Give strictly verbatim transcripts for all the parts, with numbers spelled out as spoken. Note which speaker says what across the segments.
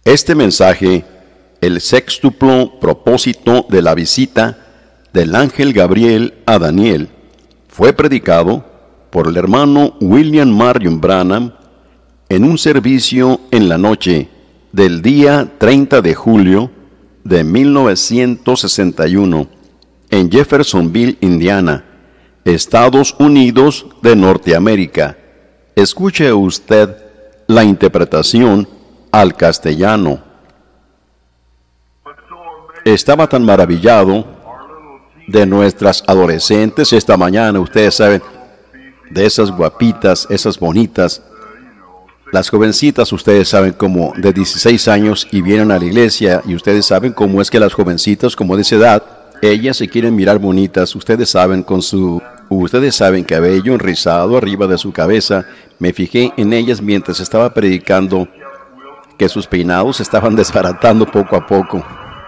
Speaker 1: Este mensaje, el sextuplo propósito de la visita del ángel Gabriel a Daniel, fue predicado por el hermano William Marion Branham en un servicio en la noche del día treinta de julio de mil novecientos sesenta y uno en Jeffersonville, Indiana, Estados Unidos de Norteamérica. Escuche usted la interpretación al castellano. Estaba tan maravillado de nuestras adolescentes esta mañana, ustedes saben, de esas guapitas, esas bonitas. Las jovencitas, ustedes saben, como de dieciséis años y vienen a la iglesia, y ustedes saben cómo es que las jovencitas, como de esa edad, ellas se quieren mirar bonitas, ustedes saben, con su, ustedes saben, cabello enrizado arriba de su cabeza. Me fijé en ellas mientras estaba predicando, que sus peinados se estaban desbaratando poco a poco.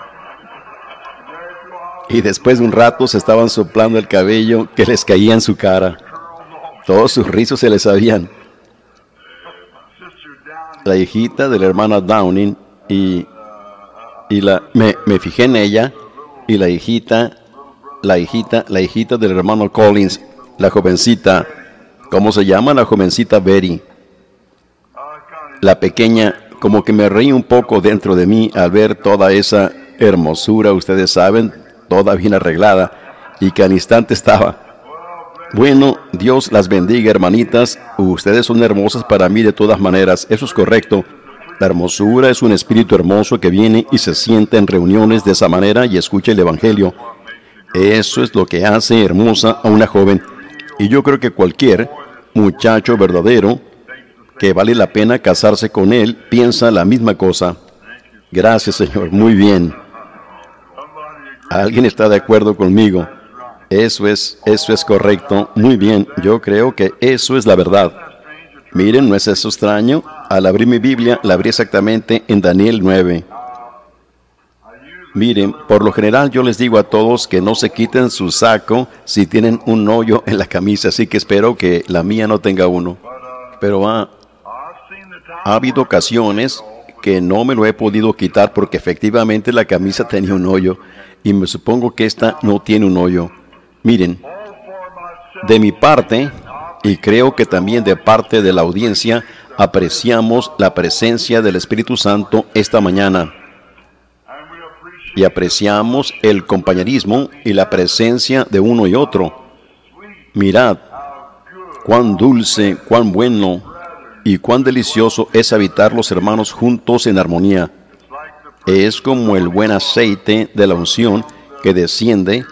Speaker 1: Y después de un rato se estaban soplando el cabello que les caía en su cara. Todos sus rizos se les sabían. La hijita de la hermana Downing y, y la, me, me fijé en ella, y la hijita, la hijita, la hijita del hermano Collins, la jovencita, ¿cómo se llama? La jovencita Betty. La pequeña, como que me reí un poco dentro de mí al ver toda esa hermosura, ustedes saben, toda bien arreglada, y que al instante estaba. Bueno, Dios las bendiga, hermanitas. Ustedes son hermosas para mí de todas maneras. Eso es correcto. La hermosura es un espíritu hermoso que viene y se sienta en reuniones de esa manera y escucha el evangelio. Eso es lo que hace hermosa a una joven. Y yo creo que cualquier muchacho verdadero que vale la pena casarse con él piensa la misma cosa. Gracias, Señor. Muy bien. ¿Alguien está de acuerdo conmigo? Eso es, eso es correcto. Muy bien, yo creo que eso es la verdad. Miren, ¿no es eso extraño? Al abrir mi Biblia, la abrí exactamente en Daniel nueve. Miren, por lo general yo les digo a todos que no se quiten su saco si tienen un hoyo en la camisa, así que espero que la mía no tenga uno. Pero ha, ha habido ocasiones que no me lo he podido quitar porque efectivamente la camisa tenía un hoyo, y me supongo que esta no tiene un hoyo. Miren, de mi parte, y creo que también de parte de la audiencia, apreciamos la presencia del Espíritu Santo esta mañana. Y apreciamos el compañerismo y la presencia de uno y otro. Mirad, cuán dulce, cuán bueno y cuán delicioso es habitar los hermanos juntos en armonía. Es como el buen aceite de la unción que desciende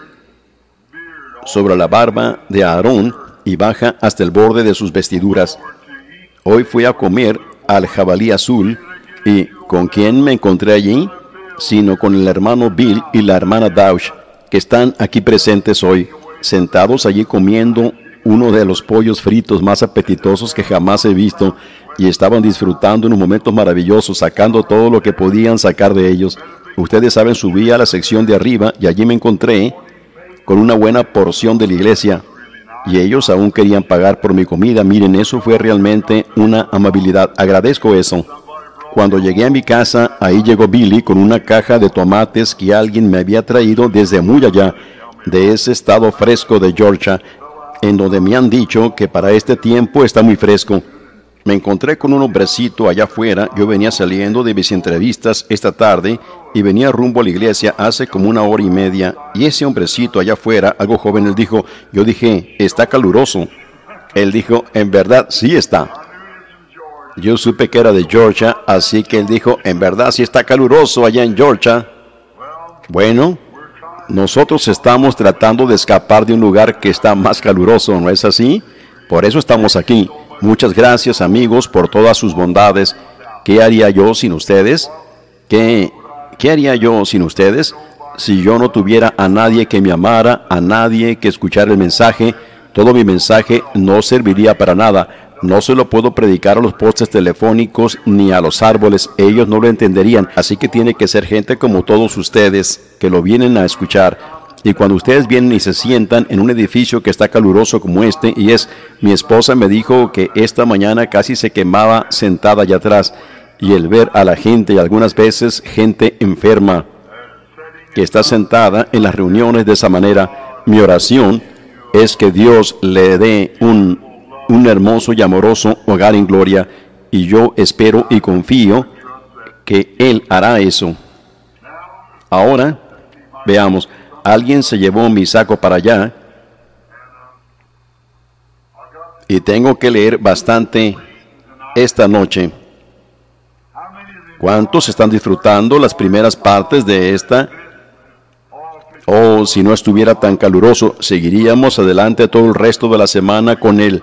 Speaker 1: sobre la barba de Aarón y baja hasta el borde de sus vestiduras. Hoy fui a comer al jabalí azul, y ¿con quién me encontré allí? Sino con el hermano Bill y la hermana Dauch, que están aquí presentes hoy, sentados allí comiendo uno de los pollos fritos más apetitosos que jamás he visto, y estaban disfrutando unos momentos maravillosos, sacando todo lo que podían sacar de ellos. Ustedes saben, subí a la sección de arriba y allí me encontré con una buena porción de la iglesia, y ellos aún querían pagar por mi comida. Miren, eso fue realmente una amabilidad. Agradezco eso. Cuando llegué a mi casa, ahí llegó Billy con una caja de tomates que alguien me había traído desde muy allá, de ese estado fresco de Georgia, en donde me han dicho que para este tiempo está muy fresco. Me encontré con un hombrecito allá afuera. Yo venía saliendo de mis entrevistas esta tarde y venía rumbo a la iglesia hace como una hora y media, y ese hombrecito allá afuera, algo joven, él dijo, yo dije, está caluroso. Él dijo, en verdad, sí está. Yo supe que era de Georgia, así que él dijo, en verdad, sí está caluroso allá en Georgia. Bueno, nosotros estamos tratando de escapar de un lugar que está más caluroso, ¿no es así? Por eso estamos aquí. Muchas gracias, amigos, por todas sus bondades. ¿Qué haría yo sin ustedes? ¿Qué, qué haría yo sin ustedes? Si yo no tuviera a nadie que me amara, a nadie que escuchara el mensaje, todo mi mensaje no serviría para nada. No se lo puedo predicar a los postes telefónicos ni a los árboles, ellos no lo entenderían. Así que tiene que ser gente como todos ustedes, que lo vienen a escuchar. Y cuando ustedes vienen y se sientan en un edificio que está caluroso como este, y es, mi esposa me dijo que esta mañana casi se quemaba sentada allá atrás, y el ver a la gente, y algunas veces gente enferma, que está sentada en las reuniones de esa manera. Mi oración es que Dios le dé un, un hermoso y amoroso hogar en gloria, y yo espero y confío que Él hará eso. Ahora, veamos, alguien se llevó mi saco para allá, y tengo que leer bastante esta noche. ¿Cuántos están disfrutando las primeras partes de esta? Oh, si no estuviera tan caluroso, seguiríamos adelante todo el resto de la semana con el,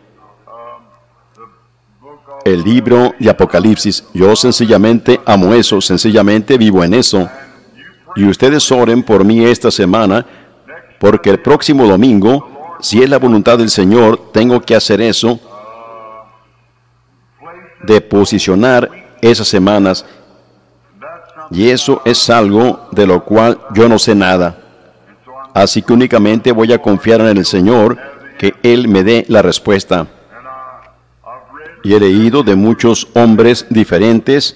Speaker 1: el libro de Apocalipsis. Yo sencillamente amo eso, sencillamente vivo en eso. Y ustedes oren por mí esta semana, porque el próximo domingo, si es la voluntad del Señor, tengo que hacer eso, de posicionar esas semanas. Y eso es algo de lo cual yo no sé nada. Así que únicamente voy a confiar en el Señor, que Él me dé la respuesta. Y he leído de muchos hombres diferentes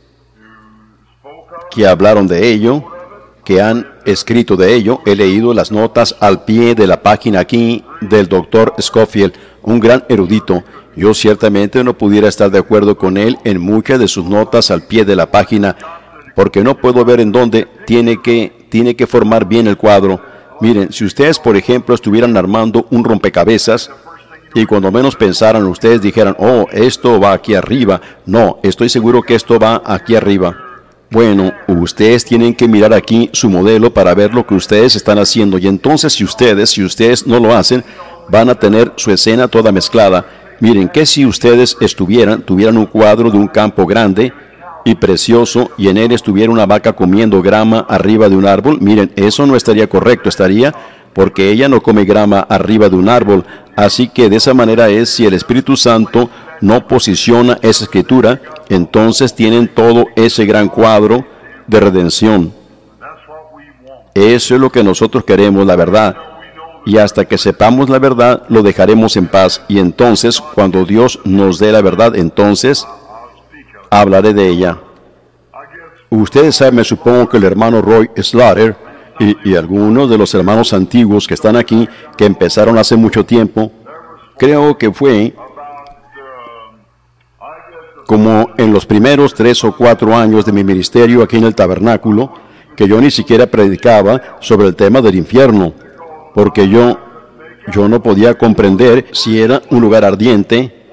Speaker 1: que hablaron de ello, que han escrito de ello. He leído las notas al pie de la página aquí del doctor Scofield, un gran erudito. Yo ciertamente no pudiera estar de acuerdo con él en muchas de sus notas al pie de la página, porque no puedo ver en dónde tiene que, tiene que formar bien el cuadro. Miren, si ustedes, por ejemplo, estuvieran armando un rompecabezas, y cuando menos pensaran, ustedes dijeran, oh, esto va aquí arriba. No, estoy seguro que esto va aquí arriba. Bueno, ustedes tienen que mirar aquí su modelo para ver lo que ustedes están haciendo. Y entonces, si ustedes, si ustedes no lo hacen, van a tener su escena toda mezclada. Miren, que si ustedes estuvieran, tuvieran un cuadro de un campo grande y precioso, y en él estuviera una vaca comiendo grama arriba de un árbol, miren, eso no estaría correcto, estaría porque ella no come grama arriba de un árbol. Así que de esa manera es, si el Espíritu Santo no posiciona esa escritura, entonces tienen todo ese gran cuadro de redención. Eso es lo que nosotros queremos, la verdad. Y hasta que sepamos la verdad, lo dejaremos en paz. Y entonces, cuando Dios nos dé la verdad, entonces hablaré de ella. Ustedes saben, me supongo que el hermano Roy Slaughter y, y algunos de los hermanos antiguos que están aquí, que empezaron hace mucho tiempo, creo que fue como en los primeros tres o cuatro años de mi ministerio aquí en el tabernáculo, que yo ni siquiera predicaba sobre el tema del infierno, porque yo, yo no podía comprender si era un lugar ardiente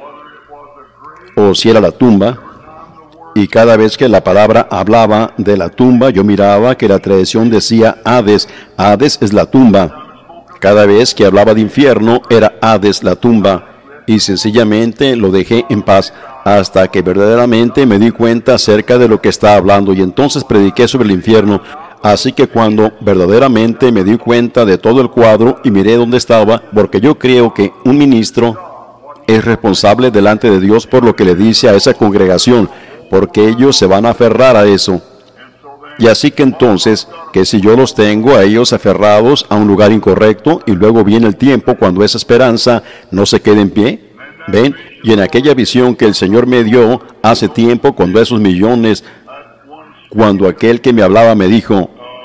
Speaker 1: o si era la tumba. Y cada vez que la palabra hablaba de la tumba, yo miraba que la tradición decía Hades. Hades es la tumba. Cada vez que hablaba de infierno, era Hades la tumba. Y sencillamente lo dejé en paz hasta que verdaderamente me di cuenta acerca de lo que estaba hablando. Y entonces prediqué sobre el infierno. Así que cuando verdaderamente me di cuenta de todo el cuadro y miré dónde estaba, porque yo creo que un ministro es responsable delante de Dios por lo que le dice a esa congregación, porque ellos se van a aferrar a eso. Y así que entonces, que si yo los tengo a ellos aferrados a un lugar incorrecto, y luego viene el tiempo cuando esa esperanza no se quede en pie, ¿ven? Y en aquella visión que el Señor me dio hace tiempo, cuando esos millones, cuando aquel que me hablaba me dijo,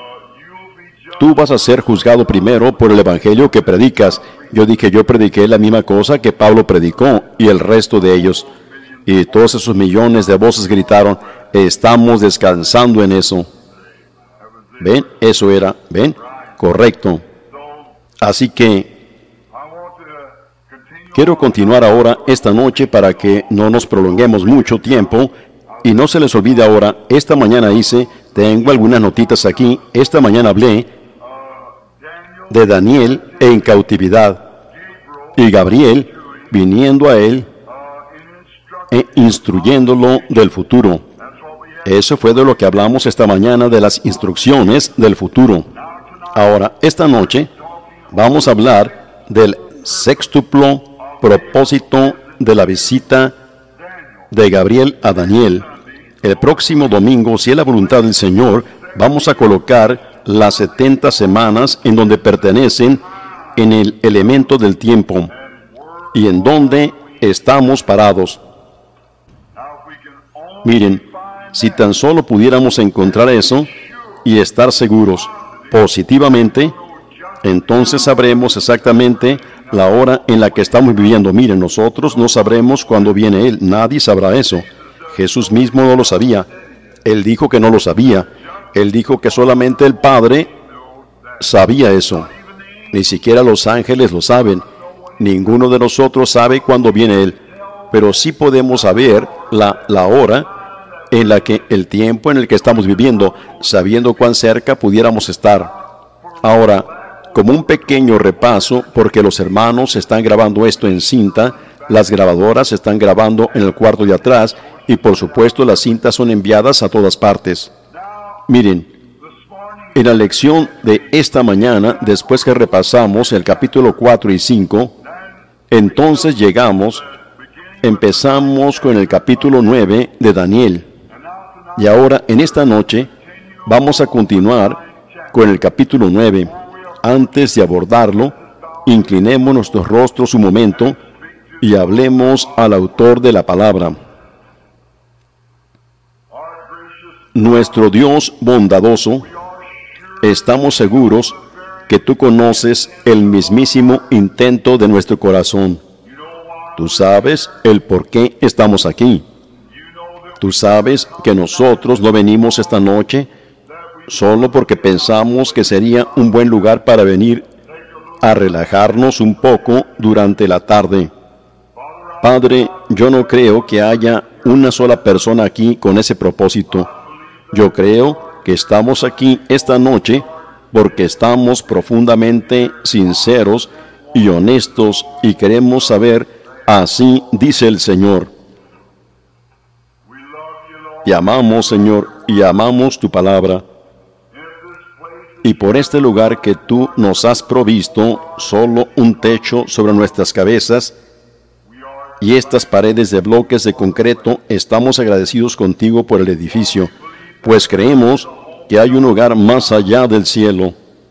Speaker 1: tú vas a ser juzgado primero por el evangelio que predicas. Yo dije, yo prediqué la misma cosa que Pablo predicó y el resto de ellos. Y todos esos millones de voces gritaron, estamos descansando en eso. ¿Ven? Eso era, ¿ven? Correcto. Así que quiero continuar ahora esta noche para que no nos prolonguemos mucho tiempo. Y no se les olvide ahora, esta mañana hice, tengo algunas notitas aquí, esta mañana hablé de Daniel en cautividad. Y Gabriel viniendo a él e instruyéndolo del futuro. Eso fue de lo que hablamos esta mañana, de las instrucciones del futuro. Ahora, esta noche, vamos a hablar del sextuplo propósito de la visita de Gabriel a Daniel. El próximo domingo, si es la voluntad del Señor, vamos a colocar las setenta semanas en donde pertenecen en el elemento del tiempo y en donde estamos parados. Miren, si tan solo pudiéramos encontrar eso y estar seguros positivamente, entonces sabremos exactamente la hora en la que estamos viviendo. Miren, nosotros no sabremos cuándo viene Él. Nadie sabrá eso. Jesús mismo no lo sabía. Él dijo que no lo sabía. Él dijo que solamente el Padre sabía eso. Ni siquiera los ángeles lo saben. Ninguno de nosotros sabe cuándo viene Él. Pero sí podemos saber la, la hora en la que el tiempo en el que estamos viviendo, sabiendo cuán cerca pudiéramos estar. Ahora, como un pequeño repaso, porque los hermanos están grabando esto en cinta, las grabadoras están grabando en el cuarto de atrás y por supuesto las cintas son enviadas a todas partes. Miren, en la lección de esta mañana, después que repasamos el capítulo cuatro y cinco, entonces llegamos, empezamos con el capítulo nueve de Daniel. Y ahora, en esta noche, vamos a continuar con el capítulo nueve. Antes de abordarlo, inclinemos nuestros rostros un momento y hablemos al autor de la palabra. Nuestro Dios bondadoso, estamos seguros que tú conoces el mismísimo intento de nuestro corazón. Tú sabes el por qué estamos aquí. Tú sabes que nosotros no venimos esta noche solo porque pensamos que sería un buen lugar para venir a relajarnos un poco durante la tarde. Padre, yo no creo que haya una sola persona aquí con ese propósito. Yo creo que estamos aquí esta noche porque estamos profundamente sinceros y honestos y queremos saber, así dice el Señor. Y amamos, Señor, y amamos tu palabra. Y por este lugar que tú nos has provisto, solo un techo sobre nuestras cabezas y estas paredes de bloques de concreto, estamos agradecidos contigo por el edificio, pues creemos que hay un lugar más allá del cielo,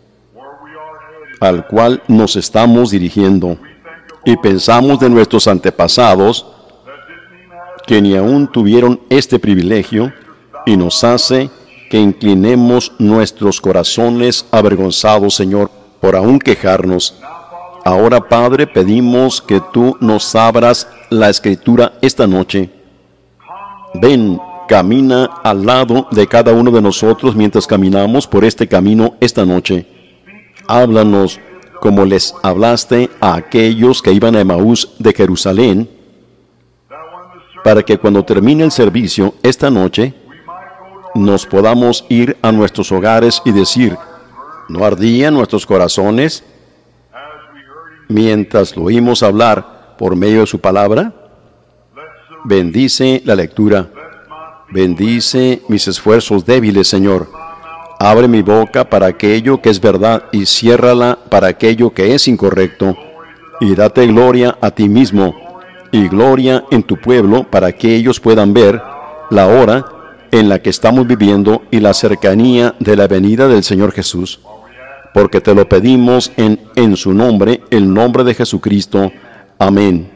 Speaker 1: al cual nos estamos dirigiendo. Y pensamos de nuestros antepasados, que ni aún tuvieron este privilegio, y nos hace que inclinemos nuestros corazones avergonzados, Señor, por aún quejarnos. Ahora, Padre, pedimos que tú nos abras la Escritura esta noche. Ven, camina al lado de cada uno de nosotros mientras caminamos por este camino esta noche. Háblanos como les hablaste a aquellos que iban a Emaús de Jerusalén, para que cuando termine el servicio esta noche, nos podamos ir a nuestros hogares y decir, ¿no ardían nuestros corazones mientras lo oímos hablar por medio de su palabra? Bendice la lectura. Bendice mis esfuerzos débiles, Señor. Abre mi boca para aquello que es verdad y ciérrala para aquello que es incorrecto. Y date gloria a ti mismo y gloria en tu pueblo para que ellos puedan ver la hora en la que estamos viviendo y la cercanía de la venida del Señor Jesús. Porque te lo pedimos en, en su nombre, el nombre de Jesucristo. Amén.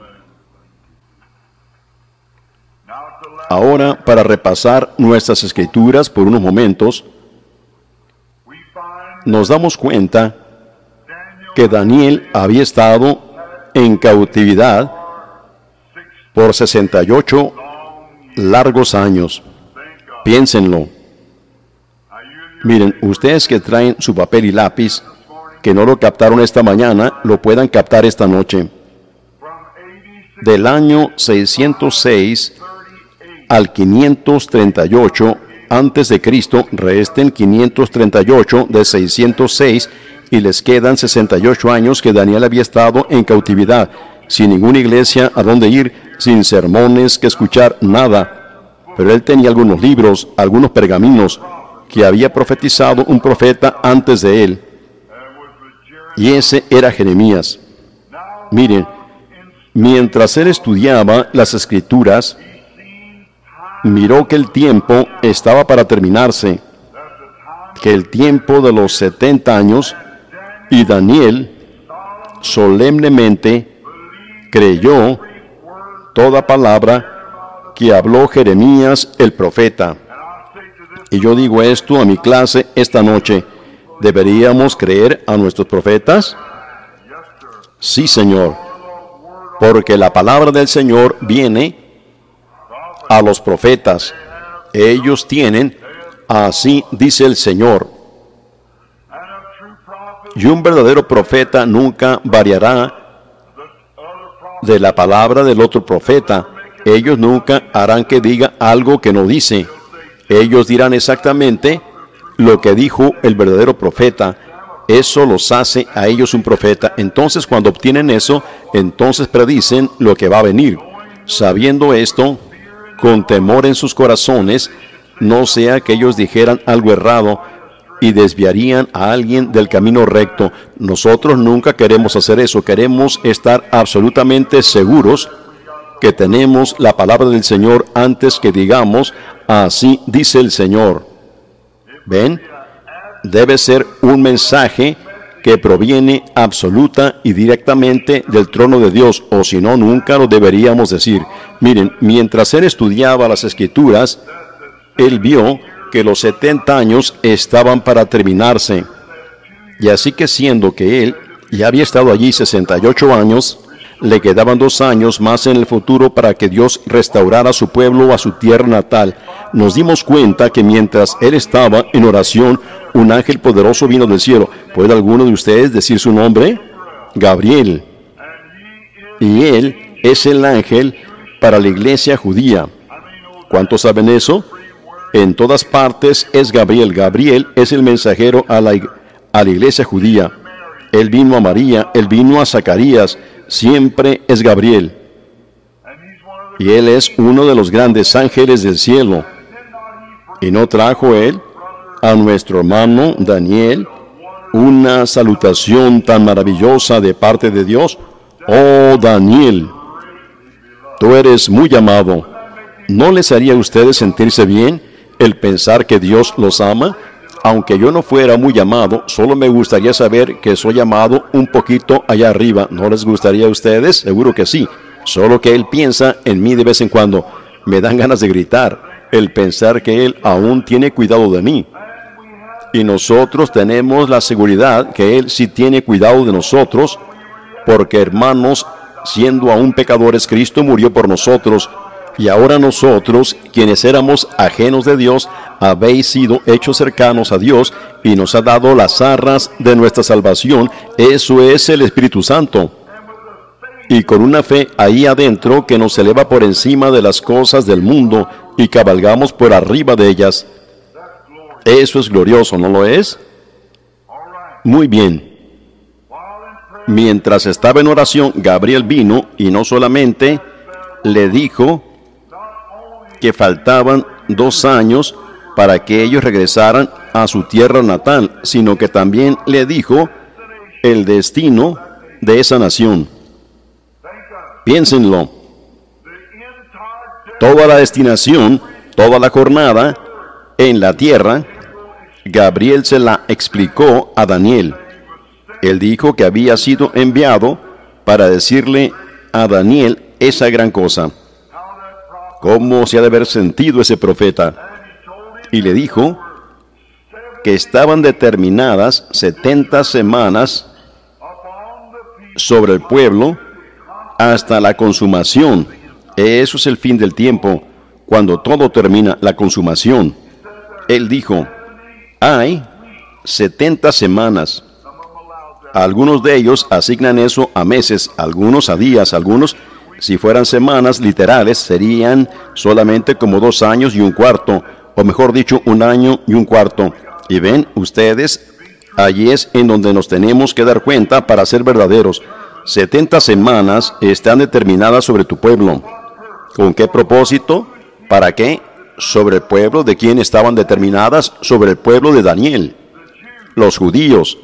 Speaker 1: Ahora, para repasar nuestras escrituras por unos momentos, nos damos cuenta que Daniel había estado en cautividad por sesenta y ocho largos años. Piénsenlo. Miren, ustedes que traen su papel y lápiz, que no lo captaron esta mañana, lo puedan captar esta noche. Del año seiscientos seis al quinientos treinta y ocho antes de Cristo, resten quinientos treinta y ocho de seiscientos seis y les quedan sesenta y ocho años que Daniel había estado en cautividad, sin ninguna iglesia a donde ir, sin sermones que escuchar, nada. Pero él tenía algunos libros, algunos pergaminos que había profetizado un profeta antes de él. Y ese era Jeremías. Miren, mientras él estudiaba las Escrituras, miró que el tiempo estaba para terminarse, que el tiempo de los setenta años, y Daniel solemnemente creyó toda palabra que habló Jeremías el profeta. Y yo digo esto a mi clase esta noche. ¿Deberíamos creer a nuestros profetas? Sí, Señor. Porque la palabra del Señor viene a los profetas. Ellos tienen, así dice el Señor. Y un verdadero profeta nunca variará de la palabra del otro profeta. Ellos nunca harán que diga algo que no dice. Ellos dirán exactamente lo que dijo el verdadero profeta. Eso los hace a ellos un profeta. Entonces, cuando obtienen eso, entonces predicen lo que va a venir. Sabiendo esto, con temor en sus corazones, no sea que ellos dijeran algo errado y desviarían a alguien del camino recto. Nosotros nunca queremos hacer eso. Queremos estar absolutamente seguros que tenemos la palabra del Señor antes que digamos, así dice el Señor. ¿Ven? Debe ser un mensaje que proviene absoluta y directamente del trono de Dios, o si no, nunca lo deberíamos decir. Miren, mientras él estudiaba las Escrituras, él vio que los setenta años estaban para terminarse. Y así que siendo que él ya había estado allí sesenta y ocho años, le quedaban dos años más en el futuro para que Dios restaurara a su pueblo a su tierra natal. Nos dimos cuenta que mientras él estaba en oración, un ángel poderoso vino del cielo. ¿Puede alguno de ustedes decir su nombre? Gabriel. Y él es el ángel para la iglesia judía. ¿Cuántos saben eso? En todas partes es Gabriel. Gabriel es el mensajero a la, a la iglesia judía. Él vino a María, él vino a Zacarías. Siempre es Gabriel. Y él es uno de los grandes ángeles del cielo. ¿Y no trajo él a nuestro hermano Daniel una salutación tan maravillosa de parte de Dios? Oh, Daniel, tú eres muy amado. ¿No les haría a ustedes sentirse bien el pensar que Dios los ama? Aunque yo no fuera muy amado, solo me gustaría saber que soy amado un poquito allá arriba. ¿No les gustaría a ustedes? Seguro que sí. Solo que Él piensa en mí de vez en cuando. Me dan ganas de gritar, el pensar que Él aún tiene cuidado de mí. Y nosotros tenemos la seguridad que Él sí tiene cuidado de nosotros, porque hermanos, siendo aún pecadores, Cristo murió por nosotros. Y ahora nosotros, quienes éramos ajenos de Dios, habéis sido hechos cercanos a Dios y nos ha dado las arras de nuestra salvación. Eso es el Espíritu Santo. Y con una fe ahí adentro que nos eleva por encima de las cosas del mundo y cabalgamos por arriba de ellas. Eso es glorioso, ¿no lo es? Muy bien. Mientras estaba en oración, Gabriel vino y no solamente le dijo que faltaban dos años para que ellos regresaran a su tierra natal, sino que también le dijo el destino de esa nación. Piénsenlo. Toda la destinación, toda la jornada en la tierra, Gabriel se la explicó a Daniel. Él dijo que había sido enviado para decirle a Daniel esa gran cosa. ¿Cómo se ha de haber sentido ese profeta? Y le dijo que estaban determinadas setenta semanas sobre el pueblo hasta la consumación. Eso es el fin del tiempo, cuando todo termina, la consumación. Él dijo, hay setenta semanas. Algunos de ellos asignan eso a meses, algunos a días, algunos, si fueran semanas literales, serían solamente como dos años y un cuarto, o mejor dicho, un año y un cuarto. Y ven ustedes, allí es en donde nos tenemos que dar cuenta para ser verdaderos. setenta semanas están determinadas sobre tu pueblo. ¿Con qué propósito? ¿Para qué? Sobre el pueblo de quien estaban determinadas, sobre el pueblo de Daniel, los judíos.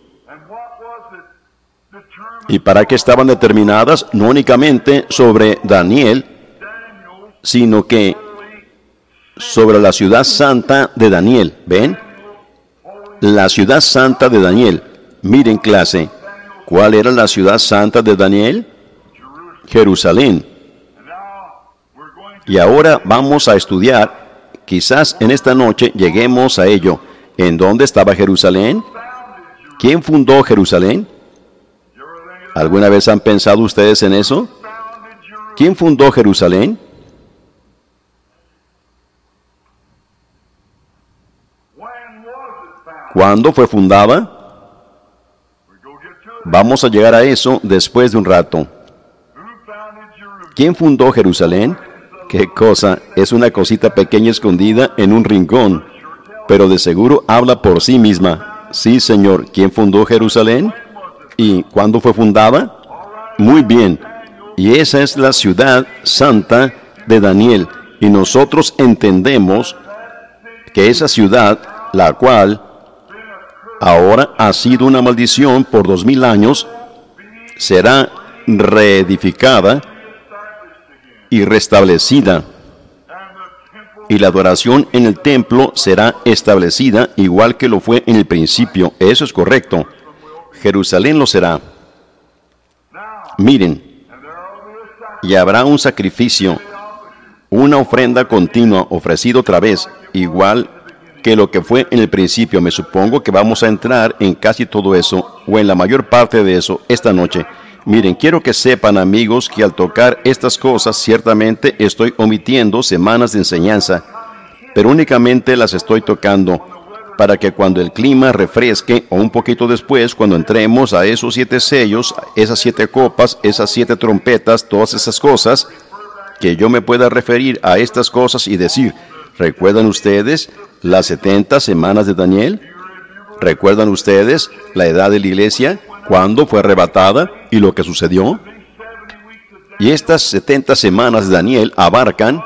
Speaker 1: ¿Y para qué estaban determinadas? No únicamente sobre Daniel, sino que sobre la ciudad santa de Daniel. ¿Ven? La ciudad santa de Daniel. Miren, clase, ¿cuál era la ciudad santa de Daniel? Jerusalén. Y ahora vamos a estudiar, quizás en esta noche lleguemos a ello. ¿En dónde estaba Jerusalén? ¿Quién fundó Jerusalén? ¿Alguna vez han pensado ustedes en eso? ¿Quién fundó Jerusalén? ¿Cuándo fue fundada? Vamos a llegar a eso después de un rato. ¿Quién fundó Jerusalén? ¿Qué cosa? Es una cosita pequeña escondida en un rincón, pero de seguro habla por sí misma. Sí, Señor. ¿Quién fundó Jerusalén? ¿Y cuándo fue fundada? Muy bien. Y esa es la ciudad santa de Daniel. Y nosotros entendemos que esa ciudad, la cual ahora ha sido una maldición por dos mil años, será reedificada y restablecida. Y la adoración en el templo será establecida igual que lo fue en el principio. Eso es correcto. Jerusalén lo será. Miren, y habrá un sacrificio, una ofrenda continua ofrecida otra vez, igual que lo que fue en el principio. Me supongo que vamos a entrar en casi todo eso, o en la mayor parte de eso, esta noche. Miren, quiero que sepan, amigos, que al tocar estas cosas, ciertamente estoy omitiendo semanas de enseñanza, pero únicamente las estoy tocando para que cuando el clima refresque, o un poquito después, cuando entremos a esos siete sellos, esas siete copas, esas siete trompetas, todas esas cosas, que yo me pueda referir a estas cosas y decir, ¿recuerdan ustedes las setenta semanas de Daniel? ¿Recuerdan ustedes la edad de la iglesia? ¿Cuándo fue arrebatada y lo que sucedió? Y estas setenta semanas de Daniel abarcan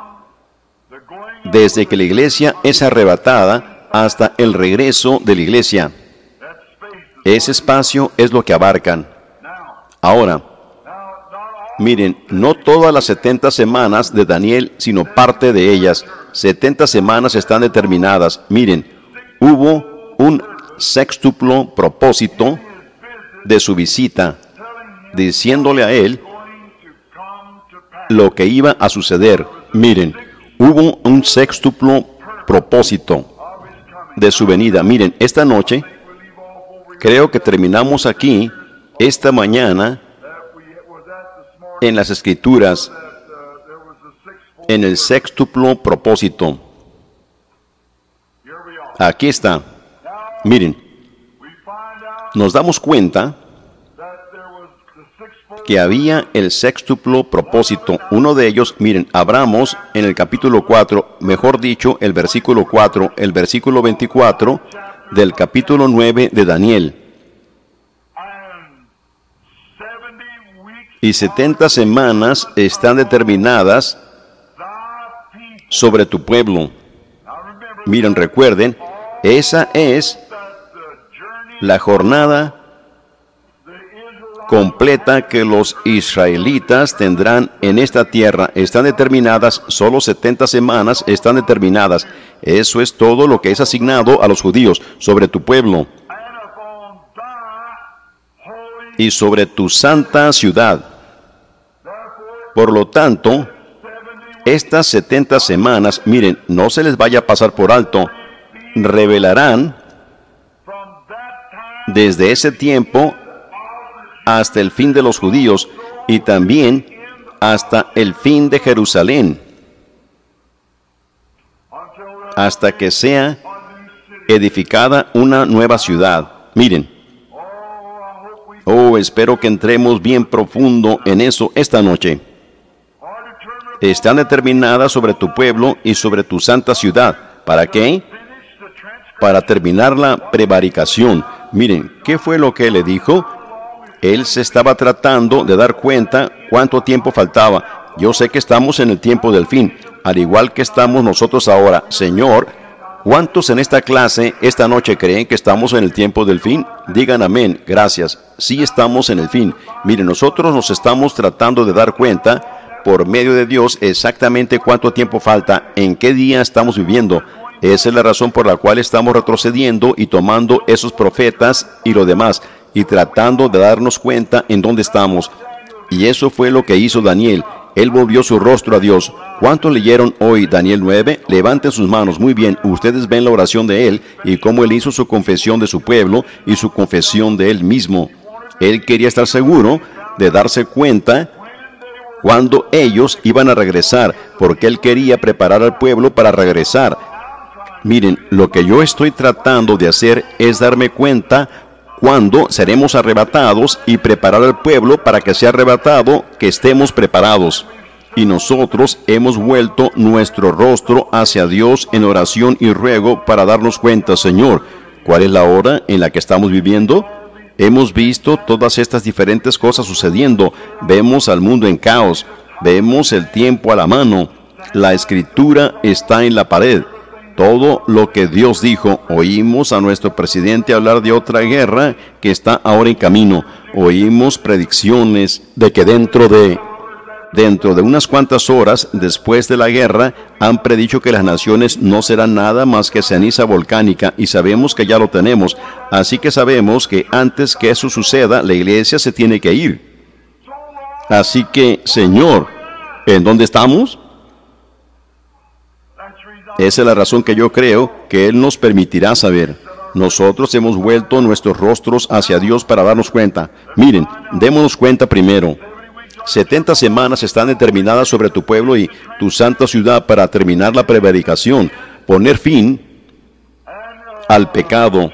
Speaker 1: desde que la iglesia es arrebatada hasta el regreso de la iglesia. Ese espacio es lo que abarcan. Ahora, miren, no todas las setenta semanas de Daniel, sino parte de ellas. setenta semanas están determinadas. Miren, hubo un sextuplo propósito de su visita, diciéndole a él lo que iba a suceder. Miren, hubo un sextuplo propósito de su venida. Miren, esta noche, creo que terminamos aquí, esta mañana, en las Escrituras, en el sextuplo propósito. Aquí está. Miren, nos damos cuenta que había el sextuplo propósito. Uno de ellos, miren, abramos en el capítulo cuatro, mejor dicho, el versículo cuatro, el versículo veinticuatro del capítulo nueve de Daniel. Y setenta semanas están determinadas sobre tu pueblo. Miren, recuerden, esa es la jornada completa que los israelitas tendrán en esta tierra. Están determinadas, solo setenta semanas están determinadas. Eso es todo lo que es asignado a los judíos sobre tu pueblo y sobre tu santa ciudad. Por lo tanto, estas setenta semanas, miren, no se les vaya a pasar por alto, revelarán desde ese tiempo hasta el fin de los judíos y también hasta el fin de Jerusalén, hasta que sea edificada una nueva ciudad. Miren, oh, espero que entremos bien profundo en eso esta noche. Están determinadas sobre tu pueblo y sobre tu santa ciudad. ¿Para qué? Para terminar la prevaricación. Miren, ¿qué fue lo que le dijo? Él se estaba tratando de dar cuenta cuánto tiempo faltaba. Yo sé que estamos en el tiempo del fin, al igual que estamos nosotros ahora. Señor, ¿cuántos en esta clase esta noche creen que estamos en el tiempo del fin? Digan amén, gracias. Sí estamos en el fin. Miren, nosotros nos estamos tratando de dar cuenta por medio de Dios exactamente cuánto tiempo falta, en qué día estamos viviendo. Esa es la razón por la cual estamos retrocediendo y tomando esos profetas y lo demás, y tratando de darnos cuenta en dónde estamos. Y eso fue lo que hizo Daniel. Él volvió su rostro a Dios. ¿Cuántos leyeron hoy Daniel nueve? Levanten sus manos. Muy bien, ustedes ven la oración de él y cómo él hizo su confesión de su pueblo y su confesión de él mismo. Él quería estar seguro de darse cuenta cuando ellos iban a regresar, porque él quería preparar al pueblo para regresar. Miren, lo que yo estoy tratando de hacer es darme cuenta cuando seremos arrebatados y preparar al pueblo para que sea arrebatado, que estemos preparados. Y nosotros hemos vuelto nuestro rostro hacia Dios en oración y ruego para darnos cuenta, Señor, ¿cuál es la hora en la que estamos viviendo? Hemos visto todas estas diferentes cosas sucediendo. Vemos al mundo en caos. Vemos el tiempo a la mano. La escritura está en la pared. Todo lo que Dios dijo. Oímos a nuestro presidente hablar de otra guerra que está ahora en camino. Oímos predicciones de que dentro de dentro de unas cuantas horas después de la guerra han predicho que las naciones no serán nada más que ceniza volcánica, y sabemos que ya lo tenemos. Así que sabemos que antes que eso suceda, la iglesia se tiene que ir. Así que, Señor, ¿en dónde estamos? Esa es la razón que yo creo que Él nos permitirá saber. Nosotros hemos vuelto nuestros rostros hacia Dios para darnos cuenta. Miren, démonos cuenta primero. setenta semanas están determinadas sobre tu pueblo y tu santa ciudad para terminar la prevaricación, poner fin al pecado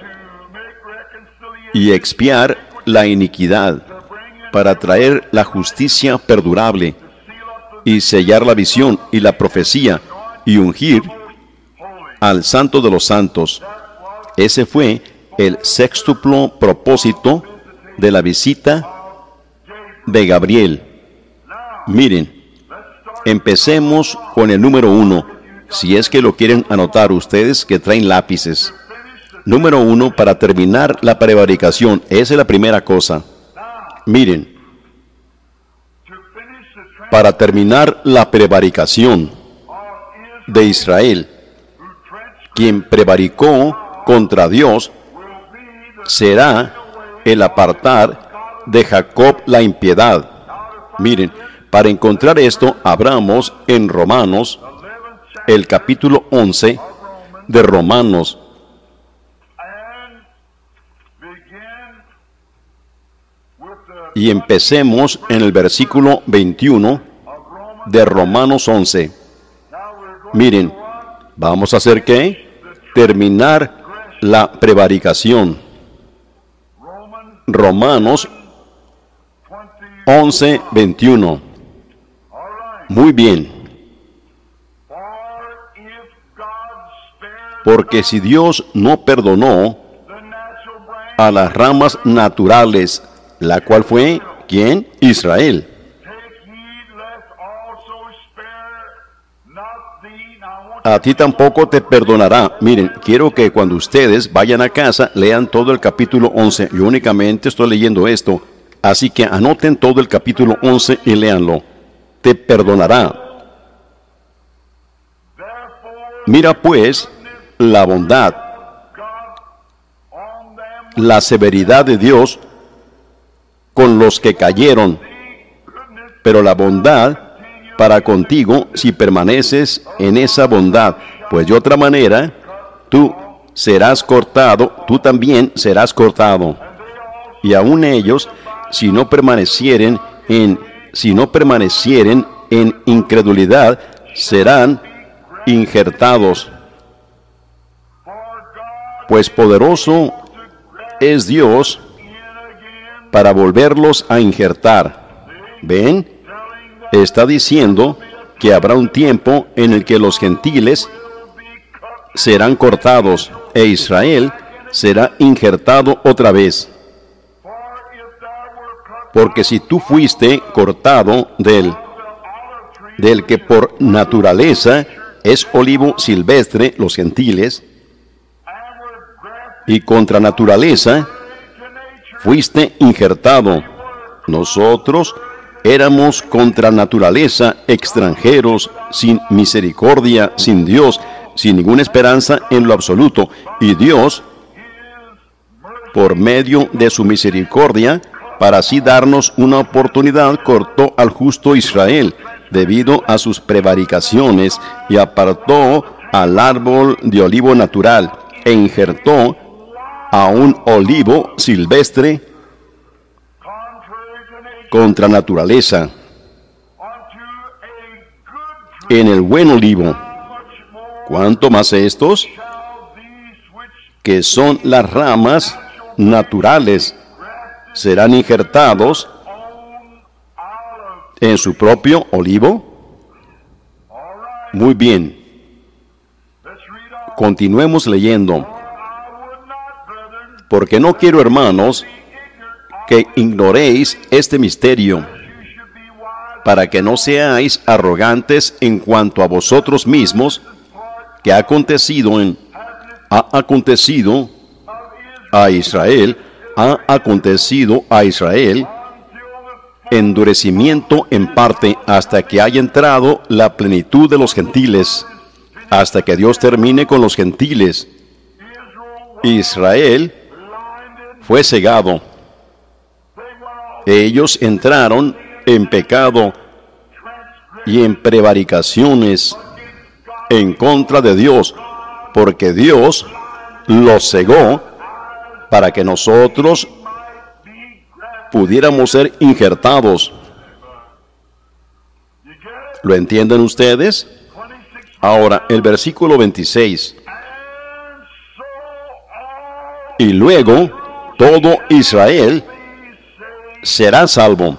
Speaker 1: y expiar la iniquidad, para traer la justicia perdurable y sellar la visión y la profecía y ungir al Santo de los Santos. Ese fue el sextuplo propósito de la visita de Gabriel. Miren, empecemos con el número uno, si es que lo quieren anotar ustedes que traen lápices. Número uno, para terminar la prevaricación. Esa es la primera cosa. Miren, para terminar la prevaricación de Israel, quien prevaricó contra Dios, será el apartar de Jacob la impiedad. Miren, para encontrar esto, abramos en Romanos, el capítulo once de Romanos. Y empecemos en el versículo veintiuno de Romanos once. Miren, vamos a hacer ¿qué? Terminar la prevaricación. Romanos once, veintiuno. Muy bien. Porque si Dios no perdonó a las ramas naturales, la cual fue, ¿quién? Israel. A ti tampoco te perdonará. Miren, quiero que cuando ustedes vayan a casa lean todo el capítulo once. Yo únicamente estoy leyendo esto, así que anoten todo el capítulo once y léanlo. Te perdonará. Mira pues la bondad, la severidad de Dios con los que cayeron, pero la bondad para contigo si permaneces en esa bondad, pues de otra manera tú serás cortado, tú también serás cortado. Y aun ellos, si no permanecieren en si no permanecieren en incredulidad, serán injertados. Pues poderoso es Dios para volverlos a injertar. ¿Ven? Está diciendo que habrá un tiempo en el que los gentiles serán cortados e Israel será injertado otra vez. Porque si tú fuiste cortado del, del que por naturaleza es olivo silvestre, los gentiles, y contra naturaleza fuiste injertado, nosotros éramos contra naturaleza, extranjeros, sin misericordia, sin Dios, sin ninguna esperanza en lo absoluto, y Dios, por medio de su misericordia, para así darnos una oportunidad, cortó al justo Israel, debido a sus prevaricaciones, y apartó al árbol de olivo natural, e injertó a un olivo silvestre contra naturaleza, en el buen olivo. ¿Cuánto más estos, que son las ramas naturales, serán injertados en su propio olivo? Muy bien. Continuemos leyendo. Porque no quiero, hermanos, que ignoréis este misterio, para que no seáis arrogantes en cuanto a vosotros mismos, que ha acontecido en ha acontecido a Israel, ha acontecido a Israel endurecimiento en parte, hasta que haya entrado la plenitud de los gentiles, hasta que Dios termine con los gentiles. Israel fue cegado. Ellos entraron en pecado y en prevaricaciones en contra de Dios, porque Dios los cegó para que nosotros pudiéramos ser injertados. ¿Lo entienden ustedes? Ahora, el versículo veintiséis. Y luego todo Israel será salvo.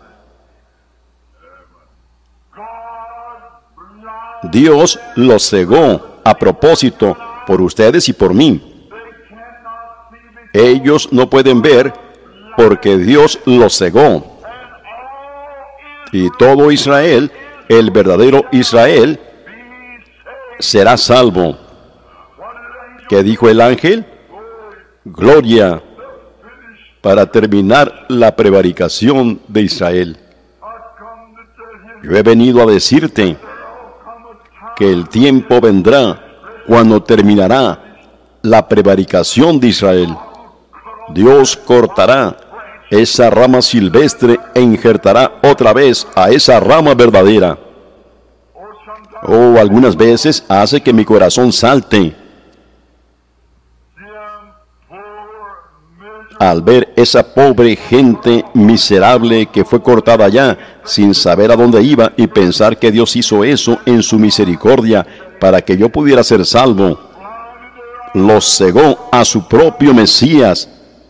Speaker 1: Dios los cegó a propósito por ustedes y por mí. Ellos no pueden ver porque Dios los cegó. Y todo Israel, el verdadero Israel, será salvo. ¿Qué dijo el ángel? Gloria, para terminar la prevaricación de Israel. Yo he venido a decirte que el tiempo vendrá cuando terminará la prevaricación de Israel. Dios cortará esa rama silvestre e injertará otra vez a esa rama verdadera. O algunas veces hace que mi corazón salte al ver esa pobre gente miserable que fue cortada ya, sin saber a dónde iba, y pensar que Dios hizo eso en su misericordia para que yo pudiera ser salvo. Los cegó a su propio Mesías.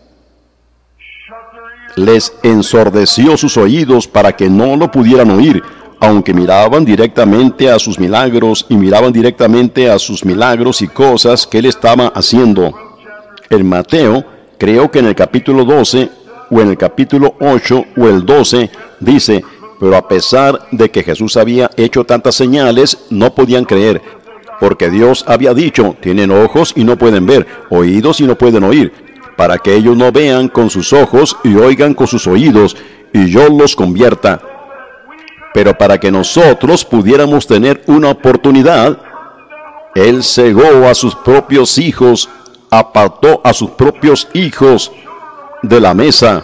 Speaker 1: Les ensordeció sus oídos para que no lo pudieran oír, aunque miraban directamente a sus milagros y miraban directamente a sus milagros y cosas que él estaba haciendo. En Mateo, creo que en el capítulo doce, o en el capítulo ocho, o el doce, dice, pero a pesar de que Jesús había hecho tantas señales, no podían creer, porque Dios había dicho, tienen ojos y no pueden ver, oídos y no pueden oír, para que ellos no vean con sus ojos y oigan con sus oídos, y yo los convierta. Pero para que nosotros pudiéramos tener una oportunidad, Él cegó a sus propios hijos, apartó a sus propios hijos de la mesa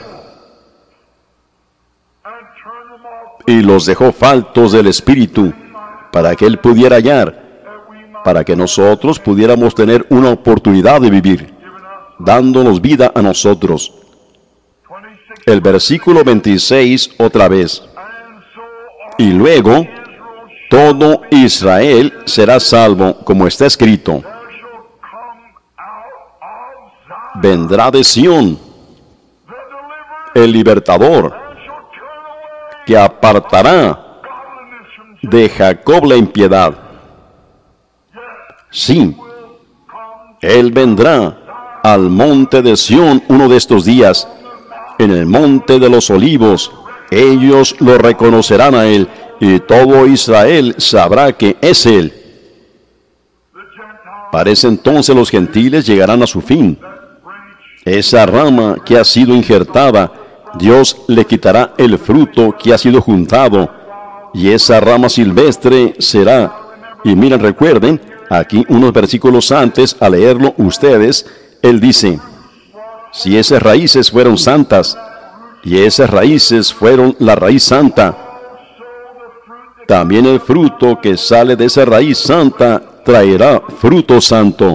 Speaker 1: y los dejó faltos del Espíritu, para que Él pudiera hallar, para que nosotros pudiéramos tener una oportunidad de vivir, dándonos vida a nosotros. El versículo veintiséis otra vez. Y luego todo Israel será salvo, como está escrito. Vendrá de Sión el libertador, que apartará de Jacob la impiedad. Sí, Él vendrá al monte de Sión uno de estos días, en el monte de los olivos. Ellos lo reconocerán a Él, y todo Israel sabrá que es Él. Para ese entonces los gentiles llegarán a su fin. Esa rama que ha sido injertada, Dios le quitará el fruto que ha sido juntado, y esa rama silvestre será. Y miren, recuerden, aquí unos versículos antes, al leerlo ustedes, Él dice, si esas raíces fueron santas, y esas raíces fueron la raíz santa, también el fruto que sale de esa raíz santa traerá fruto santo.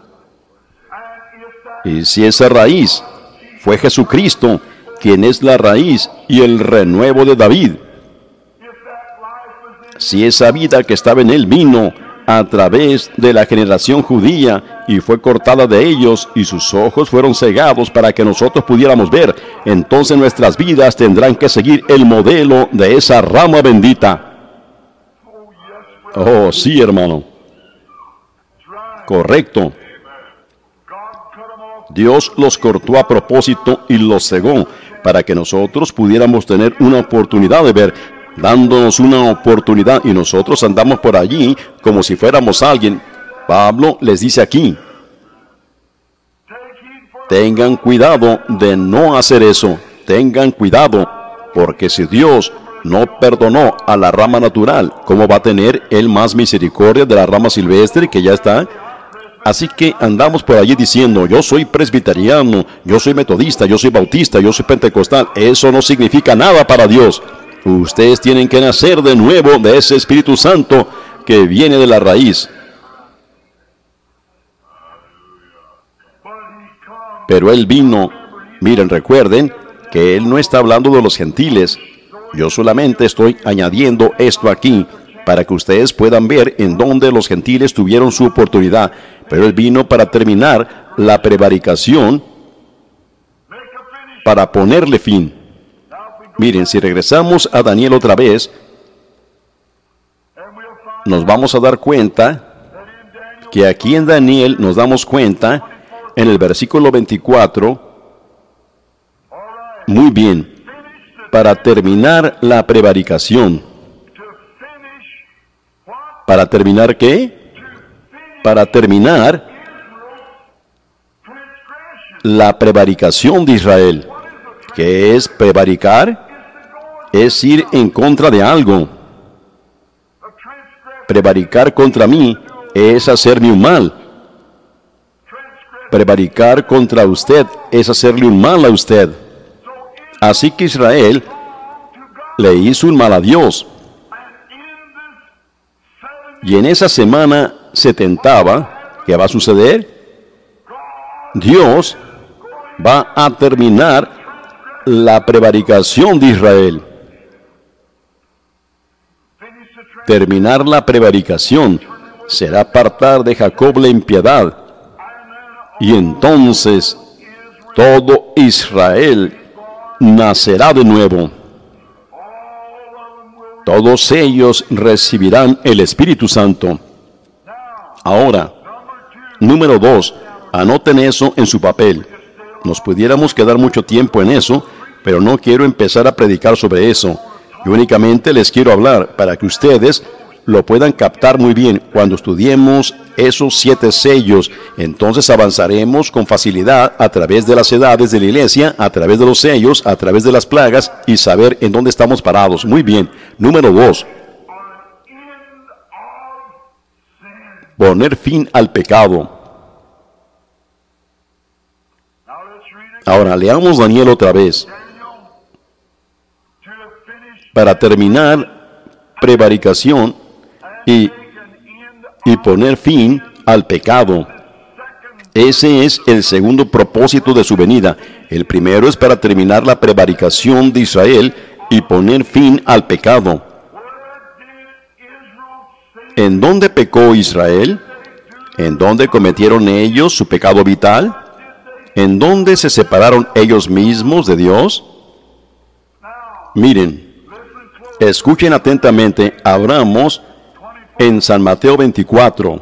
Speaker 1: Y si esa raíz fue Jesucristo, quien es la raíz y el renuevo de David, si esa vida que estaba en él vino a través de la generación judía y fue cortada de ellos y sus ojos fueron cegados para que nosotros pudiéramos ver, entonces nuestras vidas tendrán que seguir el modelo de esa rama bendita. Oh, sí, hermano. Correcto. Dios los cortó a propósito y los cegó para que nosotros pudiéramos tener una oportunidad de ver, dándonos una oportunidad, y nosotros andamos por allí como si fuéramos alguien. Pablo les dice aquí, tengan cuidado de no hacer eso, tengan cuidado, porque si Dios no perdonó a la rama natural, ¿cómo va a tener Él más misericordia de la rama silvestre que ya está? Así que andamos por allí diciendo, yo soy presbiteriano, yo soy metodista, yo soy bautista, yo soy pentecostal. Eso no significa nada para Dios. Ustedes tienen que nacer de nuevo de ese Espíritu Santo que viene de la raíz. Pero Él vino, miren, recuerden que Él no está hablando de los gentiles. Yo solamente estoy añadiendo esto aquí para que ustedes puedan ver en dónde los gentiles tuvieron su oportunidad. Pero Él vino para terminar la prevaricación, para ponerle fin. Miren, si regresamos a Daniel otra vez, nos vamos a dar cuenta que aquí en Daniel nos damos cuenta, en el versículo veinticuatro, muy bien, para terminar la prevaricación. ¿Para terminar qué? Para terminar la prevaricación de Israel. ¿Qué es prevaricar? Es ir en contra de algo. Prevaricar contra mí es hacerme un mal. Prevaricar contra usted es hacerle un mal a usted. Así que Israel le hizo un mal a Dios. Y en esa semana setentava, ¿qué va a suceder? Dios va a terminar la prevaricación de Israel. Terminar la prevaricación será apartar de Jacob la impiedad. Y entonces todo Israel nacerá de nuevo. Todos ellos recibirán el Espíritu Santo. Ahora, número dos, anoten eso en su papel. Nos pudiéramos quedar mucho tiempo en eso, pero no quiero empezar a predicar sobre eso. Yo únicamente les quiero hablar para que ustedes lo puedan captar muy bien. Cuando estudiemos esos siete sellos, entonces avanzaremos con facilidad a través de las edades de la iglesia, a través de los sellos, a través de las plagas y saber en dónde estamos parados. Muy bien. Número dos. Poner fin al pecado. Ahora leamos Daniel otra vez. Para terminar prevaricación y, y poner fin al pecado. Ese es el segundo propósito de su venida. El primero es para terminar la prevaricación de Israel y poner fin al pecado. ¿En dónde pecó Israel? ¿En dónde cometieron ellos su pecado vital? ¿En dónde se separaron ellos mismos de Dios? Miren, escuchen atentamente, abramos en San Mateo veinticuatro.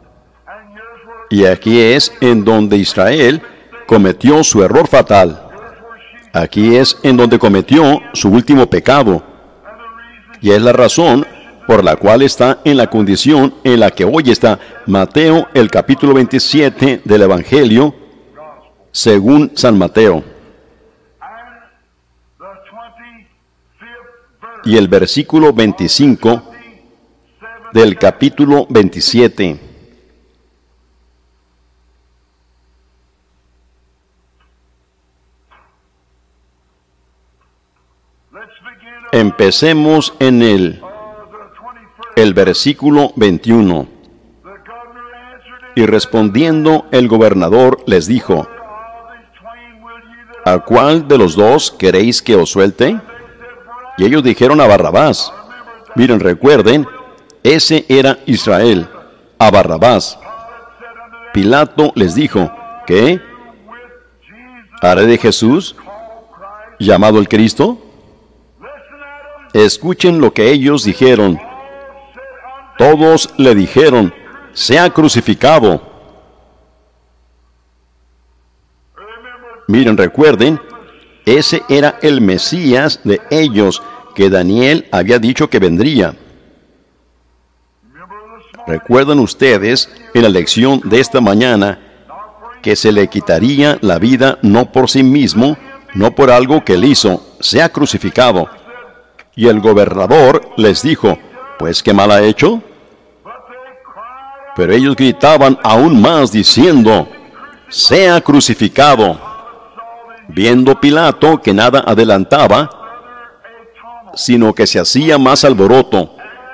Speaker 1: Y aquí es en donde Israel cometió su error fatal. Aquí es en donde cometió su último pecado. Y es la razón por la cual está en la condición en la que hoy está. Mateo, el capítulo veintisiete del Evangelio, según San Mateo. Y el versículo veinticinco del capítulo veintisiete. Empecemos en el El versículo veintiuno. Y respondiendo el gobernador les dijo: ¿A cuál de los dos queréis que os suelte? Y ellos dijeron: a Barrabás. Miren, recuerden, ese era Israel, a Barrabás. Pilato les dijo: ¿qué? ¿Haré de Jesús, llamado el Cristo? Escuchen lo que ellos dijeron. Todos le dijeron: sea crucificado. Miren, recuerden, ese era el Mesías de ellos que Daniel había dicho que vendría. ¿Recuerdan ustedes en la lección de esta mañana que se le quitaría la vida no por sí mismo, no por algo que él hizo, sea crucificado? Y el gobernador les dijo: ¿pues qué mal ha hecho? Pero ellos gritaban aún más diciendo: sea crucificado. Viendo Pilato que nada adelantaba, sino que se hacía más alboroto,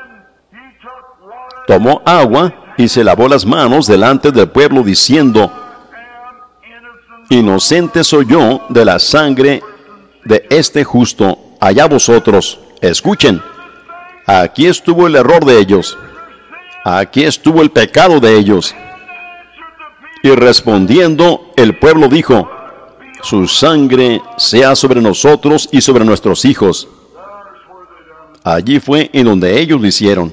Speaker 1: tomó agua y se lavó las manos delante del pueblo diciendo: inocente soy yo de la sangre de este justo, allá vosotros. Escuchen, aquí estuvo el error de ellos, aquí estuvo el pecado de ellos. Y respondiendo el pueblo dijo: su sangre sea sobre nosotros y sobre nuestros hijos. Allí fue en donde ellos lo hicieron.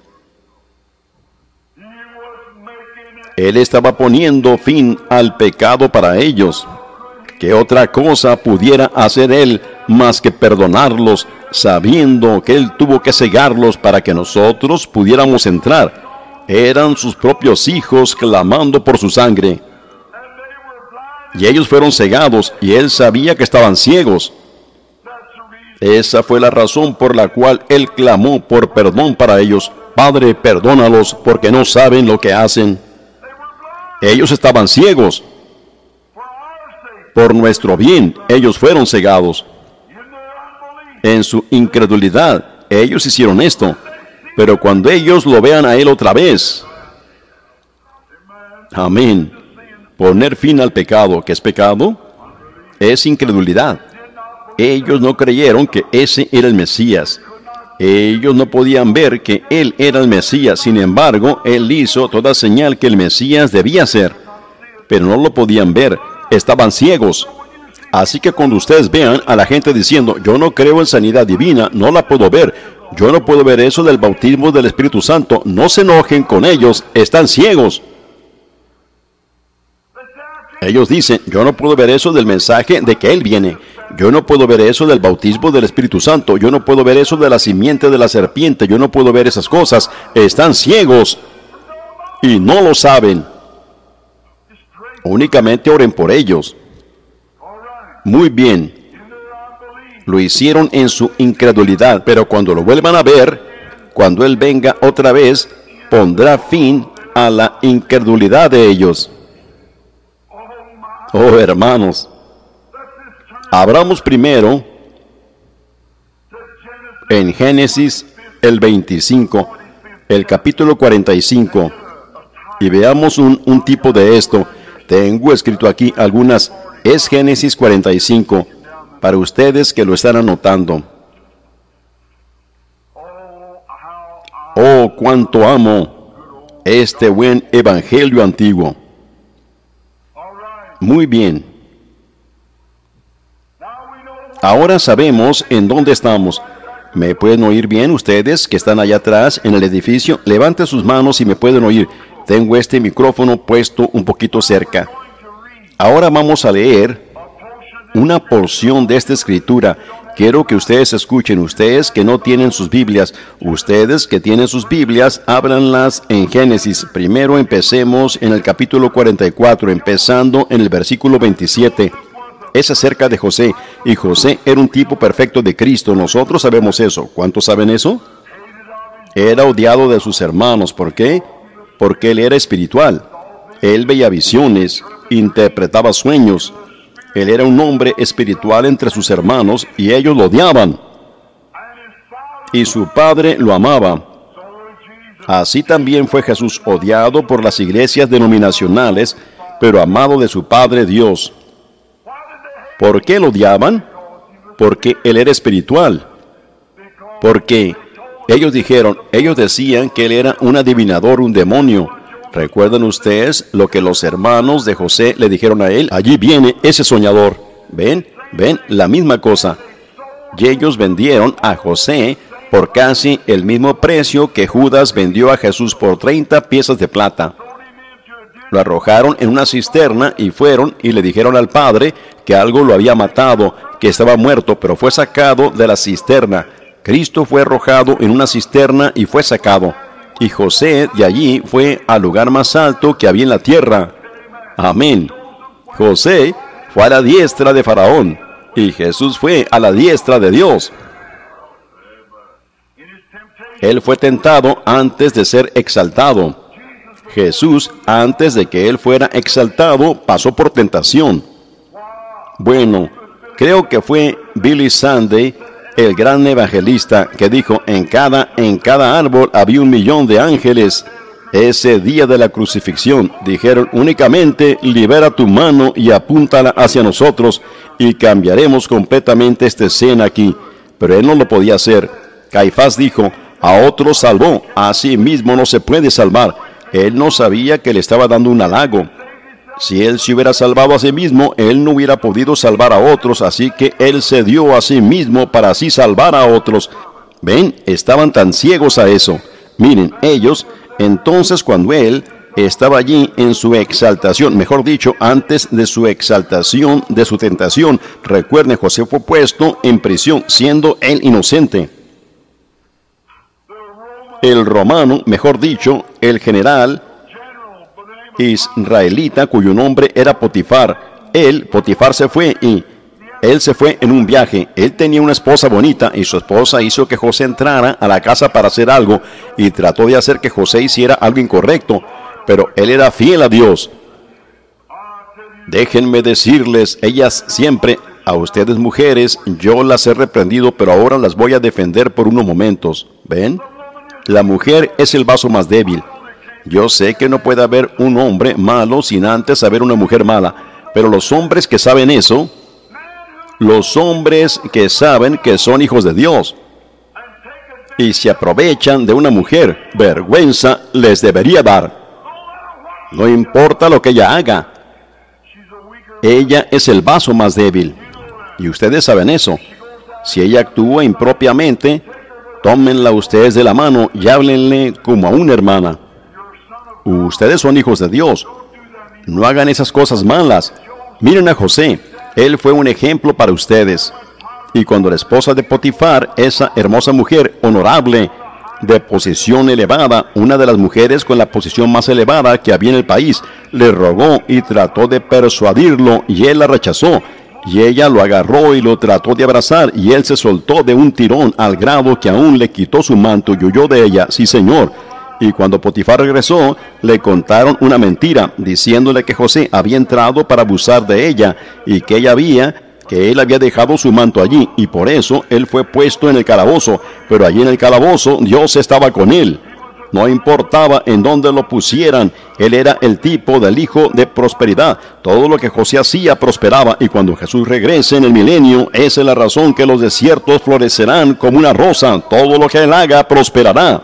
Speaker 1: Él estaba poniendo fin al pecado para ellos. ¿Qué otra cosa pudiera hacer él más que perdonarlos, sabiendo que él tuvo que cegarlos para que nosotros pudiéramos entrar? Eran sus propios hijos clamando por su sangre. Y ellos fueron cegados, y él sabía que estaban ciegos. Esa fue la razón por la cual él clamó por perdón para ellos. Padre, perdónalos, porque no saben lo que hacen. Ellos estaban ciegos. Por nuestro bien, ellos fueron cegados. En su incredulidad, ellos hicieron esto. Pero cuando ellos lo vean a él otra vez, amén. Poner fin al pecado. ¿Qué es pecado? Es incredulidad. Ellos no creyeron que ese era el Mesías. Ellos no podían ver que él era el Mesías. Sin embargo, él hizo toda señal que el Mesías debía ser. Pero no lo podían ver. Estaban ciegos. Así que cuando ustedes vean a la gente diciendo: yo no creo en sanidad divina, no la puedo ver, yo no puedo ver eso del bautismo del Espíritu Santo, no se enojen con ellos, están ciegos. Ellos dicen: yo no puedo ver eso del mensaje de que Él viene. Yo no puedo ver eso del bautismo del Espíritu Santo. Yo no puedo ver eso de la simiente de la serpiente. Yo no puedo ver esas cosas. Están ciegos y no lo saben. Únicamente oren por ellos. Muy bien. Lo hicieron en su incredulidad, pero cuando lo vuelvan a ver, cuando Él venga otra vez, pondrá fin a la incredulidad de ellos. Oh, hermanos, abramos primero en Génesis el veinticinco, el capítulo cuarenta y cinco, y veamos un, un tipo de esto. Tengo escrito aquí algunas. Es Génesis cuarenta y cinco, para ustedes que lo están anotando. Oh, cuánto amo este buen evangelio antiguo. Muy bien. Ahora sabemos en dónde estamos. ¿Me pueden oír bien ustedes que están allá atrás en el edificio? Levanten sus manos si me pueden oír. Tengo este micrófono puesto un poquito cerca. Ahora vamos a leer una porción de esta escritura. Quiero que ustedes escuchen, ustedes que no tienen sus Biblias, ustedes que tienen sus Biblias, ábranlas en Génesis. Primero empecemos en el capítulo cuarenta y cuatro, empezando en el versículo veintisiete. Es acerca de José, y José era un tipo perfecto de Cristo. Nosotros sabemos eso. ¿Cuántos saben eso? Era odiado de sus hermanos. ¿Por qué? Porque él era espiritual. Él veía visiones, interpretaba sueños. Él era un hombre espiritual entre sus hermanos y ellos lo odiaban. Y su padre lo amaba. Así también fue Jesús odiado por las iglesias denominacionales, pero amado de su Padre Dios. ¿Por qué lo odiaban? Porque Él era espiritual. Porque ellos dijeron, ellos decían que Él era un adivinador, un demonio. ¿Recuerdan ustedes lo que los hermanos de José le dijeron a Él? Allí viene ese soñador. ¿Ven? ¿Ven? La misma cosa. Y ellos vendieron a José por casi el mismo precio que Judas vendió a Jesús, por treinta piezas de plata. Lo arrojaron en una cisterna y fueron y le dijeron al padre que algo lo había matado, que estaba muerto, pero fue sacado de la cisterna. Cristo fue arrojado en una cisterna y fue sacado. Y José de allí fue al lugar más alto que había en la tierra. Amén. José fue a la diestra de Faraón y Jesús fue a la diestra de Dios. Él fue tentado antes de ser exaltado. Jesús, antes de que Él fuera exaltado, pasó por tentación. Bueno, creo que fue Billy Sunday, el gran evangelista, que dijo, en cada, en cada árbol había un millón de ángeles. Ese día de la crucifixión, dijeron únicamente, libera tu mano y apúntala hacia nosotros, y cambiaremos completamente esta escena aquí. Pero Él no lo podía hacer. Caifás dijo, a otro salvó, a sí mismo no se puede salvar. Él no sabía que le estaba dando un halago. Si Él se hubiera salvado a sí mismo, Él no hubiera podido salvar a otros, así que Él se dio a sí mismo para así salvar a otros. ¿Ven? Estaban tan ciegos a eso. Miren, ellos, entonces cuando Él estaba allí en su exaltación, mejor dicho, antes de su exaltación, de su tentación, recuerden, José fue puesto en prisión, siendo él inocente. El romano, mejor dicho, el general israelita, cuyo nombre era Potifar. Él, Potifar, se fue y él se fue en un viaje. Él tenía una esposa bonita y su esposa hizo que José entrara a la casa para hacer algo y trató de hacer que José hiciera algo incorrecto, pero él era fiel a Dios. Déjenme decirles, ellas siempre, a ustedes mujeres, yo las he reprendido, pero ahora las voy a defender por unos momentos. ¿Ven? La mujer es el vaso más débil. Yo sé que no puede haber un hombre malo sin antes haber una mujer mala, pero los hombres que saben eso, los hombres que saben que son hijos de Dios y se aprovechan de una mujer, vergüenza les debería dar. No importa lo que ella haga, ella es el vaso más débil, y ustedes saben eso. Si ella actúa impropiamente, tómenla ustedes de la mano y háblenle como a una hermana. Ustedes son hijos de Dios. No hagan esas cosas malas. Miren a José. Él fue un ejemplo para ustedes. Y cuando la esposa de Potifar, esa hermosa mujer honorable, de posición elevada, una de las mujeres con la posición más elevada que había en el país, le rogó y trató de persuadirlo, y él la rechazó. Y ella lo agarró y lo trató de abrazar, y él se soltó de un tirón al grado que aún le quitó su manto y huyó de ella. Sí, señor. Y cuando Potifar regresó, le contaron una mentira, diciéndole que José había entrado para abusar de ella, y que ella había, que él había dejado su manto allí, y por eso él fue puesto en el calabozo. Pero allí en el calabozo, Dios estaba con él. No importaba en dónde lo pusieran, él era el tipo del hijo de prosperidad. Todo lo que José hacía prosperaba, y cuando Jesús regrese en el milenio, esa es la razón que los desiertos florecerán como una rosa. Todo lo que él haga prosperará.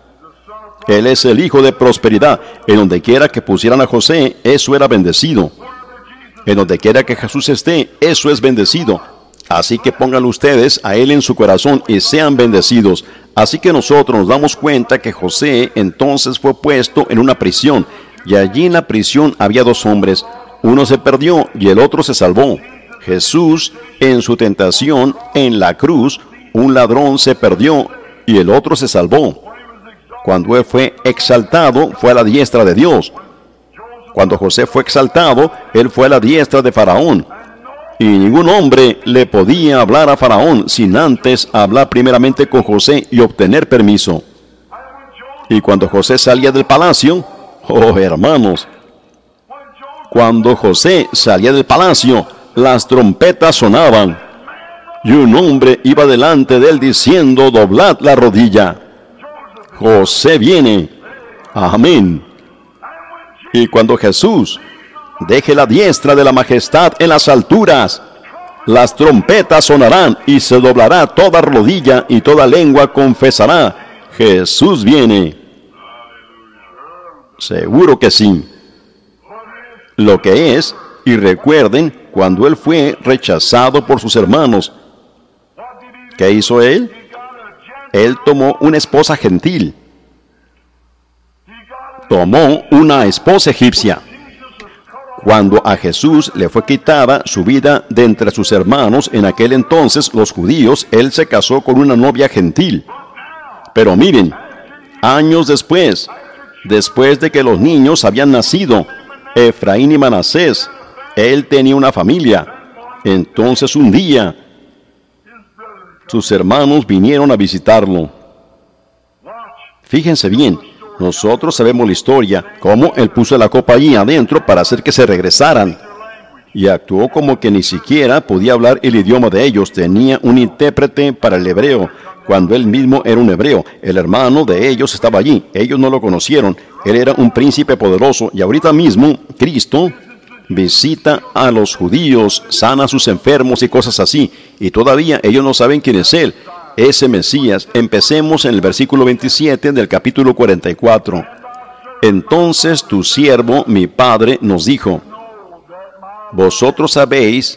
Speaker 1: Él es el hijo de prosperidad. En donde quiera que pusieran a José, eso era bendecido. En donde quiera que Jesús esté, eso es bendecido. Así que pónganlo ustedes a Él en su corazón y sean bendecidos. Así que nosotros nos damos cuenta que José entonces fue puesto en una prisión. Y allí en la prisión había dos hombres. Uno se perdió y el otro se salvó. Jesús, en su tentación, en la cruz, un ladrón se perdió y el otro se salvó. Cuando él fue exaltado, fue a la diestra de Dios. Cuando José fue exaltado, él fue a la diestra de Faraón. Y ningún hombre le podía hablar a Faraón sin antes hablar primeramente con José y obtener permiso. Y cuando José salía del palacio, oh hermanos, cuando José salía del palacio, las trompetas sonaban. Y un hombre iba delante de él diciendo, doblad la rodilla. José viene. Amén. Y cuando Jesús deje la diestra de la majestad en las alturas, las trompetas sonarán y se doblará toda rodilla y toda lengua confesará: Jesús viene. Seguro que sí. Lo que es, y recuerden, cuando él fue rechazado por sus hermanos, ¿qué hizo él? Él tomó una esposa gentil. Tomó una esposa egipcia. Cuando a Jesús le fue quitada su vida de entre sus hermanos, en aquel entonces los judíos, él se casó con una novia gentil. Pero miren, años después, después de que los niños habían nacido, Efraín y Manasés, él tenía una familia. Entonces un día, sus hermanos vinieron a visitarlo. Fíjense bien. Nosotros sabemos la historia, cómo él puso la copa allí adentro para hacer que se regresaran. Y actuó como que ni siquiera podía hablar el idioma de ellos. Tenía un intérprete para el hebreo, cuando él mismo era un hebreo. El hermano de ellos estaba allí. Ellos no lo conocieron. Él era un príncipe poderoso. Y ahorita mismo, Cristo visita a los judíos, sana a sus enfermos y cosas así. Y todavía ellos no saben quién es él. Ese Mesías. Empecemos en el versículo veintisiete del capítulo cuarenta y cuatro. Entonces tu siervo, mi padre, nos dijo: vosotros sabéis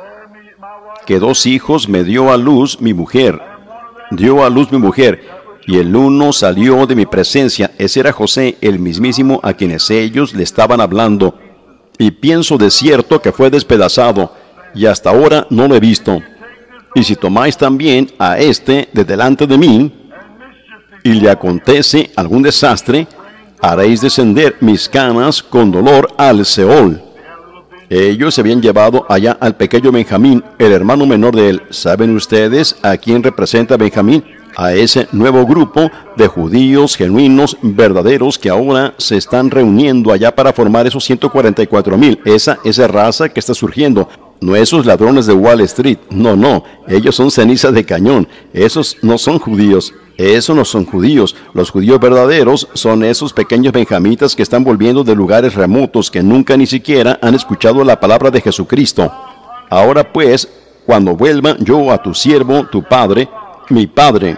Speaker 1: que dos hijos me dio a luz mi mujer. Dio a luz mi mujer, y el uno salió de mi presencia. Ese era José, el mismísimo a quienes ellos le estaban hablando. Y pienso de cierto que fue despedazado, y hasta ahora no lo he visto. Y si tomáis también a este de delante de mí, y le acontece algún desastre, haréis descender mis canas con dolor al Seol. Ellos se habían llevado allá al pequeño Benjamín, el hermano menor de él. ¿Saben ustedes a quién representa Benjamín? A ese nuevo grupo de judíos genuinos, verdaderos, que ahora se están reuniendo allá para formar esos ciento cuarenta y cuatro mil. Esa, esa raza que está surgiendo. No esos ladrones de Wall Street, no, no, ellos son cenizas de cañón, esos no son judíos, esos no son judíos. Los judíos verdaderos son esos pequeños benjamitas que están volviendo de lugares remotos, que nunca ni siquiera han escuchado la palabra de Jesucristo. Ahora pues, cuando vuelva yo a tu siervo, tu padre, mi padre,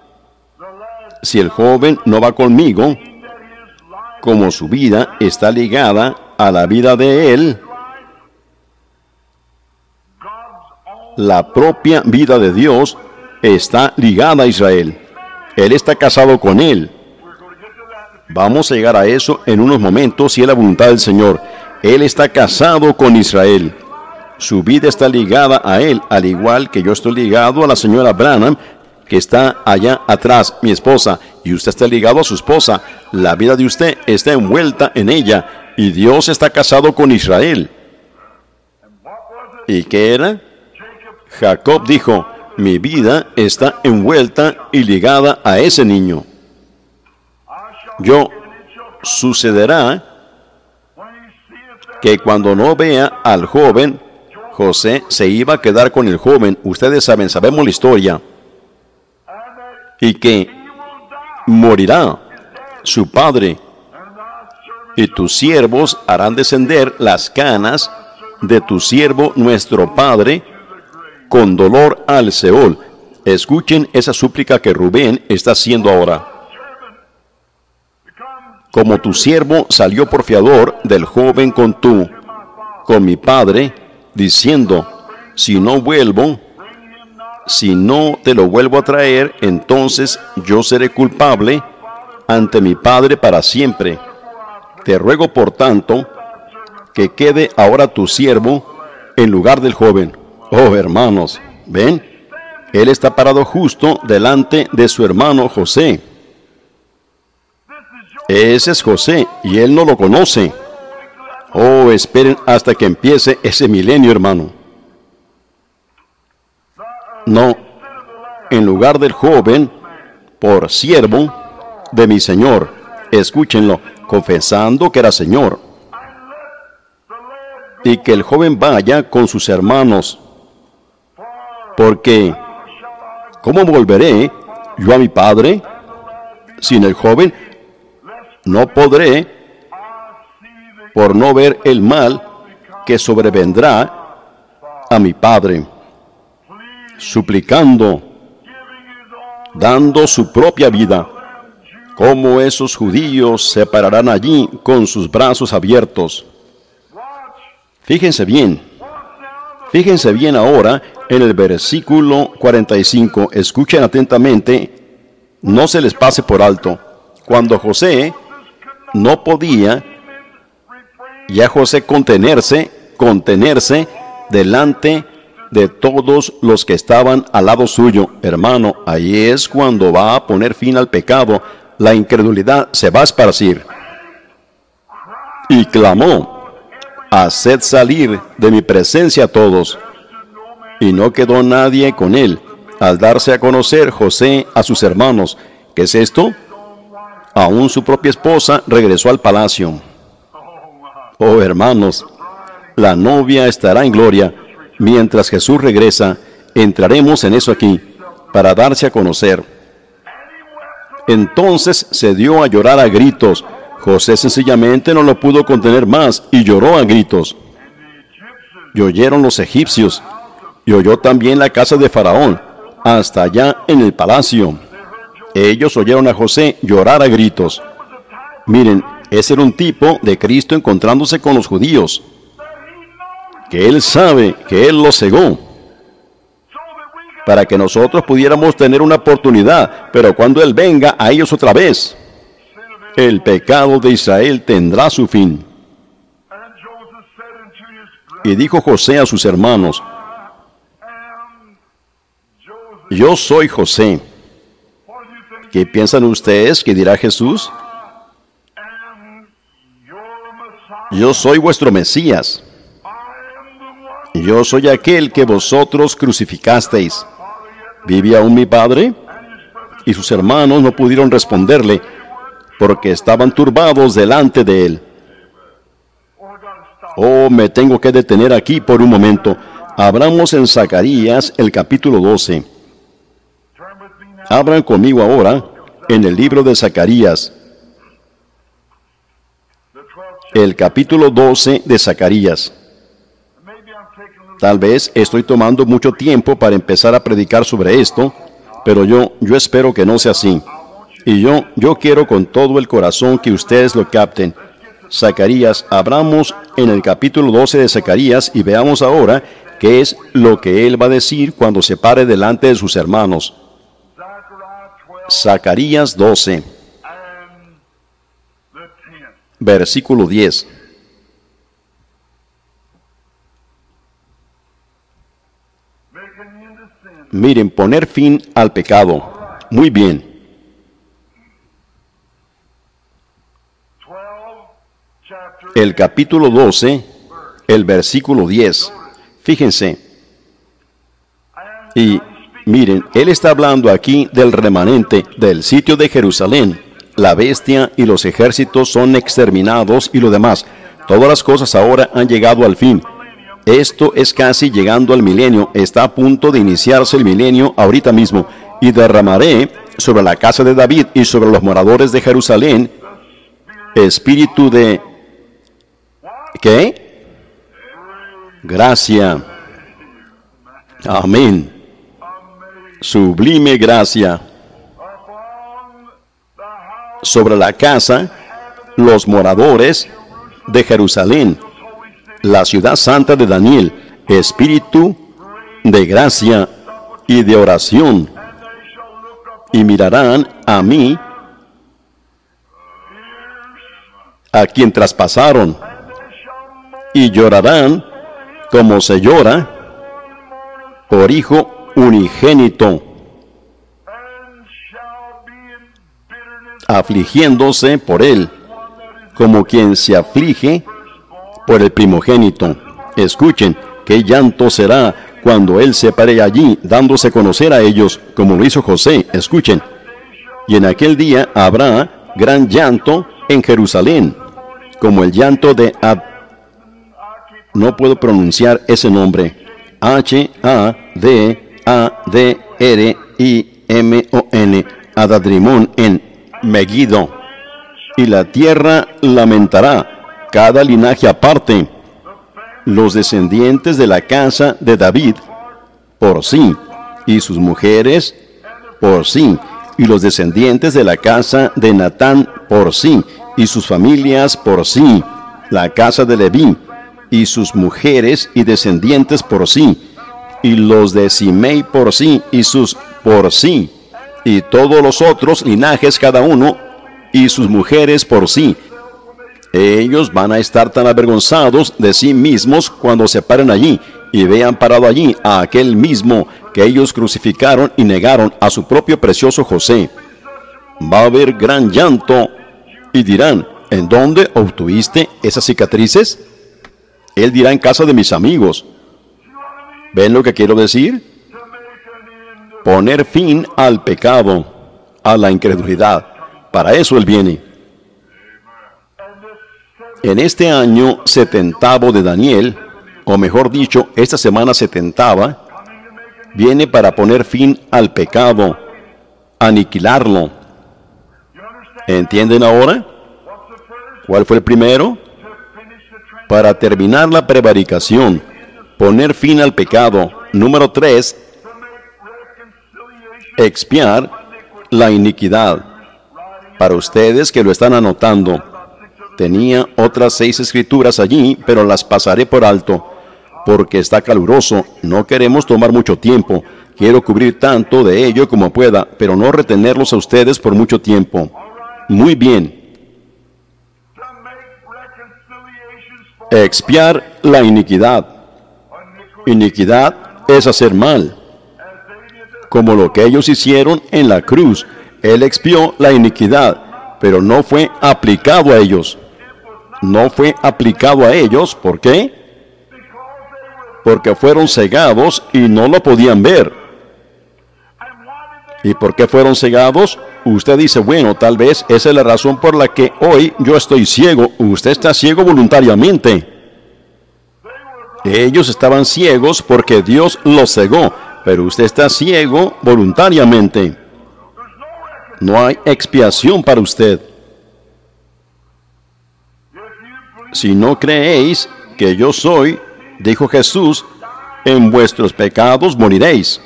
Speaker 1: si el joven no va conmigo, como su vida está ligada a la vida de él, la propia vida de Dios está ligada a Israel. Él está casado con él. Vamos a llegar a eso en unos momentos, si es la voluntad del Señor. Él está casado con Israel. Su vida está ligada a él, al igual que yo estoy ligado a la señora Branham, que está allá atrás, mi esposa, y usted está ligado a su esposa. La vida de usted está envuelta en ella, y Dios está casado con Israel. ¿Y qué era? Jacob dijo: mi vida está envuelta y ligada a ese niño. Yo, sucederá que cuando no vea al joven, José se iba a quedar con el joven. Ustedes saben, sabemos la historia. Y que morirá su padre, y tus siervos harán descender las canas de tu siervo nuestro padre con dolor al Seol. Escuchen esa súplica que Rubén está haciendo ahora. Como tu siervo salió por fiador del joven con tu, con mi padre, diciendo: si no vuelvo, si no te lo vuelvo a traer, entonces yo seré culpable ante mi padre para siempre. Te ruego, por tanto, que quede ahora tu siervo en lugar del joven. Oh, hermanos, ¿ven? Él está parado justo delante de su hermano José. Ese es José, y él no lo conoce. Oh, esperen hasta que empiece ese milenio, hermano. No, en lugar del joven, por siervo de mi Señor. Escúchenlo, confesando que era Señor. Y que el joven vaya con sus hermanos. Porque, ¿cómo volveré yo a mi padre? sin el joven no podré, por no ver el mal que sobrevendrá a mi padre, suplicando, dando su propia vida. Cómo esos judíos se pararán allí con sus brazos abiertos. Fíjense bien, fíjense bien ahora en el versículo cuarenta y cinco. Escuchen atentamente, no se les pase por alto. Cuando José no podía ya José contenerse, contenerse delante de todos los que estaban al lado suyo. Hermano, ahí es cuando va a poner fin al pecado. La incredulidad se va a esparcir. Y clamó, haced salir de mi presencia a todos. Y no quedó nadie con él. Al darse a conocer José a sus hermanos, ¿qué es esto? Aún su propia esposa regresó al palacio. Oh, hermanos, la novia estará en gloria. Mientras Jesús regresa, entraremos en eso aquí, para darse a conocer. Entonces se dio a llorar a gritos. José sencillamente no lo pudo contener más y lloró a gritos. Y oyeron los egipcios, y oyó también la casa de Faraón, hasta allá en el palacio. Ellos oyeron a José llorar a gritos. Miren, ese era un tipo de Cristo encontrándose con los judíos, que Él sabe que Él los cegó, para que nosotros pudiéramos tener una oportunidad, pero cuando Él venga a ellos otra vez, el pecado de Israel tendrá su fin. Y dijo José a sus hermanos, yo soy José. ¿Qué piensan ustedes que dirá Jesús? Yo soy vuestro Mesías. Yo soy aquel que vosotros crucificasteis. ¿Vive aún mi Padre? Y sus hermanos no pudieron responderle, porque estaban turbados delante de él. Oh, me tengo que detener aquí por un momento. Abramos en Zacarías el capítulo doce. Abran conmigo ahora en el libro de Zacarías, el capítulo doce de Zacarías. Tal vez estoy tomando mucho tiempo para empezar a predicar sobre esto, pero yo, yo espero que no sea así. Y yo, yo quiero con todo el corazón que ustedes lo capten. Zacarías, abramos en el capítulo doce de Zacarías y veamos ahora qué es lo que él va a decir cuando se pare delante de sus hermanos. Zacarías doce, versículo diez. Miren, poner fin al pecado. Muy bien. El capítulo doce, el versículo diez. Fíjense. Y miren, él está hablando aquí del remanente del sitio de Jerusalén. La bestia y los ejércitos son exterminados y lo demás. Todas las cosas ahora han llegado al fin. Esto es casi llegando al milenio. Está a punto de iniciarse el milenio ahorita mismo. Y derramaré sobre la casa de David y sobre los moradores de Jerusalén espíritu de... ¿qué? Gracia. Amén. Sublime gracia. Sobre la casa, los moradores de Jerusalén, la ciudad santa de Daniel, espíritu de gracia y de oración. Y mirarán a mí, a quien traspasaron, y llorarán como se llora por hijo unigénito, afligiéndose por él, como quien se aflige por el primogénito. Escuchen, qué llanto será cuando él se pare allí, dándose a conocer a ellos, como lo hizo José. Escuchen, y en aquel día habrá gran llanto en Jerusalén, como el llanto de Ad... no puedo pronunciar ese nombre. H A D A D R I M O N, Adadrimón en Megiddo, y la tierra lamentará, cada linaje aparte, los descendientes de la casa de David, por sí, y sus mujeres, por sí, y los descendientes de la casa de Natán, por sí, y sus familias, por sí, la casa de Leví, y sus mujeres y descendientes, por sí, y los de Simei, por sí, y sus por sí, y todos los otros linajes cada uno, y sus mujeres por sí. Ellos van a estar tan avergonzados de sí mismos cuando se paren allí y vean parado allí a aquel mismo que ellos crucificaron y negaron, a su propio precioso José. Va a haber gran llanto y dirán, ¿en dónde obtuviste esas cicatrices? Él dirá, en casa de mis amigos. ¿Ven lo que quiero decir? Poner fin al pecado, a la incredulidad. Para eso Él viene. En este año setentavo de Daniel, o mejor dicho, esta semana setentava, viene para poner fin al pecado, aniquilarlo. ¿Entienden ahora? ¿Cuál fue el primero? Para terminar la prevaricación, poner fin al pecado. Número tres, expiar la iniquidad. Para ustedes que lo están anotando, tenía otras seis escrituras allí, pero las pasaré por alto, porque está caluroso. No queremos tomar mucho tiempo. Quiero cubrir tanto de ello como pueda, pero no retenerlos a ustedes por mucho tiempo. Muy bien. Expiar la iniquidad. Iniquidad es hacer mal, como lo que ellos hicieron en la cruz. Él expió la iniquidad, pero no fue aplicado a ellos. No fue aplicado a ellos. ¿Por qué? Porque fueron cegados y no lo podían ver. ¿Y por qué fueron cegados? Usted dice, bueno, tal vez esa es la razón por la que hoy yo estoy ciego. Usted está ciego voluntariamente. Ellos estaban ciegos porque Dios los cegó, pero usted está ciego voluntariamente. No hay expiación para usted. Si no creéis que yo soy, dijo Jesús, en vuestros pecados moriréis.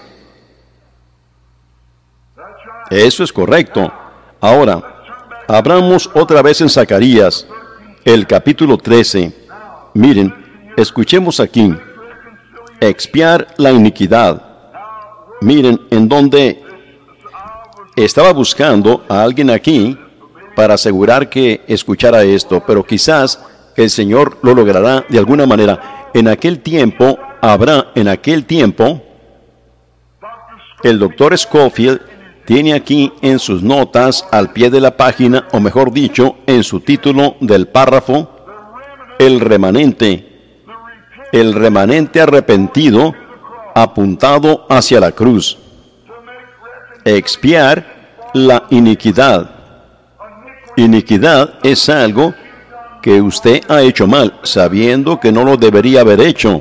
Speaker 1: Eso es correcto. Ahora, abramos otra vez en Zacarías, el capítulo trece. Miren, escuchemos aquí. Expiar la iniquidad. Miren, en donde estaba buscando a alguien aquí para asegurar que escuchara esto, pero quizás el Señor lo logrará de alguna manera. En aquel tiempo, habrá, en aquel tiempo, el doctor Scofield tiene aquí en sus notas, al pie de la página, o mejor dicho, en su título del párrafo, el remanente, el remanente arrepentido, apuntado hacia la cruz. Expiar la iniquidad. Iniquidad es algo que usted ha hecho mal, sabiendo que no lo debería haber hecho.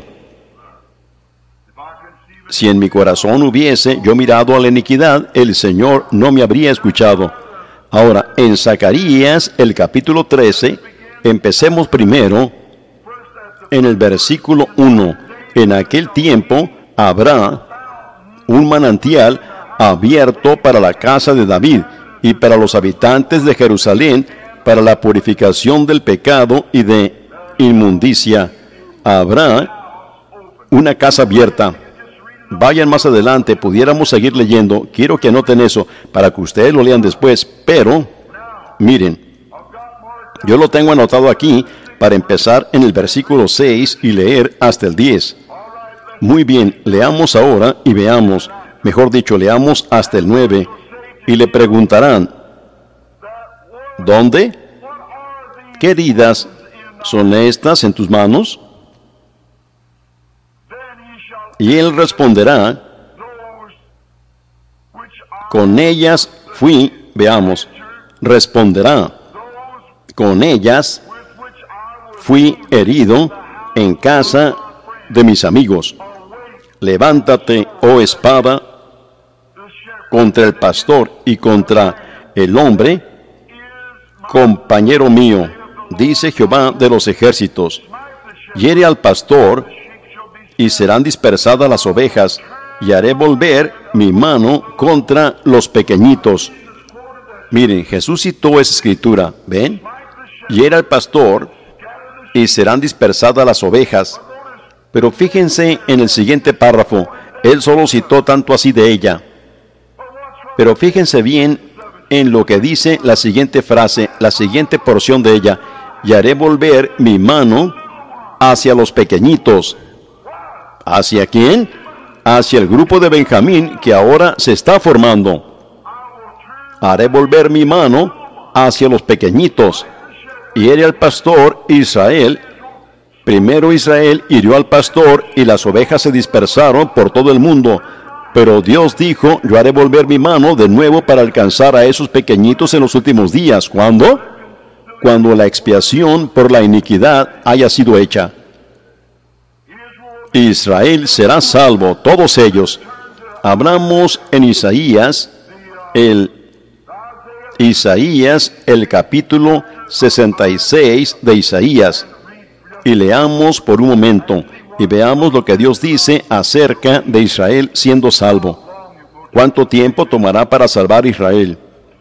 Speaker 1: Si en mi corazón hubiese yo mirado a la iniquidad, el Señor no me habría escuchado. Ahora, en Zacarías, el capítulo trece, empecemos primero en el versículo uno. En aquel tiempo habrá un manantial abierto para la casa de David y para los habitantes de Jerusalén, para la purificación del pecado y de inmundicia. Habrá una casa abierta. Vayan más adelante, pudiéramos seguir leyendo. Quiero que anoten eso para que ustedes lo lean después. Pero, miren, yo lo tengo anotado aquí para empezar en el versículo seis y leer hasta el diez. Muy bien, leamos ahora y veamos. Mejor dicho, leamos hasta el nueve. Y le preguntarán, ¿dónde? ¿Qué heridas son estas en tus manos? Y él responderá, con ellas fui, veamos, responderá, con ellas fui herido en casa de mis amigos. Levántate, oh espada, contra el pastor y contra el hombre compañero mío, dice Jehová de los ejércitos, hiere al pastor, y serán dispersadas las ovejas, y haré volver mi mano contra los pequeñitos. Miren, Jesús citó esa escritura, ¿ven? Hiere al pastor, y serán dispersadas las ovejas. Pero fíjense en el siguiente párrafo, él solo citó tanto así de ella. Pero fíjense bien en lo que dice la siguiente frase, la siguiente porción de ella, y haré volver mi mano hacia los pequeñitos. ¿Hacia quién? Hacia el grupo de Benjamín que ahora se está formando. Haré volver mi mano hacia los pequeñitos. Hiere al pastor Israel. Primero Israel hirió al pastor y las ovejas se dispersaron por todo el mundo. Pero Dios dijo, yo haré volver mi mano de nuevo para alcanzar a esos pequeñitos en los últimos días. ¿Cuándo? Cuando la expiación por la iniquidad haya sido hecha. Israel será salvo, todos ellos. Abramos en Isaías, el Isaías, el capítulo sesenta y seis de Isaías. Y leamos por un momento y veamos lo que Dios dice acerca de Israel siendo salvo. ¿Cuánto tiempo tomará para salvar a Israel?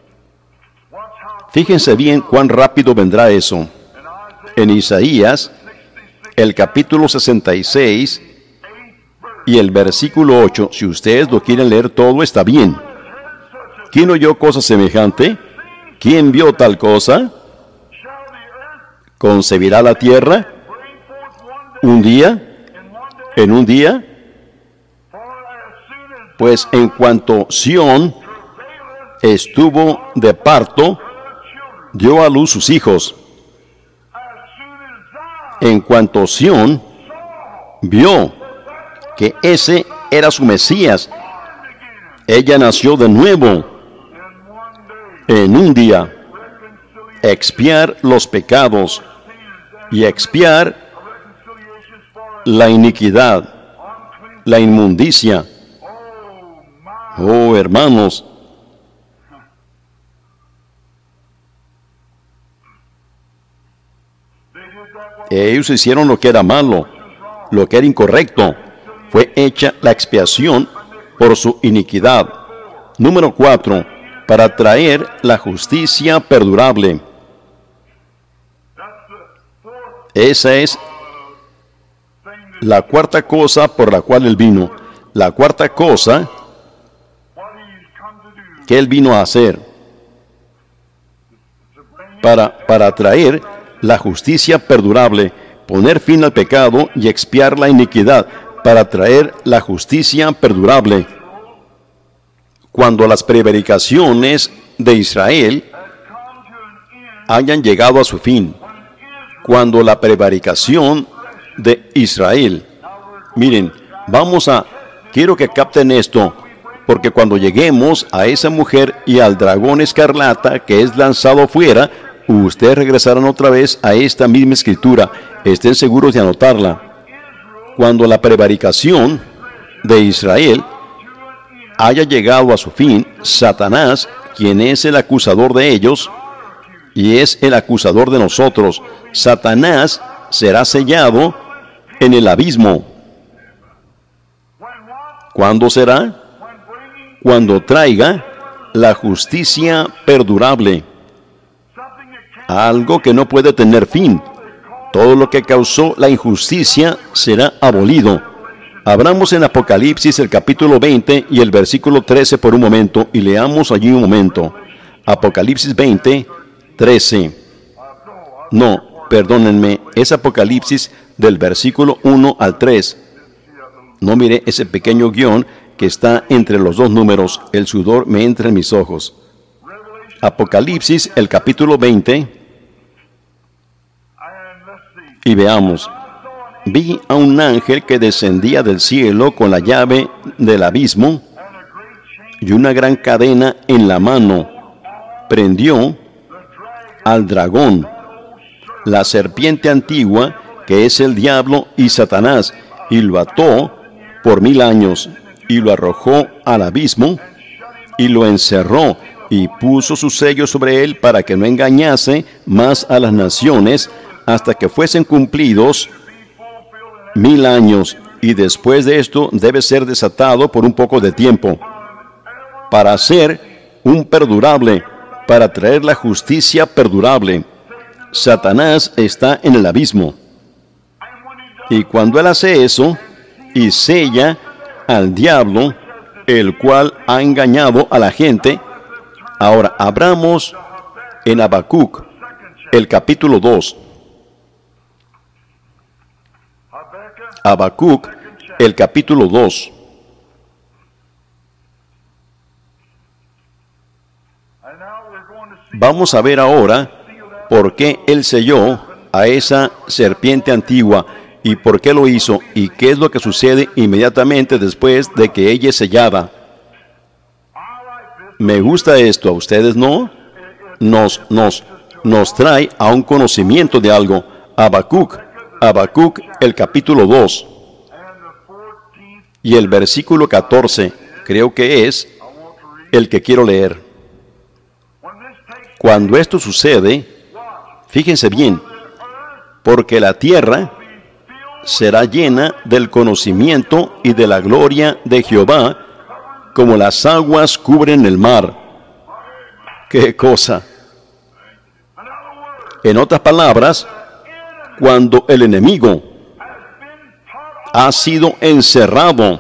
Speaker 1: Fíjense bien cuán rápido vendrá eso. En Isaías, el capítulo sesenta y seis y el versículo ocho, si ustedes lo quieren leer todo, está bien. ¿Quién oyó cosa semejante? ¿Quién vio tal cosa? ¿Concebirá la tierra un día? ¿En un día? Pues en cuanto Sión estuvo de parto, dio a luz sus hijos. En cuanto Sión vio que ese era su Mesías, ella nació de nuevo en un día. Expiar los pecados y expiar la iniquidad, la inmundicia. Oh, hermanos, ellos hicieron lo que era malo, lo que era incorrecto. Fue hecha la expiación por su iniquidad. Número cuatro, para traer la justicia perdurable. Esa es la cuarta cosa por la cual Él vino. La cuarta cosa que Él vino a hacer. Para, para traer la justicia perdurable, poner fin al pecado y expiar la iniquidad, para traer la justicia perdurable. Cuando las prevaricaciones de Israel hayan llegado a su fin, cuando la prevaricación de Israel, miren, vamos a, quiero que capten esto, porque cuando lleguemos a esa mujer y al dragón escarlata que es lanzado fuera, ustedes regresarán otra vez a esta misma escritura. Estén seguros de anotarla. Cuando la prevaricación de Israel haya llegado a su fin, Satanás, quien es el acusador de ellos, y es el acusador de nosotros, Satanás será sellado en el abismo. ¿Cuándo será? Cuando traiga la justicia perdurable. Algo que no puede tener fin. Todo lo que causó la injusticia será abolido. Abramos en Apocalipsis el capítulo veinte y el versículo trece por un momento y leamos allí un momento. Apocalipsis veinte, trece. No, perdónenme, es Apocalipsis del versículo uno al tres. No mire ese pequeño guión que está entre los dos números. El sudor me entra en mis ojos. Apocalipsis el capítulo veinte. Y veamos, vi a un ángel que descendía del cielo con la llave del abismo y una gran cadena en la mano. Prendió al dragón, la serpiente antigua, que es el diablo y Satanás, y lo ató por mil años, y lo arrojó al abismo, y lo encerró, y puso su sello sobre él para que no engañase más a las naciones hasta que fuesen cumplidos mil años, y después de esto debe ser desatado por un poco de tiempo, para ser un perdurable, para traer la justicia perdurable. Satanás está en el abismo. Y cuando él hace eso, y sella al diablo, el cual ha engañado a la gente. Ahora, abramos en Habacuc, el capítulo dos. Habacuc, el capítulo dos. Vamos a ver ahora por qué él selló a esa serpiente antigua y por qué lo hizo y qué es lo que sucede inmediatamente después de que ella es sellada. Me gusta esto, ¿a ustedes no? Nos, nos, nos trae a un conocimiento de algo. Habacuc, Habacuc, el capítulo dos y el versículo catorce, creo que es el que quiero leer. Cuando esto sucede, fíjense bien, porque la tierra será llena del conocimiento y de la gloria de Jehová, como las aguas cubren el mar. ¡Qué cosa! En otras palabras, cuando el enemigo ha sido encerrado,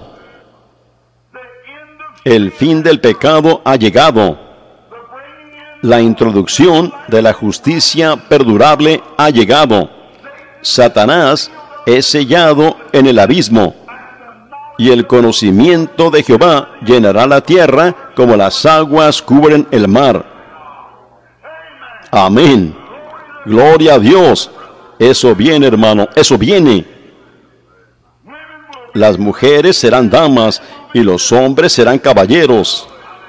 Speaker 1: el fin del pecado ha llegado. La introducción de la justicia perdurable ha llegado. Satanás es sellado en el abismo, y el conocimiento de Jehová llenará la tierra como las aguas cubren el mar. Amén. Gloria a Dios. Eso viene, hermano, eso viene. Las mujeres serán damas y los hombres serán caballeros.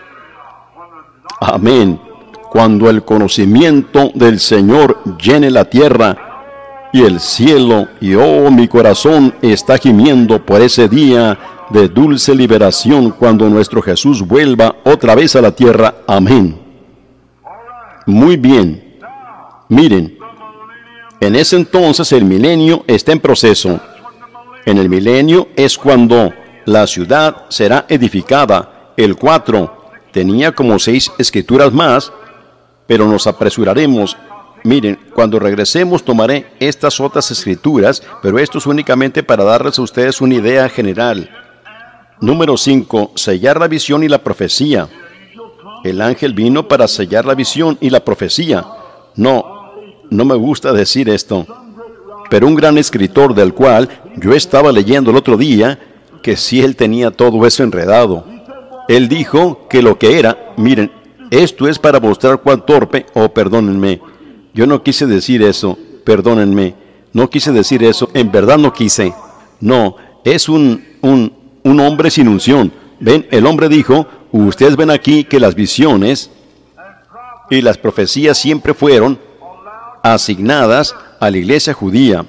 Speaker 1: Amén. Cuando el conocimiento del Señor llene la tierra y el cielo, y oh, mi corazón está gimiendo por ese día de dulce liberación cuando nuestro Jesús vuelva otra vez a la tierra. Amén. Muy bien. Miren, en ese entonces el milenio está en proceso. En el milenio es cuando la ciudad será edificada. El cuatro tenía como seis escrituras más, pero nos apresuraremos. Miren, cuando regresemos tomaré estas otras escrituras, pero esto es únicamente para darles a ustedes una idea general. Número cinco, sellar la visión y la profecía. El ángel vino para sellar la visión y la profecía. No, no me gusta decir esto, pero un gran escritor del cual yo estaba leyendo el otro día, que sí él tenía todo eso enredado. Él dijo que lo que era, miren, esto es para mostrar cuán torpe, oh, perdónenme, yo no quise decir eso, perdónenme, no quise decir eso, en verdad no quise. No, es un, un, un hombre sin unción. Ven, el hombre dijo, ustedes ven aquí que las visiones y las profecías siempre fueron asignadas a la iglesia judía.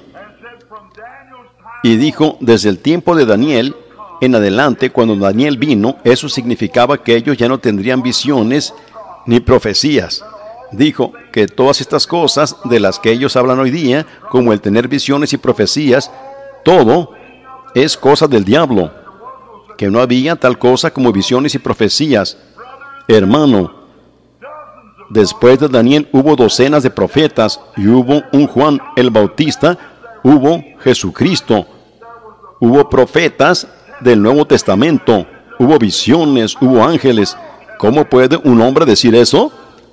Speaker 1: Y dijo, desde el tiempo de Daniel en adelante, cuando Daniel vino, eso significaba que ellos ya no tendrían visiones ni profecías. Dijo que todas estas cosas de las que ellos hablan hoy día, como el tener visiones y profecías, todo es cosa del diablo, que no había tal cosa como visiones y profecías. Hermano, después de Daniel hubo docenas de profetas, y hubo un Juan el Bautista, hubo Jesucristo, hubo profetas del Nuevo Testamento, hubo visiones, hubo ángeles. ¿Cómo puede un hombre decir eso?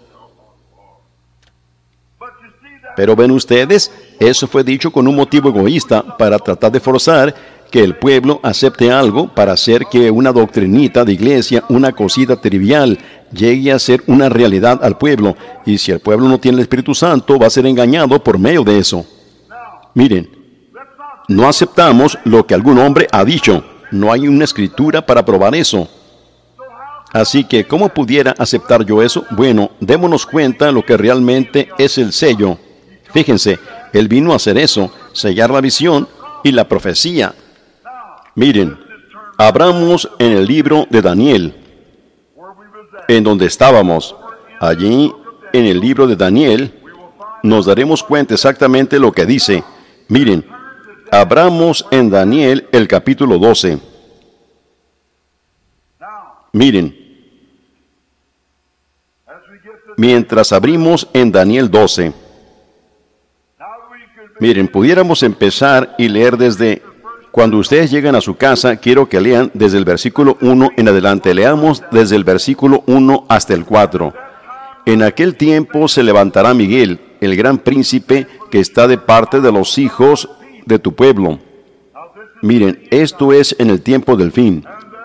Speaker 1: Pero ven ustedes, eso fue dicho con un motivo egoísta, para tratar de forzar que el pueblo acepte algo, para hacer que una doctrinita de iglesia, una cosita trivial, llegue a ser una realidad al pueblo. Y si el pueblo no tiene el Espíritu Santo, va a ser engañado por medio de eso. Miren, no aceptamos lo que algún hombre ha dicho. No hay una escritura para probar eso. Así que, ¿cómo pudiera aceptar yo eso? Bueno, démonos cuenta de lo que realmente es el sello. Fíjense, él vino a hacer eso, sellar la visión y la profecía. Miren, abramos en el libro de Daniel, en donde estábamos. Allí, en el libro de Daniel, nos daremos cuenta exactamente lo que dice. Miren, abramos en Daniel el capítulo doce. Miren, mientras abrimos en Daniel doce, miren, pudiéramos empezar y leer desde... Cuando ustedes llegan a su casa, quiero que lean desde el versículo uno en adelante. Leamos desde el versículo uno hasta el cuatro. En aquel tiempo se levantará Miguel, el gran príncipe que está de parte de los hijos de tu pueblo. Miren, esto es en el tiempo del fin.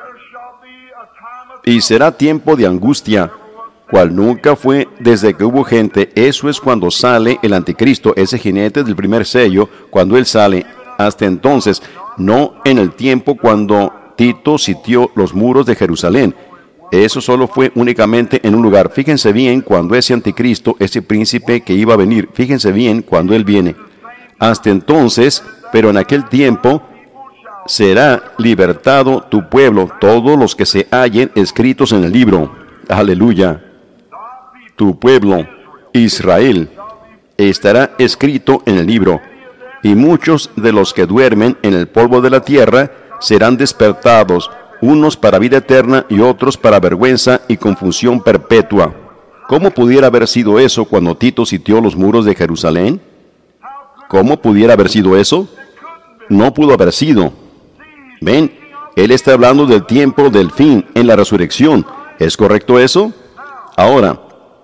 Speaker 1: Y será tiempo de angustia, cual nunca fue desde que hubo gente. Eso es cuando sale el anticristo, ese jinete del primer sello, cuando él sale. Hasta entonces, no en el tiempo cuando Tito sitió los muros de Jerusalén. Eso solo fue únicamente en un lugar. Fíjense bien cuando ese anticristo, ese príncipe que iba a venir, fíjense bien cuando él viene. Hasta entonces, pero en aquel tiempo, será libertado tu pueblo, todos los que se hallen escritos en el libro. Aleluya. Tu pueblo, Israel, estará escrito en el libro. Y muchos de los que duermen en el polvo de la tierra serán despertados, unos para vida eterna y otros para vergüenza y confusión perpetua. ¿Cómo pudiera haber sido eso cuando Tito sitió los muros de Jerusalén? ¿Cómo pudiera haber sido eso? No pudo haber sido. ¿Ven? Él está hablando del tiempo del fin en la resurrección. ¿Es correcto eso? Ahora,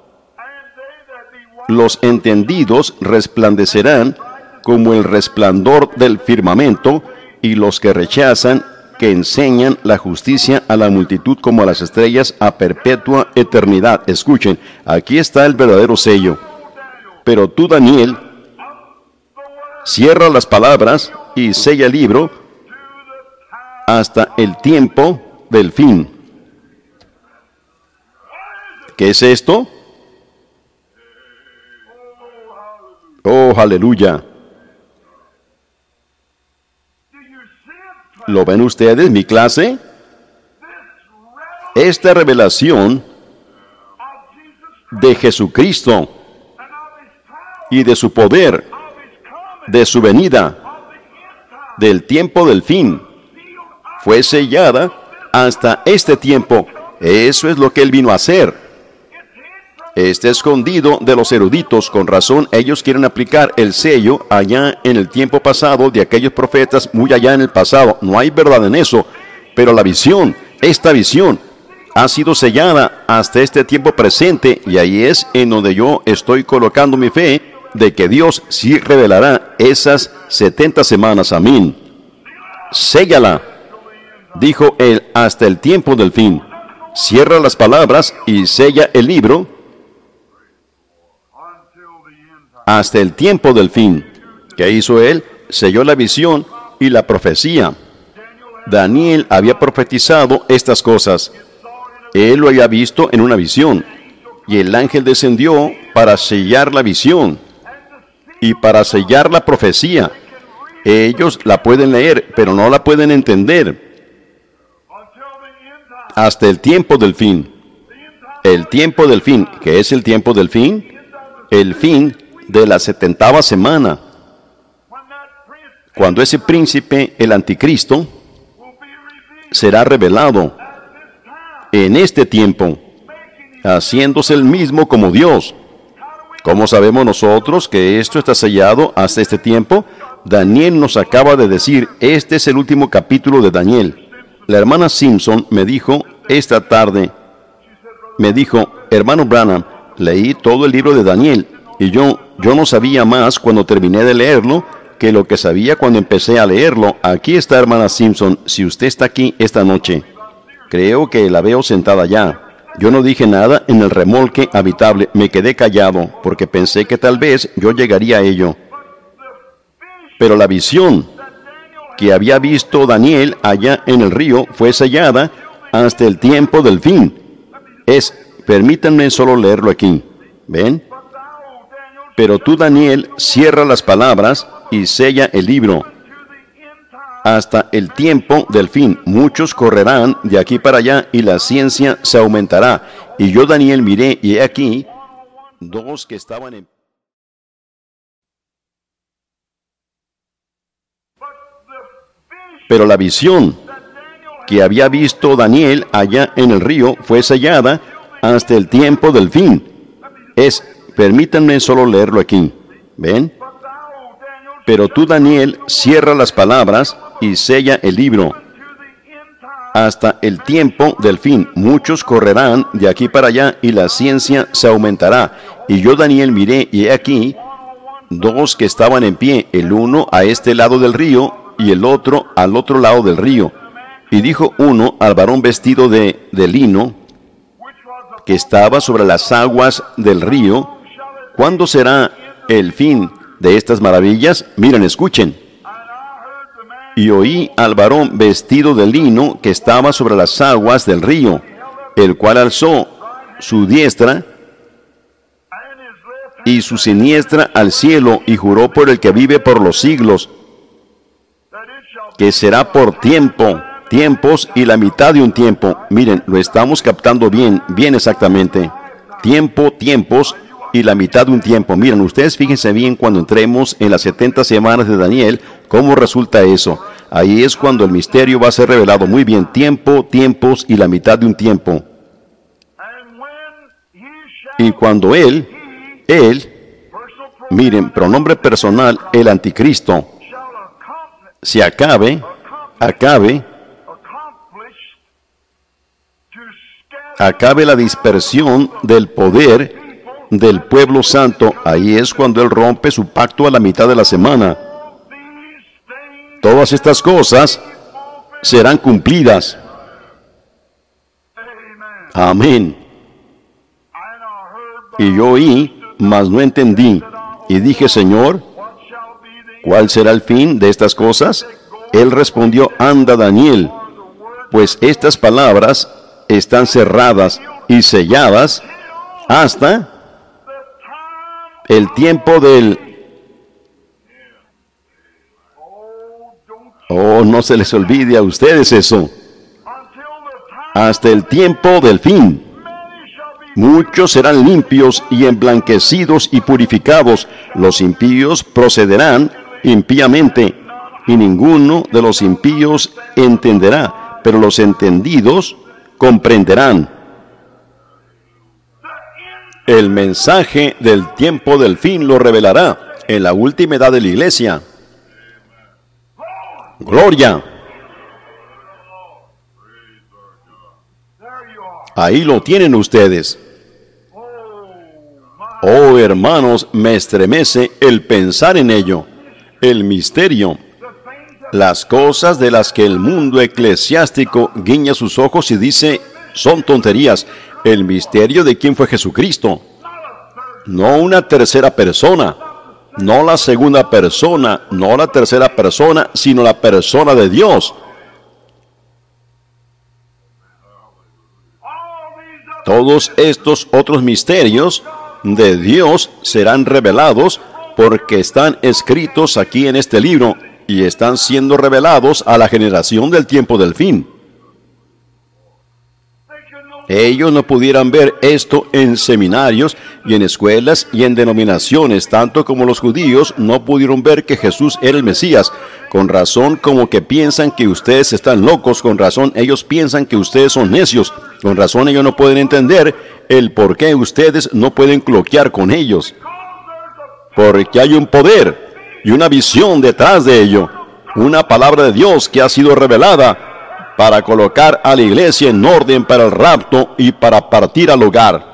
Speaker 1: los entendidos resplandecerán como el resplandor del firmamento, y los que rechazan, que enseñan la justicia a la multitud como a las estrellas a perpetua eternidad. Escuchen, aquí está el verdadero sello. Pero tú, Daniel, cierra las palabras y sella el libro hasta el tiempo del fin. ¿Qué es esto? Oh, aleluya. ¿Lo ven ustedes, mi clase? Esta revelación de Jesucristo y de su poder, de su venida, del tiempo del fin, fue sellada hasta este tiempo. Eso es lo que Él vino a hacer. Está escondido de los eruditos. Con razón, ellos quieren aplicar el sello allá en el tiempo pasado de aquellos profetas, muy allá en el pasado. No hay verdad en eso. Pero la visión, esta visión, ha sido sellada hasta este tiempo presente. Y ahí es en donde yo estoy colocando mi fe de que Dios sí revelará esas setenta semanas. Amén. Séllala, dijo Él, hasta el tiempo del fin. Cierra las palabras y sella el libro hasta el tiempo del fin. ¿Qué hizo Él? Selló la visión y la profecía. Daniel había profetizado estas cosas. Él lo había visto en una visión. Y el ángel descendió para sellar la visión y para sellar la profecía. Ellos la pueden leer, pero no la pueden entender. Hasta el tiempo del fin. El tiempo del fin. ¿Qué es el tiempo del fin? El fin de la setentava semana, cuando ese príncipe, el anticristo, será revelado en este tiempo, haciéndose el mismo como Dios. ¿Cómo sabemos nosotros que esto está sellado hasta este tiempo? Daniel nos acaba de decir, este es el último capítulo de Daniel. La hermana Simpson me dijo esta tarde, me dijo, hermano Branham, leí todo el libro de Daniel, y yo, yo no sabía más cuando terminé de leerlo que lo que sabía cuando empecé a leerlo. Aquí está, hermana Simpson, si usted está aquí esta noche. Creo que la veo sentada ya. Yo no dije nada en el remolque habitable, me quedé callado, porque pensé que tal vez yo llegaría a ello. Pero la visión que había visto Daniel allá en el río fue sellada hasta el tiempo del fin. Es, permítanme solo leerlo aquí. ¿Ven? Pero tú, Daniel, cierra las palabras y sella el libro hasta el tiempo del fin. Muchos correrán de aquí para allá y la ciencia se aumentará. Y yo, Daniel, miré y he aquí dos que estaban en... Pero la visión que había visto Daniel allá en el río fue sellada hasta el tiempo del fin. Es, permítanme solo leerlo aquí. ¿Ven? Pero tú, Daniel, cierra las palabras y sella el libro hasta el tiempo del fin. Muchos correrán de aquí para allá y la ciencia se aumentará. Y yo, Daniel, miré y he aquí dos que estaban en pie, el uno a este lado del río y el otro al otro lado del río. Y dijo uno al varón vestido de, de lino, que estaba sobre las aguas del río: ¿cuándo será el fin de estas maravillas? Miren, escuchen. Y oí al varón vestido de lino que estaba sobre las aguas del río, el cual alzó su diestra y su siniestra al cielo y juró por el que vive por los siglos, que será por tiempo, tiempos y la mitad de un tiempo. Miren, lo estamos captando bien, bien exactamente. Tiempo, tiempos y la mitad de un tiempo. Miren, ustedes fíjense bien cuando entremos en las setenta semanas de Daniel, cómo resulta eso. Ahí es cuando el misterio va a ser revelado muy bien. Tiempo, tiempos y la mitad de un tiempo. Y cuando él, él, miren, pronombre personal, el anticristo, se acabe, acabe, acabe la dispersión del poder del pueblo santo, ahí es cuando él rompe su pacto a la mitad de la semana. Todas estas cosas serán cumplidas. Amén. Y yo oí, mas no entendí. Y dije: Señor, ¿cuál será el fin de estas cosas? Él respondió: anda, Daniel, pues estas palabras están cerradas y selladas hasta el tiempo del... Oh, no se les olvide a ustedes eso. Hasta el tiempo del fin. Muchos serán limpios y emblanquecidos y purificados. Los impíos procederán impíamente, y ninguno de los impíos entenderá, pero los entendidos comprenderán. El mensaje del tiempo del fin lo revelará en la última edad de la iglesia. ¡Gloria! Ahí lo tienen ustedes. Oh, hermanos, me estremece el pensar en ello. El misterio. Las cosas de las que el mundo eclesiástico guiña sus ojos y dice: son tonterías. El misterio de quién fue Jesucristo. No una tercera persona, no la segunda persona, no la tercera persona, sino la persona de Dios. Todos estos otros misterios de Dios serán revelados porque están escritos aquí en este libro y están siendo revelados a la generación del tiempo del fin. Ellos no pudieran ver esto en seminarios y en escuelas y en denominaciones, tanto como los judíos no pudieron ver que Jesús era el Mesías. Con razón, como que piensan que ustedes están locos, con razón ellos piensan que ustedes son necios, con razón ellos no pueden entender el por qué ustedes no pueden coloquiar con ellos. Porque hay un poder y una visión detrás de ello, una palabra de Dios que ha sido revelada para colocar a la iglesia en orden para el rapto y para partir al hogar.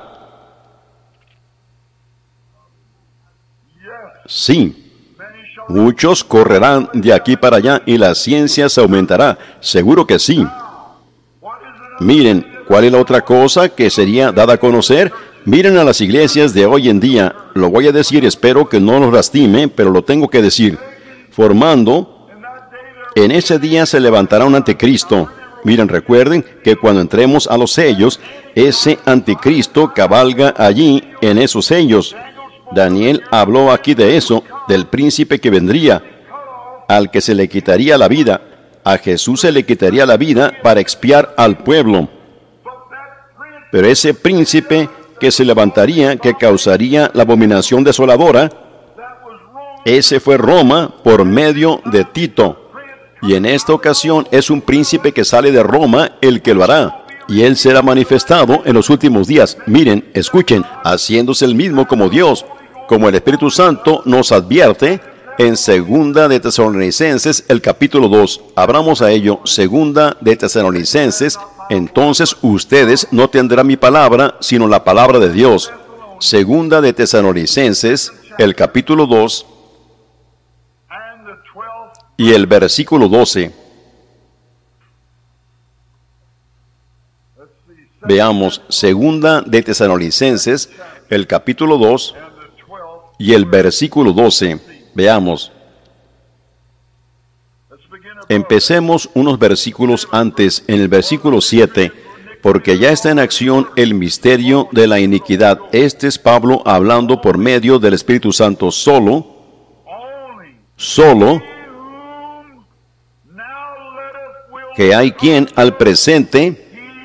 Speaker 1: Sí, muchos correrán de aquí para allá y la ciencia se aumentará. Seguro que sí. Miren, ¿cuál es la otra cosa que sería dada a conocer? Miren a las iglesias de hoy en día. Lo voy a decir, espero que no nos lastime, pero lo tengo que decir. Formando... En ese día se levantará un anticristo. Miren, recuerden que cuando entremos a los sellos, ese anticristo cabalga allí en esos sellos. Daniel habló aquí de eso, del príncipe que vendría, al que se le quitaría la vida. A Jesús se le quitaría la vida para expiar al pueblo. Pero ese príncipe que se levantaría, que causaría la abominación desoladora, ese fue Roma por medio de Tito. Y en esta ocasión es un príncipe que sale de Roma el que lo hará. Y él será manifestado en los últimos días. Miren, escuchen, haciéndose el mismo como Dios, como el Espíritu Santo nos advierte en Segunda de Tesalonicenses, el capítulo dos. Abramos a ello, Segunda de Tesalonicenses. Entonces ustedes no tendrán mi palabra, sino la palabra de Dios. Segunda de Tesalonicenses, el capítulo dos y el versículo doce. Veamos, Segunda de Tesalonicenses, el capítulo dos y el versículo doce. Veamos. Empecemos unos versículos antes, en el versículo siete, porque ya está en acción el misterio de la iniquidad. Este es Pablo hablando por medio del Espíritu Santo solo, solo, que hay quien al presente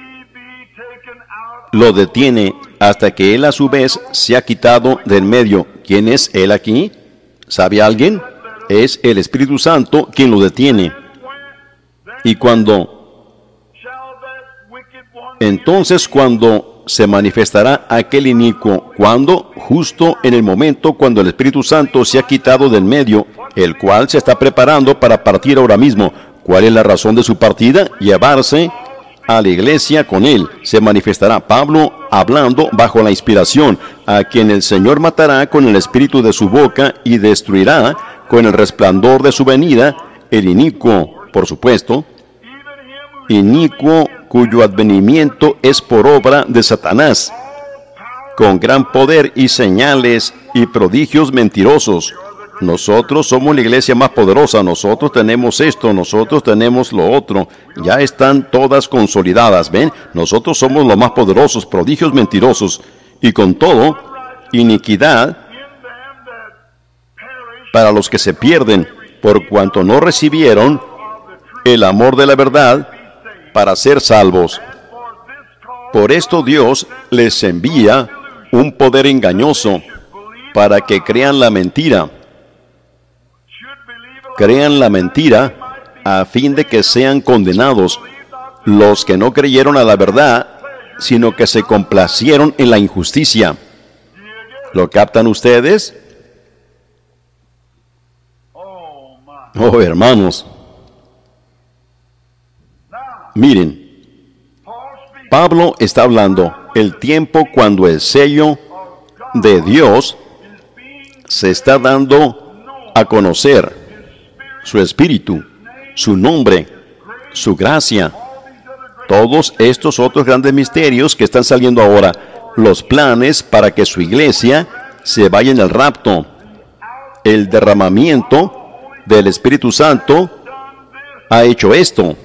Speaker 1: lo detiene hasta que él a su vez se ha quitado del medio. ¿Quién es él aquí? ¿Sabe alguien? Es el Espíritu Santo quien lo detiene. Y cuando, entonces cuando se manifestará aquel inicuo, cuando, justo en el momento cuando el Espíritu Santo se ha quitado del medio, el cual se está preparando para partir ahora mismo. ¿Cuál es la razón de su partida? Llevarse a la iglesia con él. Se manifestará Pablo hablando bajo la inspiración, a quien el Señor matará con el espíritu de su boca y destruirá con el resplandor de su venida, el inicuo, por supuesto, inicuo cuyo advenimiento es por obra de Satanás, con gran poder y señales y prodigios mentirosos. Nosotros somos la iglesia más poderosa, nosotros tenemos esto, nosotros tenemos lo otro, ya están todas consolidadas, ¿ven? Nosotros somos los más poderosos, prodigios mentirosos, y con todo, iniquidad para los que se pierden, por cuanto no recibieron el amor de la verdad para ser salvos. Por esto Dios les envía un poder engañoso para que crean la mentira. Crean la mentira a fin de que sean condenados los que no creyeron a la verdad, sino que se complacieron en la injusticia. ¿Lo captan ustedes? Oh, hermanos. Miren, Pablo está hablando el tiempo cuando el sello de Dios se está dando a conocer. Su espíritu, su nombre, su gracia, todos estos otros grandes misterios que están saliendo ahora, los planes para que su iglesia se vaya en el rapto, el derramamiento del Espíritu Santo ha hecho esto.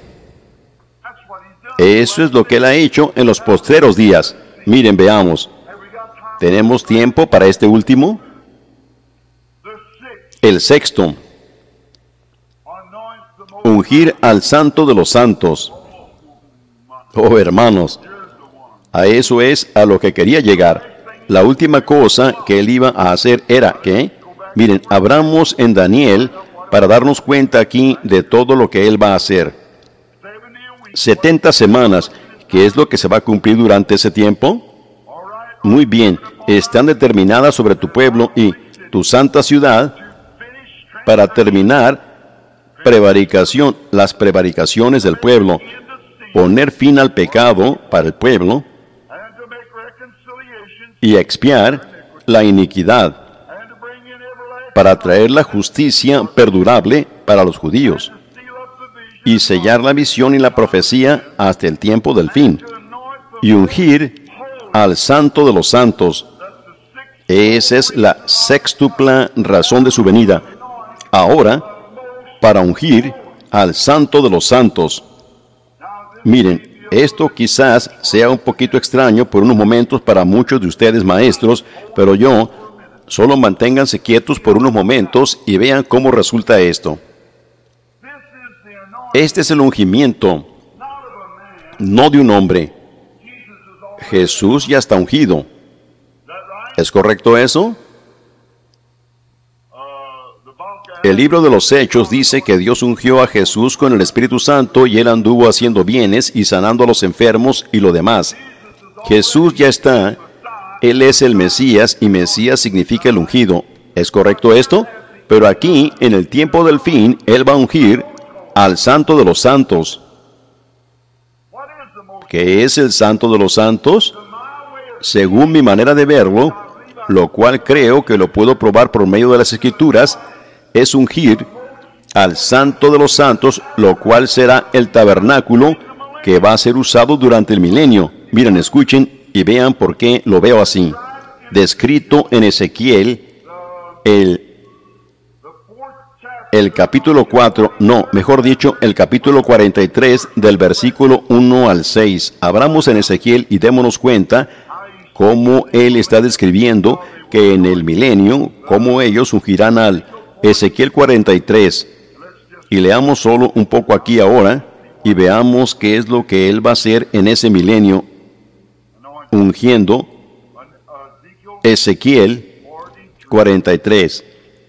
Speaker 1: Eso es lo que él ha hecho en los postreros días. Miren, veamos. ¿Tenemos tiempo para este último? El sexto. Ungir al Santo de los Santos. Oh, hermanos, a eso es a lo que quería llegar. La última cosa que él iba a hacer era que, miren, abramos en Daniel para darnos cuenta aquí de todo lo que él va a hacer. setenta semanas, ¿qué es lo que se va a cumplir durante ese tiempo? Muy bien, están determinadas sobre tu pueblo y tu santa ciudad para terminar prevaricación, las prevaricaciones del pueblo, poner fin al pecado para el pueblo y expiar la iniquidad, para traer la justicia perdurable para los judíos y sellar la visión y la profecía hasta el tiempo del fin, y ungir al Santo de los Santos. Esa es la sextupla razón de su venida. Ahora, para ungir al Santo de los Santos. Miren, esto quizás sea un poquito extraño por unos momentos para muchos de ustedes maestros, pero yo, solo manténganse quietos por unos momentos y vean cómo resulta esto. Este es el ungimiento, no de un hombre. Jesús ya está ungido. ¿Es correcto eso? El libro de los Hechos dice que Dios ungió a Jesús con el Espíritu Santo y él anduvo haciendo bienes y sanando a los enfermos y lo demás. Jesús ya está. Él es el Mesías y Mesías significa el ungido. ¿Es correcto esto? Pero aquí, en el tiempo del fin, él va a ungir al Santo de los Santos. ¿Qué es el Santo de los Santos? Según mi manera de verlo, lo cual creo que lo puedo probar por medio de las Escrituras, es ungir al Santo de los Santos, lo cual será el tabernáculo que va a ser usado durante el milenio. Miren, escuchen y vean por qué lo veo así. Descrito en Ezequiel, el, el capítulo cuatro, no, mejor dicho, el capítulo cuarenta y tres, del versículo uno al seis. Abramos en Ezequiel y démonos cuenta cómo él está describiendo que en el milenio, cómo ellos ungirán al Ezequiel cuarenta y tres. Y leamos solo un poco aquí ahora y veamos qué es lo que él va a hacer en ese milenio, ungiendo. Ezequiel cuarenta y tres.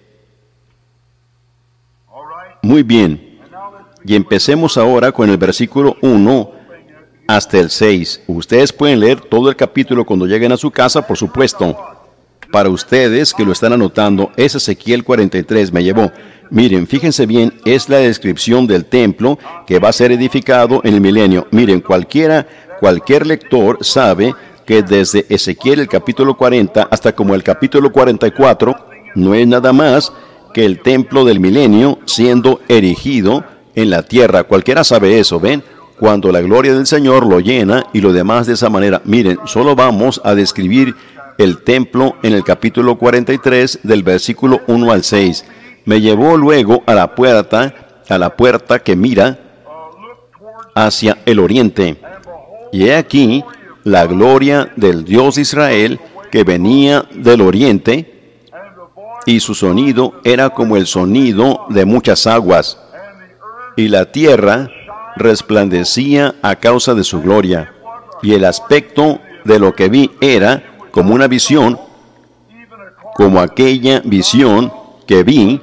Speaker 1: Muy bien. Y empecemos ahora con el versículo uno hasta el seis. Ustedes pueden leer todo el capítulo cuando lleguen a su casa, por supuesto. Para ustedes que lo están anotando, es Ezequiel cuarenta y tres, me llevó. Miren, fíjense bien, es la descripción del templo que va a ser edificado en el milenio. Miren, cualquiera, cualquier lector sabe que desde Ezequiel el capítulo cuarenta hasta como el capítulo cuarenta y cuatro, no es nada más que el templo del milenio siendo erigido en la tierra. Cualquiera sabe eso, ¿ven? Cuando la gloria del Señor lo llena y lo demás de esa manera. Miren, solo vamos a describir el templo en el capítulo cuarenta y tres del versículo uno al seis. Me llevó luego a la puerta, a la puerta que mira hacia el oriente. Y he aquí la gloria del Dios de Israel que venía del oriente, y su sonido era como el sonido de muchas aguas, y la tierra resplandecía a causa de su gloria, y el aspecto de lo que vi era como una visión, como aquella visión que vi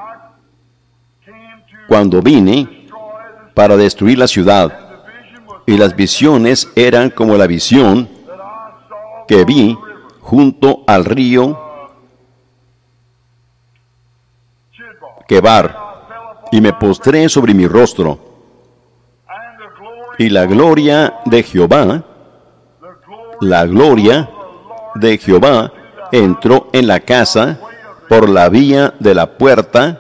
Speaker 1: cuando vine para destruir la ciudad. Y las visiones eran como la visión que vi junto al río Quebar, y me postré sobre mi rostro. Y la gloria de Jehová, la gloria de Jehová entró en la casa por la vía de la puerta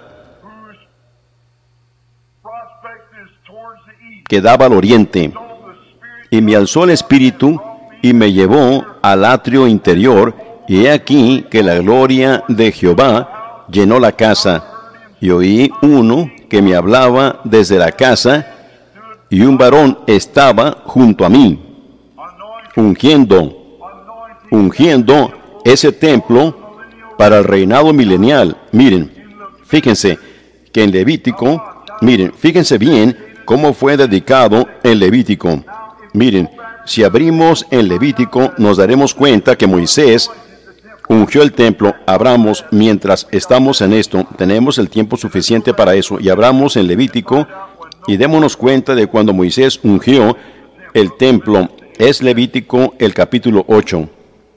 Speaker 1: que daba al oriente. Y me alzó el espíritu y me llevó al atrio interior, y he aquí que la gloria de Jehová llenó la casa. Y oí uno que me hablaba desde la casa, y un varón estaba junto a mí, ungiendo, ungiendo ese templo para el reinado milenial. Miren, fíjense que en Levítico, miren, fíjense bien cómo fue dedicado en Levítico. Miren, si abrimos en Levítico, nos daremos cuenta que Moisés ungió el templo. Abramos, mientras estamos en esto, tenemos el tiempo suficiente para eso, y abramos en Levítico, y démonos cuenta de cuando Moisés ungió el templo. Es Levítico el capítulo ocho.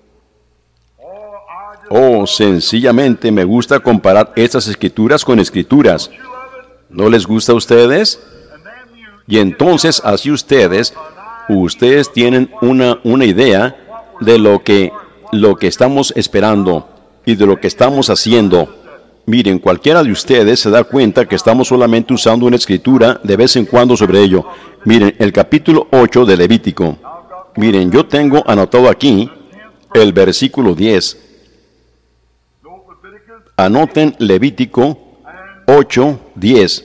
Speaker 1: Oh, sencillamente me gusta comparar estas escrituras con escrituras. ¿No les gusta a ustedes? Y entonces, así ustedes, ustedes tienen una, una idea de lo que, lo que estamos esperando y de lo que estamos haciendo. Miren, cualquiera de ustedes se da cuenta que estamos solamente usando una escritura de vez en cuando sobre ello. Miren, el capítulo ocho de Levítico. Miren, yo tengo anotado aquí el versículo diez. Anoten Levítico ocho, diez.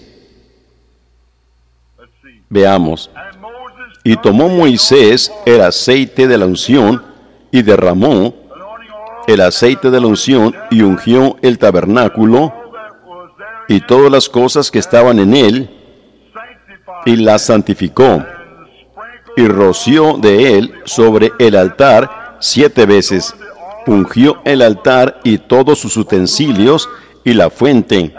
Speaker 1: Veamos. Y tomó Moisés el aceite de la unción y derramó el aceite de la unción y ungió el tabernáculo y todas las cosas que estaban en él, y la santificó, y roció de él sobre el altar siete veces. Ungió el altar y todos sus utensilios, y la fuente,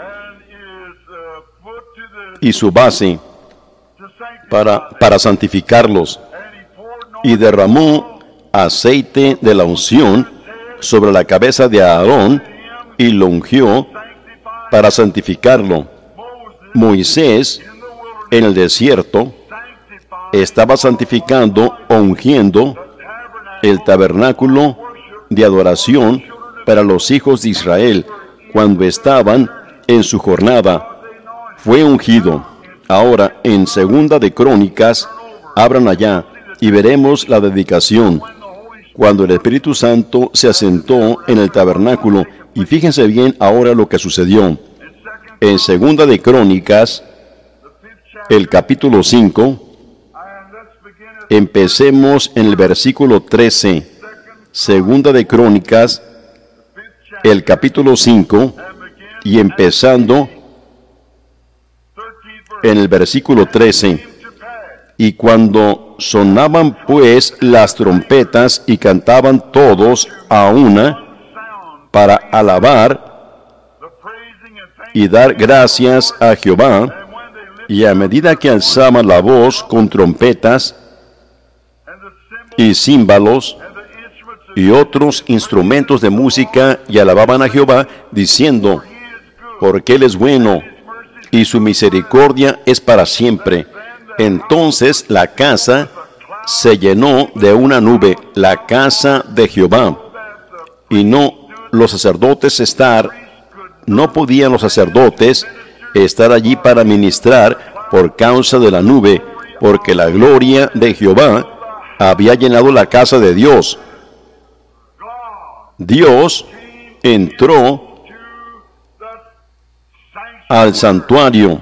Speaker 1: y su base, para, para santificarlos. Y derramó aceite de la unción sobre la cabeza de Aarón, y lo ungió para santificarlo. Moisés, en el desierto, estaba santificando o ungiendo el tabernáculo de adoración para los hijos de Israel cuando estaban en su jornada. Fue ungido. Ahora, en Segunda de Crónicas, abran allá y veremos la dedicación, cuando el Espíritu Santo se asentó en el tabernáculo. Y fíjense bien ahora lo que sucedió. En Segunda de Crónicas, el capítulo cinco, empecemos en el versículo trece. Segunda de Crónicas, el capítulo cinco, y empezando en el versículo trece. Y cuando sonaban pues las trompetas y cantaban todos a una para alabar y dar gracias a Jehová, y a medida que alzaban la voz con trompetas y címbalos y otros instrumentos de música, y alababan a Jehová, diciendo, porque Él es bueno, y su misericordia es para siempre. Entonces la casa se llenó de una nube, la casa de Jehová, y no los sacerdotes estar, no podían los sacerdotes estar allí para ministrar por causa de la nube, porque la gloria de Jehová había llenado la casa de Dios. Dios entró al santuario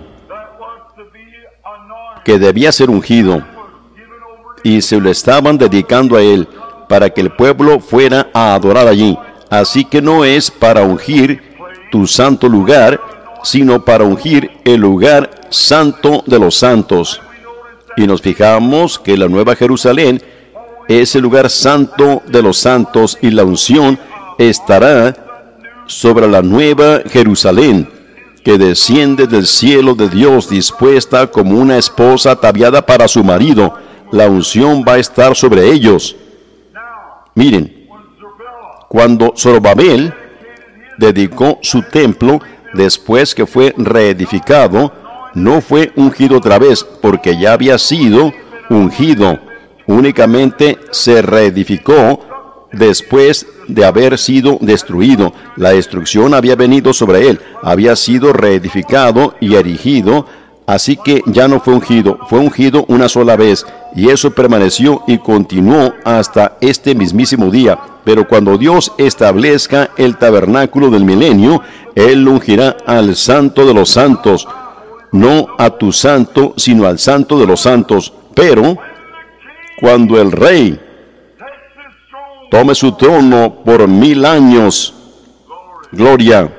Speaker 1: que debía ser ungido, y se lo estaban dedicando a Él para que el pueblo fuera a adorar allí. Así que no es para ungir tu santo lugar, sino para ungir el lugar santo de los santos. Y nos fijamos que la Nueva Jerusalén es el lugar santo de los santos, y la unción estará sobre la Nueva Jerusalén, que desciende del cielo de Dios, dispuesta como una esposa ataviada para su marido. La unción va a estar sobre ellos. Miren, cuando Zorobabel dedicó su templo, después que fue reedificado, no fue ungido otra vez, porque ya había sido ungido. Únicamente se reedificó después de haber sido destruido. La destrucción había venido sobre él, había sido reedificado y erigido, así que ya no fue ungido, fue ungido una sola vez, y eso permaneció y continuó hasta este mismísimo día. Pero cuando Dios establezca el tabernáculo del milenio, Él ungirá al santo de los santos, no a tu santo, sino al santo de los santos. Pero cuando el rey tome su trono por mil años, gloria,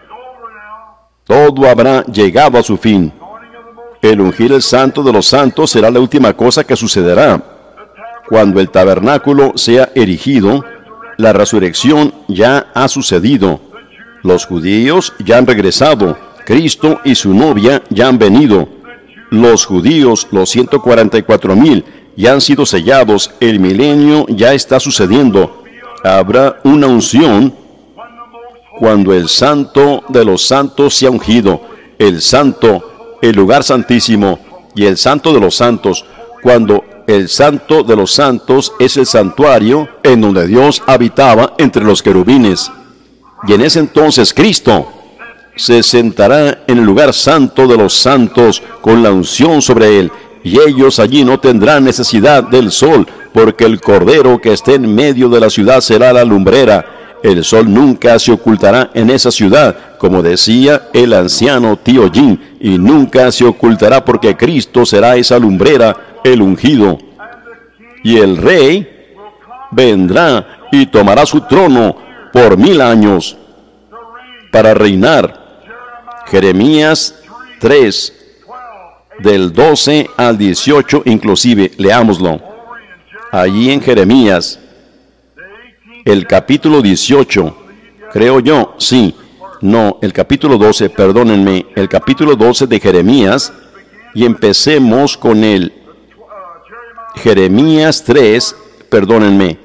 Speaker 1: todo habrá llegado a su fin. El ungir el santo de los santos será la última cosa que sucederá. Cuando el tabernáculo sea erigido, la resurrección ya ha sucedido. Los judíos ya han regresado. Cristo y su novia ya han venido. Los judíos, los ciento cuarenta y cuatro mil, ya han sido sellados. El milenio ya está sucediendo. Habrá una unción cuando el santo de los santos sea ungido. El santo, el lugar santísimo, y el santo de los santos, cuando el santo de los santos es el santuario en donde Dios habitaba entre los querubines. Y en ese entonces Cristo se sentará en el lugar santo de los santos con la unción sobre él. Y ellos allí no tendrán necesidad del sol, porque el cordero que esté en medio de la ciudad será la lumbrera. El sol nunca se ocultará en esa ciudad, como decía el anciano tío Jim, y nunca se ocultará, porque Cristo será esa lumbrera, el ungido. Y el rey vendrá y tomará su trono por mil años para reinar. Jeremías tres, del doce al dieciocho inclusive. Leámoslo. Allí en Jeremías, el capítulo dieciocho, creo yo, sí, no, el capítulo doce, perdónenme, el capítulo doce de Jeremías, y empecemos con el Jeremías tres, perdónenme,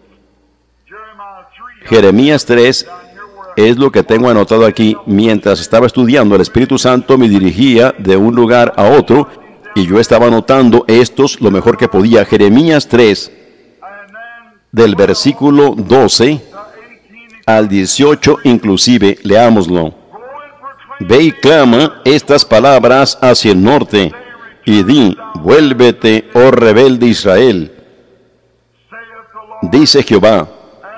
Speaker 1: Jeremías tres es lo que tengo anotado aquí. Mientras estaba estudiando, el Espíritu Santo me dirigía de un lugar a otro, y yo estaba anotando estos lo mejor que podía. Jeremías tres, del versículo doce al dieciocho inclusive, leámoslo. Ve y clama estas palabras hacia el norte, y di, vuélvete, oh rebelde Israel. Dice Jehová,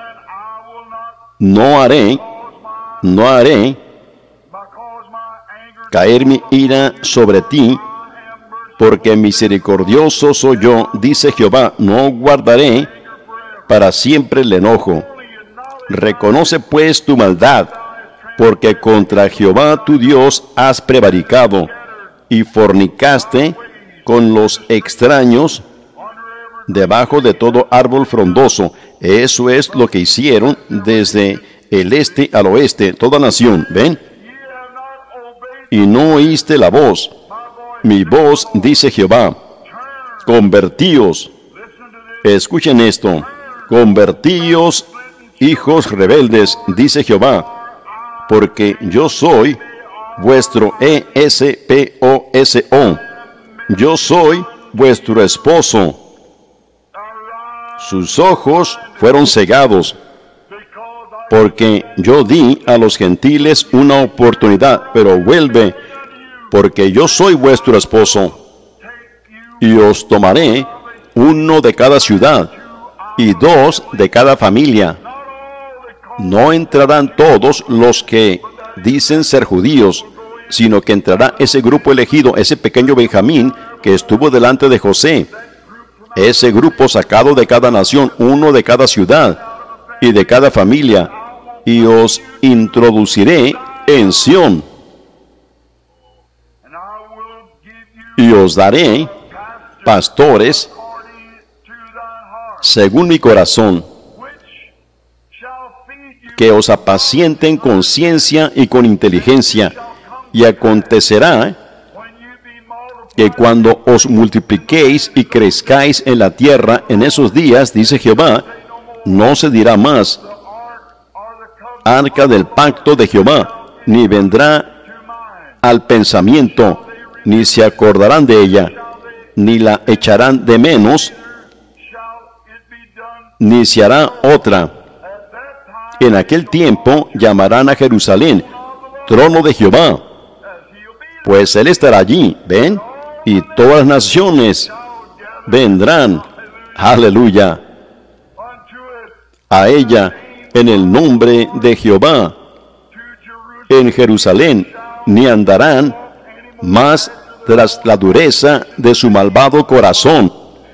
Speaker 1: no haré, no haré caer mi ira sobre ti, porque misericordioso soy yo, dice Jehová, no guardaré para siempre el enojo. Reconoce pues tu maldad, porque contra Jehová tu Dios has prevaricado, y fornicaste con los extraños debajo de todo árbol frondoso. Eso es lo que hicieron desde el este al oeste, toda nación, ¿ven? Y no oíste la voz, mi voz, dice Jehová. Convertíos, escuchen esto, convertíos, hijos rebeldes, dice Jehová, porque yo soy vuestro E S P O S O, yo soy vuestro esposo. Sus ojos fueron cegados, porque yo di a los gentiles una oportunidad, pero vuelve, porque yo soy vuestro esposo, y os tomaré uno de cada ciudad, y dos de cada familia. No entrarán todos los que dicen ser judíos, sino que entrará ese grupo elegido, ese pequeño Benjamín que estuvo delante de José, ese grupo sacado de cada nación, uno de cada ciudad y de cada familia, y os introduciré en Sión, y os daré pastores según mi corazón, que os apacienten con ciencia y con inteligencia. Y acontecerá que cuando os multipliquéis y crezcáis en la tierra en esos días, dice Jehová, no se dirá más arca del pacto de Jehová, ni vendrá al pensamiento, ni se acordarán de ella, ni la echarán de menos, ni se hará otra. En aquel tiempo llamarán a Jerusalén trono de Jehová, pues Él estará allí, ¿ven? Y todas las naciones vendrán, aleluya, a ella en el nombre de Jehová. En Jerusalén ni andarán más tras la dureza de su malvado corazón.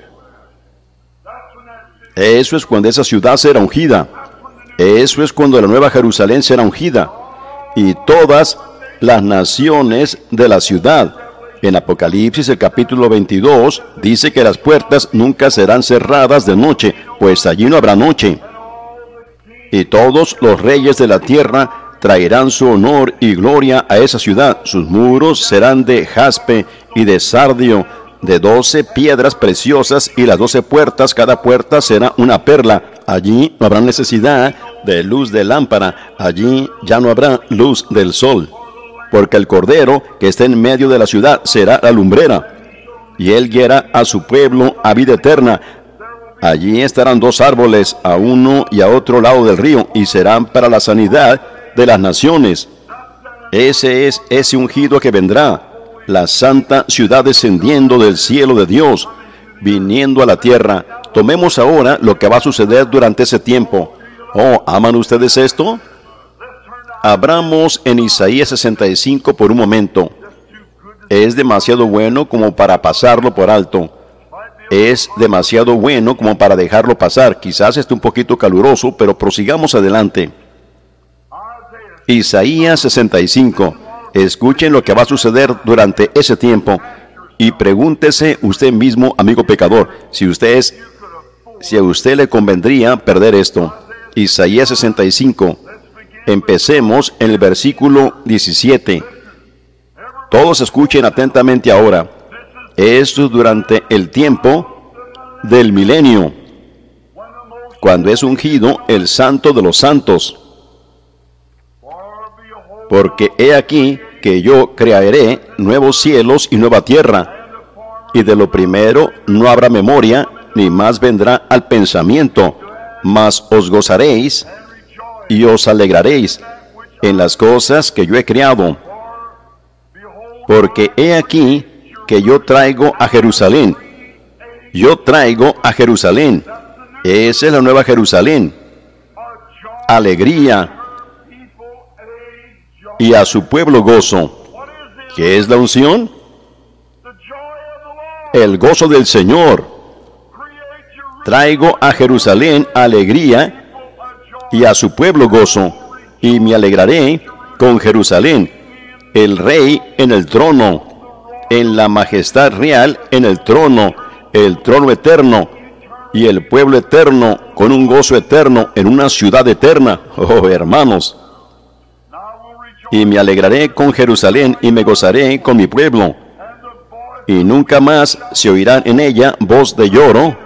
Speaker 1: Eso es cuando esa ciudad será ungida. Eso es cuando la nueva Jerusalén será ungida. Y todas las naciones de la ciudad. En Apocalipsis, el capítulo veintidós, dice que las puertas nunca serán cerradas de noche, pues allí no habrá noche. Y todos los reyes de la tierra traerán su honor y gloria a esa ciudad. Sus muros serán de jaspe y de sardio, de doce piedras preciosas, y las doce puertas, cada puerta será una perla. Allí no habrá necesidad de luz de lámpara, allí ya no habrá luz del sol, porque el Cordero que está en medio de la ciudad será la lumbrera, y él guiará a su pueblo a vida eterna. Allí estarán dos árboles, a uno y a otro lado del río, y serán para la sanidad de las naciones. Ese es ese ungido que vendrá, la santa ciudad descendiendo del cielo de Dios, viniendo a la tierra. Tomemos ahora lo que va a suceder durante ese tiempo. Oh, ¿aman ustedes esto? Abramos en Isaías sesenta y cinco por un momento. Es demasiado bueno como para pasarlo por alto. Es demasiado bueno como para dejarlo pasar. Quizás esté un poquito caluroso, pero prosigamos adelante. Isaías sesenta y cinco. Escuchen lo que va a suceder durante ese tiempo. Y pregúntese usted mismo, amigo pecador, si usted es, si a usted le convendría perder esto. Isaías sesenta y cinco. Empecemos en el versículo diecisiete. Todos escuchen atentamente ahora. Esto es durante el tiempo del milenio, cuando es ungido el Santo de los Santos. Porque he aquí que yo crearé nuevos cielos y nueva tierra, y de lo primero no habrá memoria, ni más vendrá al pensamiento, mas os gozaréis y os alegraréis en las cosas que yo he creado. Porque he aquí que yo traigo a Jerusalén, yo traigo a Jerusalén, esa es la nueva Jerusalén, alegría, y a su pueblo gozo. ¿Qué es la unción? El gozo del Señor. Traigo a Jerusalén alegría y a su pueblo gozo, y me alegraré con Jerusalén, el rey en el trono, en la majestad real en el trono, el trono eterno, y el pueblo eterno con un gozo eterno en una ciudad eterna. Oh, hermanos. Y me alegraré con Jerusalén y me gozaré con mi pueblo. Y nunca más se oirá en ella voz de lloro,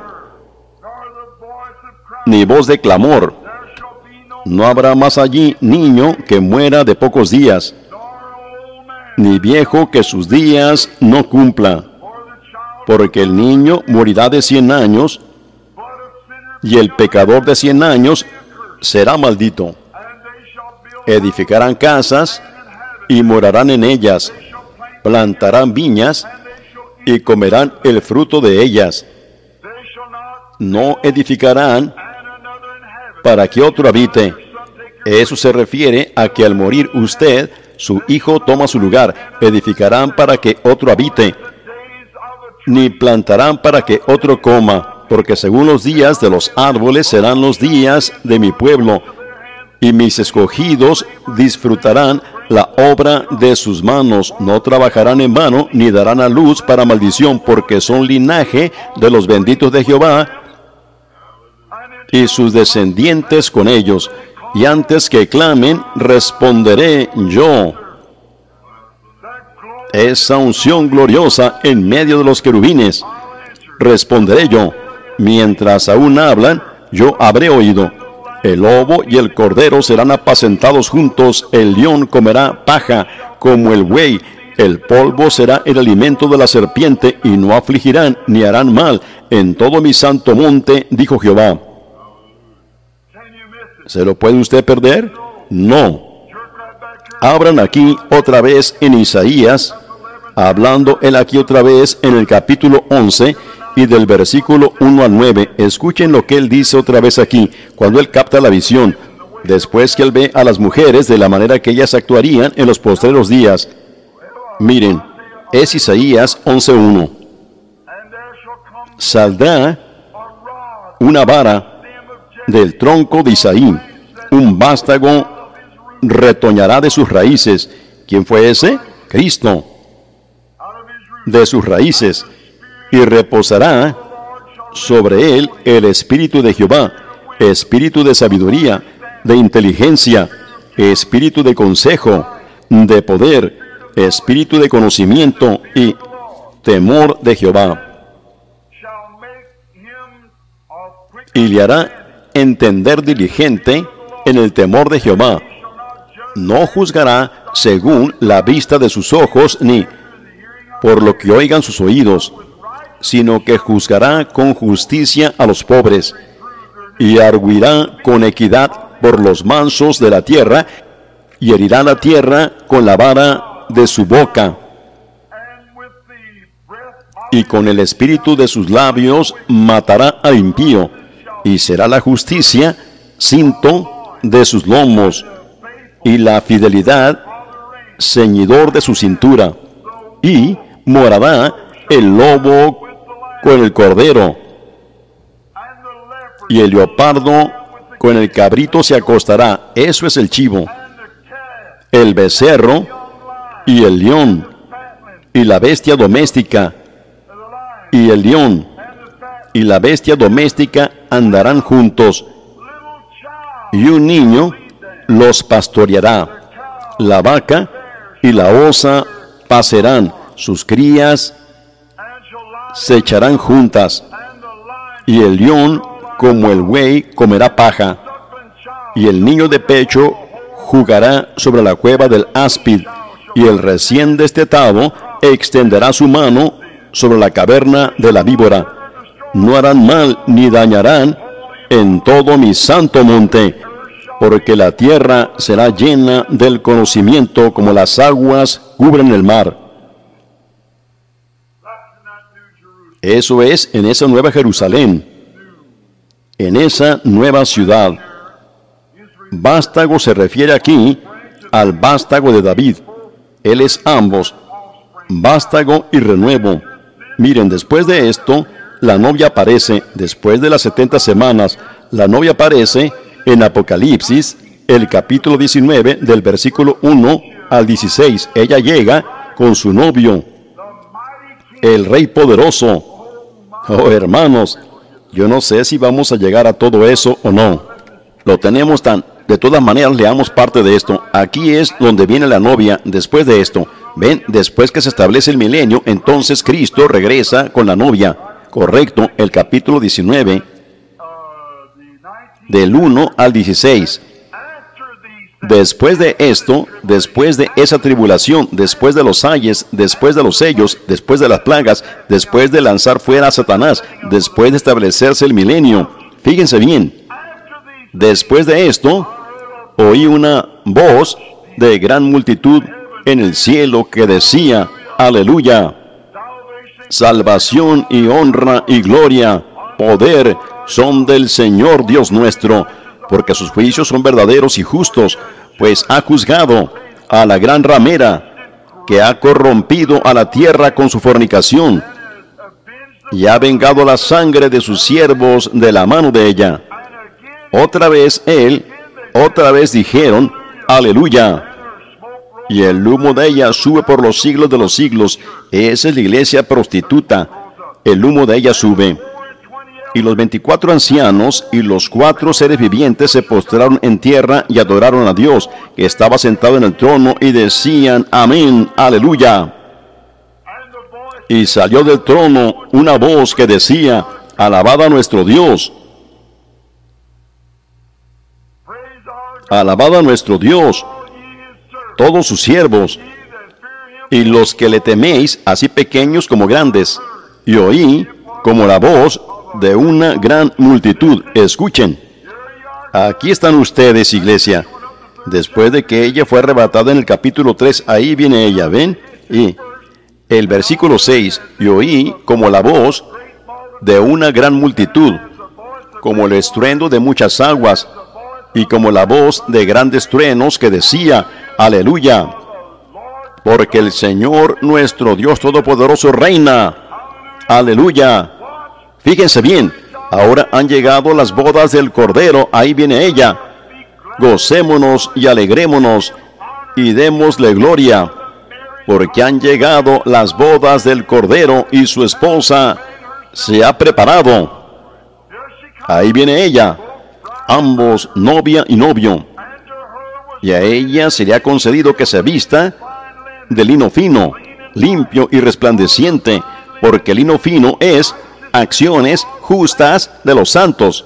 Speaker 1: ni voz de clamor. No habrá más allí niño que muera de pocos días, ni viejo que sus días no cumpla. Porque el niño morirá de cien años, y el pecador de cien años será maldito. Edificarán casas y morarán en ellas, plantarán viñas y comerán el fruto de ellas. No edificarán para que otro habite. Eso se refiere a que al morir usted, su hijo toma su lugar. Edificarán para que otro habite, ni plantarán para que otro coma, porque según los días de los árboles serán los días de mi pueblo, y mis escogidos disfrutarán la obra de sus manos. No trabajarán en vano, ni darán a luz para maldición, porque son linaje de los benditos de Jehová, y sus descendientes con ellos. Y antes que clamen, responderé yo. Esa unción gloriosa en medio de los querubines. Responderé yo. Mientras aún hablan, yo habré oído. El lobo y el cordero serán apacentados juntos, el león comerá paja como el buey, el polvo será el alimento de la serpiente, y no afligirán ni harán mal en todo mi santo monte, dijo Jehová. ¿Se lo puede usted perder? No. Abran aquí otra vez en Isaías, hablando él aquí otra vez en el capítulo once, y del versículo uno al nueve, escuchen lo que él dice otra vez aquí, cuando él capta la visión, después que él ve a las mujeres de la manera que ellas actuarían en los postreros días. Miren, es Isaías once uno. Saldrá una vara del tronco de Isaí, un vástago retoñará de sus raíces. ¿Quién fue ese? Cristo. De sus raíces. Y reposará sobre él el espíritu de Jehová, espíritu de sabiduría, de inteligencia, espíritu de consejo, de poder, espíritu de conocimiento y temor de Jehová. Y le hará entender diligente en el temor de Jehová. No juzgará según la vista de sus ojos, ni por lo que oigan sus oídos, sino que juzgará con justicia a los pobres, y arguirá con equidad por los mansos de la tierra, y herirá la tierra con la vara de su boca, y con el espíritu de sus labios matará al impío, y será la justicia cinto de sus lomos, y la fidelidad ceñidor de su cintura, y morará el lobo con el cordero, y el leopardo con el cabrito se acostará. Eso es el chivo, el becerro y el león, y la bestia doméstica, y el león, y la bestia doméstica andarán juntos, y un niño los pastoreará. La vaca y la osa pasarán, sus crías se echarán juntas, y el león como el buey comerá paja, y el niño de pecho jugará sobre la cueva del áspid, y el recién destetado extenderá su mano sobre la caverna de la víbora. No harán mal ni dañarán en todo mi santo monte, porque la tierra será llena del conocimiento como las aguas cubren el mar. Eso es en esa nueva Jerusalén, en esa nueva ciudad. Vástago se refiere aquí al vástago de David. Él es ambos, vástago y renuevo. Miren, después de esto, la novia aparece, después de las setenta semanas, la novia aparece en Apocalipsis, el capítulo diecinueve, del versículo uno al dieciséis. Ella llega con su novio, el Rey poderoso. Oh, hermanos, yo no sé si vamos a llegar a todo eso o no. Lo tenemos tan... De todas maneras, leamos parte de esto. Aquí es donde viene la novia después de esto. Ven, después que se establece el milenio, entonces Cristo regresa con la novia. Correcto, el capítulo diecinueve, del uno al dieciséis. Después de esto, después de esa tribulación, después de los ayes, después de los sellos, después de las plagas, después de lanzar fuera a Satanás, después de establecerse el milenio, fíjense bien, después de esto, oí una voz de gran multitud en el cielo que decía, aleluya, salvación y honra y gloria, poder son del Señor Dios nuestro, porque sus juicios son verdaderos y justos, pues ha juzgado a la gran ramera, que ha corrompido a la tierra con su fornicación, y ha vengado la sangre de sus siervos de la mano de ella. Otra vez él, otra vez dijeron, aleluya, y el humo de ella sube por los siglos de los siglos. Esa es la iglesia prostituta, el humo de ella sube. Y los veinticuatro ancianos y los cuatro seres vivientes se postraron en tierra y adoraron a Dios, que estaba sentado en el trono, y decían, amén, aleluya. Y salió del trono una voz que decía, alabad a nuestro Dios. Alabad a nuestro Dios, todos sus siervos, y los que le teméis, así pequeños como grandes. Y oí como la voz de una gran multitud. Escuchen, aquí están ustedes, iglesia. Después de que ella fue arrebatada en el capítulo tres, ahí viene ella, ¿ven? Y el versículo seis, y oí como la voz de una gran multitud, como el estruendo de muchas aguas, y como la voz de grandes truenos que decía, aleluya, porque el Señor nuestro Dios Todopoderoso reina, aleluya. Fíjense bien, ahora han llegado las bodas del Cordero, ahí viene ella. Gocémonos y alegrémonos y démosle gloria, porque han llegado las bodas del Cordero y su esposa se ha preparado. Ahí viene ella, ambos novia y novio, y a ella se le ha concedido que se vista de lino fino, limpio y resplandeciente, porque el lino fino es acciones justas de los santos.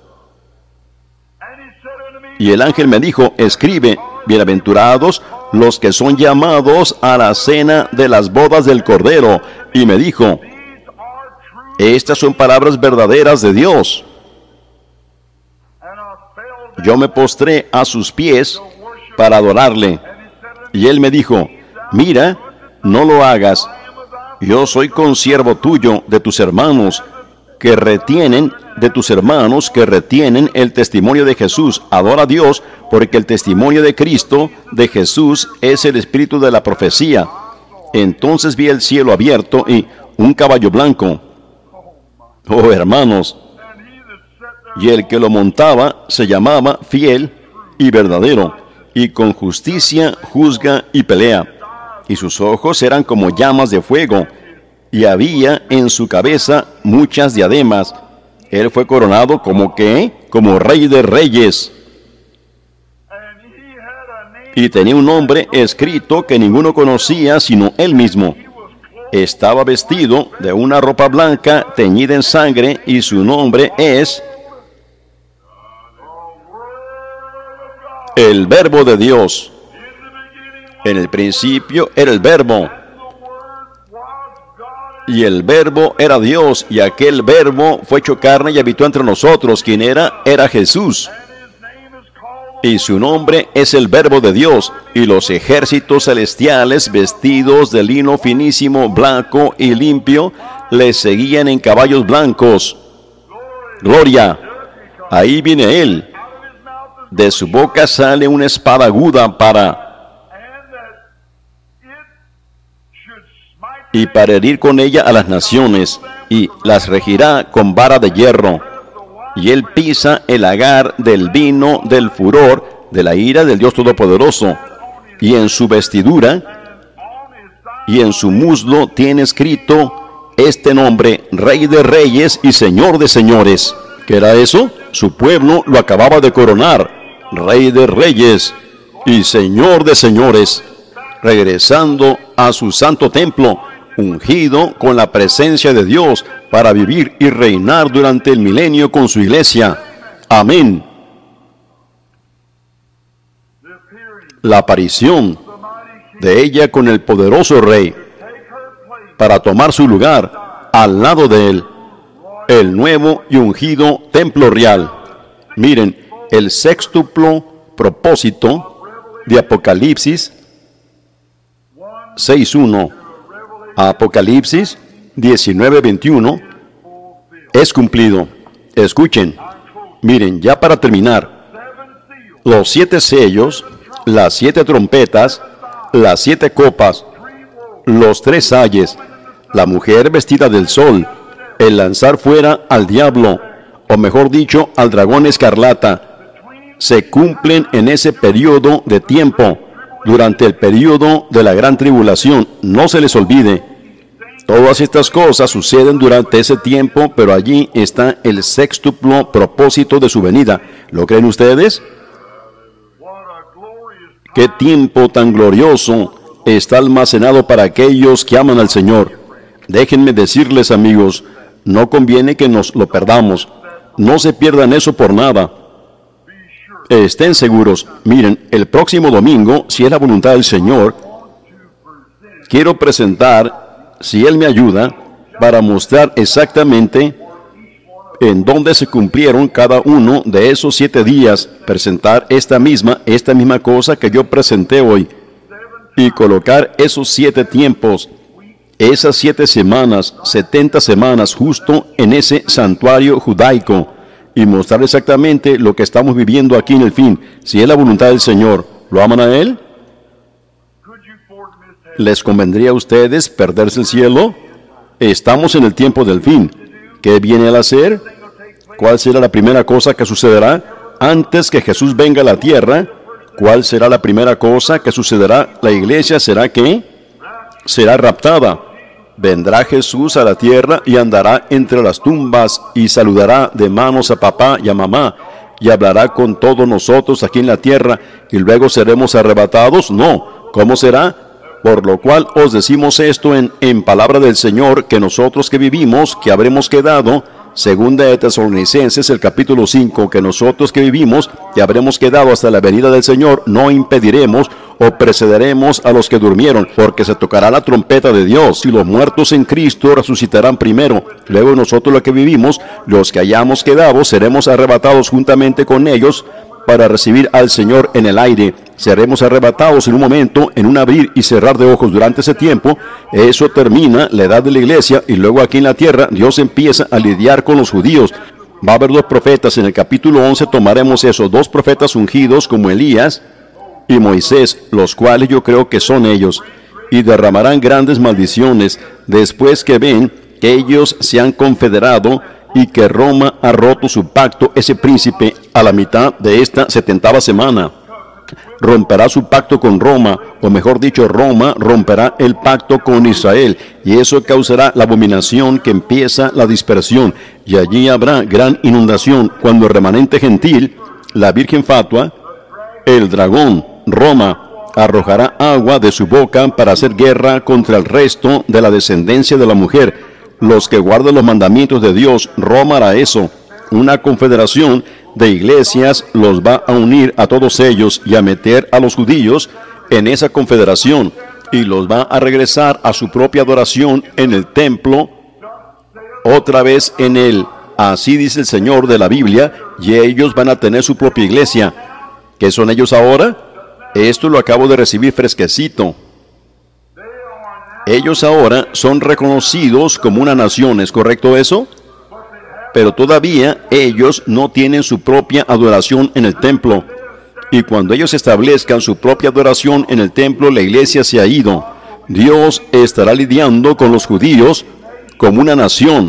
Speaker 1: Y el ángel me dijo, escribe, bienaventurados los que son llamados a la cena de las bodas del Cordero. Y me dijo, estas son palabras verdaderas de Dios. Yo me postré a sus pies para adorarle. Y él me dijo, mira, no lo hagas. Yo soy consiervo tuyo de tus hermanos que retienen, de tus hermanos que retienen el testimonio de Jesús. Adora a Dios, porque el testimonio de Cristo, de Jesús, es el espíritu de la profecía. Entonces vi el cielo abierto y un caballo blanco. Oh, hermanos, y el que lo montaba se llamaba Fiel y Verdadero, y con justicia juzga y pelea. y sus ojos eran como llamas de fuego, y había en su cabeza muchas diademas. Él fue coronado como ¿qué? Como Rey de Reyes. Y tenía un nombre escrito que ninguno conocía sino él mismo. Estaba vestido de una ropa blanca teñida en sangre, y su nombre es el Verbo de Dios. En el principio era el Verbo, y el Verbo era Dios, y aquel Verbo fue hecho carne y habitó entre nosotros. ¿Quién era? Era Jesús. Y su nombre es el Verbo de Dios. Y los ejércitos celestiales, vestidos de lino finísimo, blanco y limpio, le seguían en caballos blancos. Gloria. Ahí viene Él. De su boca sale una espada aguda para... y para herir con ella a las naciones, y las regirá con vara de hierro. Y él pisa el lagar del vino del furor de la ira del Dios Todopoderoso. Y en su vestidura y en su muslo tiene escrito este nombre: Rey de Reyes y Señor de Señores. ¿Qué era eso? Su pueblo lo acababa de coronar, Rey de Reyes y Señor de Señores, regresando a su santo templo, ungido con la presencia de Dios para vivir y reinar durante el milenio con su iglesia. Amén. La aparición de ella con el poderoso Rey para tomar su lugar al lado de él, el nuevo y ungido templo real. Miren, el sextuplo propósito de Apocalipsis seis uno a Apocalipsis diecinueve veintiuno es cumplido. Escuchen, miren, ya para terminar, los siete sellos, las siete trompetas, las siete copas, los tres ayes, la mujer vestida del sol, el lanzar fuera al diablo, o mejor dicho, al dragón escarlata, se cumplen en ese periodo de tiempo, durante el periodo de la gran tribulación. No se les olvide, todas estas cosas suceden durante ese tiempo, pero allí está el sextuplo propósito de su venida. ¿Lo creen ustedes? ¡Qué tiempo tan glorioso está almacenado para aquellos que aman al Señor! Déjenme decirles, amigos, no conviene que nos lo perdamos. No se pierdan eso por nada. Estén seguros. Miren, el próximo domingo, si es la voluntad del Señor, quiero presentar, si Él me ayuda, para mostrar exactamente en dónde se cumplieron cada uno de esos siete días, presentar esta misma, esta misma cosa que yo presenté hoy, y colocar esos siete tiempos, esas siete semanas, setenta semanas, justo en ese santuario judaico, y mostrar exactamente lo que estamos viviendo aquí en el fin. Si es la voluntad del Señor, ¿lo aman a Él? ¿Les convendría a ustedes perderse el cielo? Estamos en el tiempo del fin. ¿Qué viene al hacer? ¿Cuál será la primera cosa que sucederá antes que Jesús venga a la tierra? ¿Cuál será la primera cosa que sucederá? La iglesia será ¿qué? Será raptada. Vendrá Jesús a la tierra y andará entre las tumbas y saludará de manos a papá y a mamá y hablará con todos nosotros aquí en la tierra, y luego seremos arrebatados. No. ¿Cómo será? Por lo cual os decimos esto en, en palabra del Señor, que nosotros que vivimos, que habremos quedado, segunda de Tesalonicenses, el capítulo cinco, que nosotros que vivimos, que habremos quedado hasta la venida del Señor, no impediremos o precederemos a los que durmieron, porque se tocará la trompeta de Dios, y los muertos en Cristo resucitarán primero. Luego nosotros los que vivimos, los que hayamos quedado, seremos arrebatados juntamente con ellos para recibir al Señor en el aire. Seremos arrebatados en un momento, en un abrir y cerrar de ojos durante ese tiempo. Eso termina la edad de la iglesia, y luego aquí en la tierra Dios empieza a lidiar con los judíos. Va a haber dos profetas. En el capítulo once tomaremos esos dos profetas ungidos como Elías y Moisés, los cuales yo creo que son ellos, y derramarán grandes maldiciones después que ven que ellos se han confederado y que Roma ha roto su pacto, ese príncipe, a la mitad de esta setentava semana. romperá su pacto con Roma, o mejor dicho, Roma romperá el pacto con Israel, y eso causará la abominación que empieza la dispersión, y allí habrá gran inundación cuando el remanente gentil, la virgen fatua, el dragón, Roma, arrojará agua de su boca para hacer guerra contra el resto de la descendencia de la mujer. Los que guardan los mandamientos de Dios, Roma hará eso. Una confederación de iglesias los va a unir a todos ellos y a meter a los judíos en esa confederación y los va a regresar a su propia adoración en el templo, otra vez en él. Así dice el Señor de la Biblia, y ellos van a tener su propia iglesia. ¿Qué son ellos ahora? Esto lo acabo de recibir fresquecito. Ellos ahora son reconocidos como una nación, ¿es correcto eso? Pero todavía ellos no tienen su propia adoración en el templo. Y cuando ellos establezcan su propia adoración en el templo, la iglesia se ha ido. Dios estará lidiando con los judíos como una nación.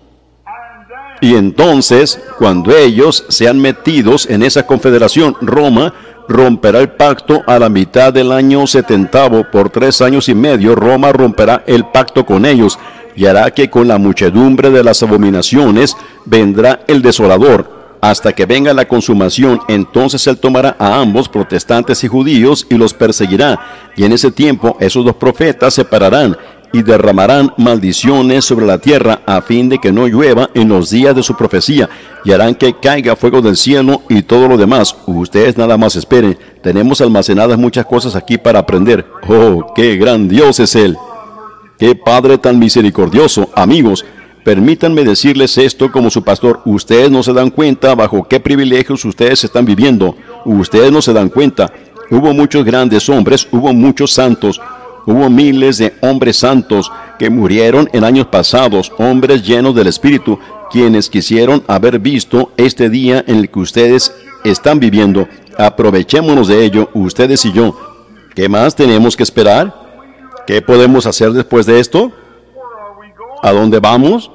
Speaker 1: Y entonces, cuando ellos sean metidos en esa confederación, Roma romperá el pacto a la mitad del año setentavo. Por tres años y medio, Roma romperá el pacto con ellos, y hará que con la muchedumbre de las abominaciones vendrá el desolador, hasta que venga la consumación. Entonces él tomará a ambos, protestantes y judíos, y los perseguirá, y en ese tiempo esos dos profetas se pararán, y derramarán maldiciones sobre la tierra, a fin de que no llueva en los días de su profecía, y harán que caiga fuego del cielo y todo lo demás. Ustedes nada más esperen, tenemos almacenadas muchas cosas aquí para aprender. ¡Oh, qué gran Dios es Él! ¡Qué Padre tan misericordioso! Amigos, permítanme decirles esto como su pastor. Ustedes no se dan cuenta bajo qué privilegios ustedes están viviendo. Ustedes no se dan cuenta. Hubo muchos grandes hombres, hubo muchos santos, hubo miles de hombres santos que murieron en años pasados, hombres llenos del Espíritu, quienes quisieron haber visto este día en el que ustedes están viviendo. Aprovechémonos de ello, ustedes y yo. ¿Qué más tenemos que esperar? ¿Qué podemos hacer después de esto? ¿A dónde vamos?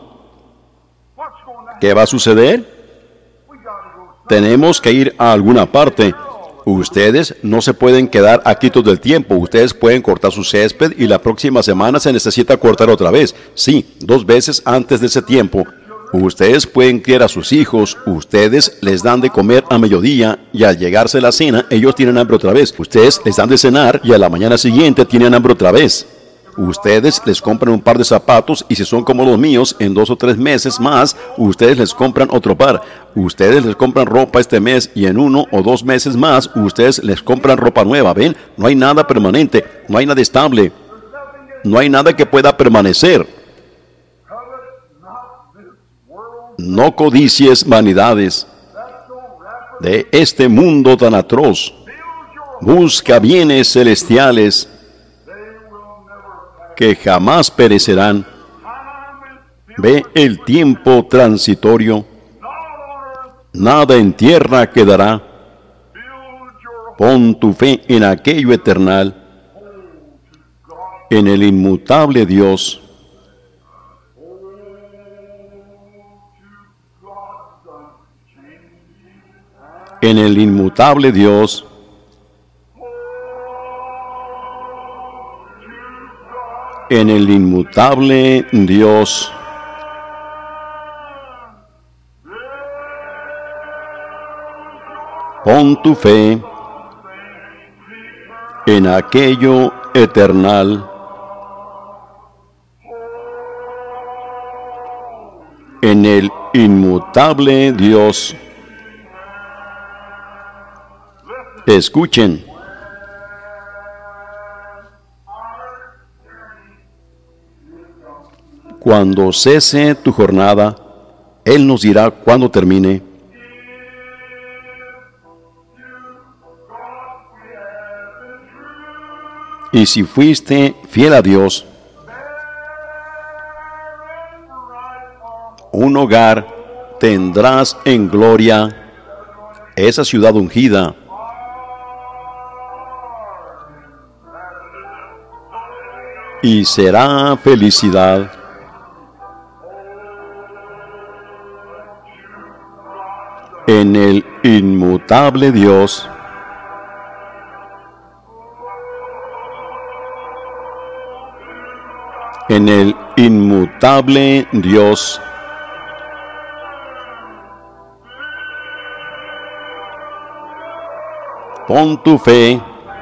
Speaker 1: ¿Qué va a suceder? Tenemos que ir a alguna parte. Ustedes no se pueden quedar aquí todo el tiempo. Ustedes pueden cortar su césped y la próxima semana se necesita cortar otra vez. Sí, dos veces antes de ese tiempo. Ustedes pueden criar a sus hijos. Ustedes les dan de comer a mediodía y al llegarse la cena, ellos tienen hambre otra vez. Ustedes les dan de cenar y a la mañana siguiente tienen hambre otra vez. Ustedes les compran un par de zapatos y si son como los míos, en dos o tres meses más, ustedes les compran otro par. Ustedes les compran ropa este mes y en uno o dos meses más, ustedes les compran ropa nueva. ¿Ven? No hay nada permanente, no hay nada estable, no hay nada que pueda permanecer. No codicies vanidades de este mundo tan atroz. Busca bienes celestiales que jamás perecerán. Ve el tiempo transitorio. Nada en tierra quedará. Pon tu fe en aquello eternal, en el inmutable Dios. En el inmutable Dios. En el inmutable Dios. Pon tu fe en aquello eternal, en el inmutable Dios. Escuchen. Cuando cese tu jornada, Él nos dirá cuándo termine. Y si fuiste fiel a Dios, un hogar tendrás en gloria, esa ciudad ungida. Y será felicidad. En el inmutable Dios. en el inmutable Dios. Pon tu fe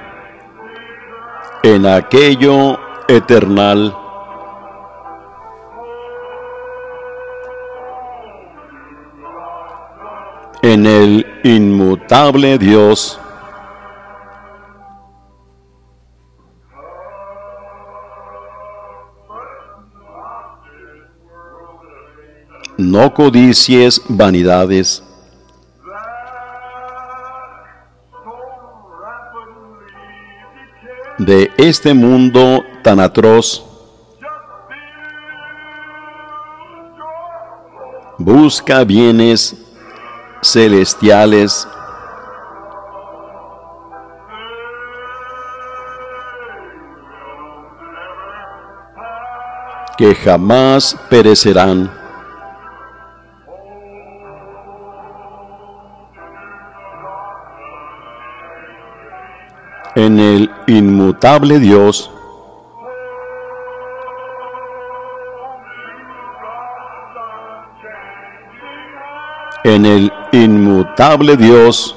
Speaker 1: en aquello eternal. En el inmutable Dios. No codicies vanidades de este mundo tan atroz. Busca bienes celestiales que jamás perecerán. En el inmutable Dios. En el inmutable Dios.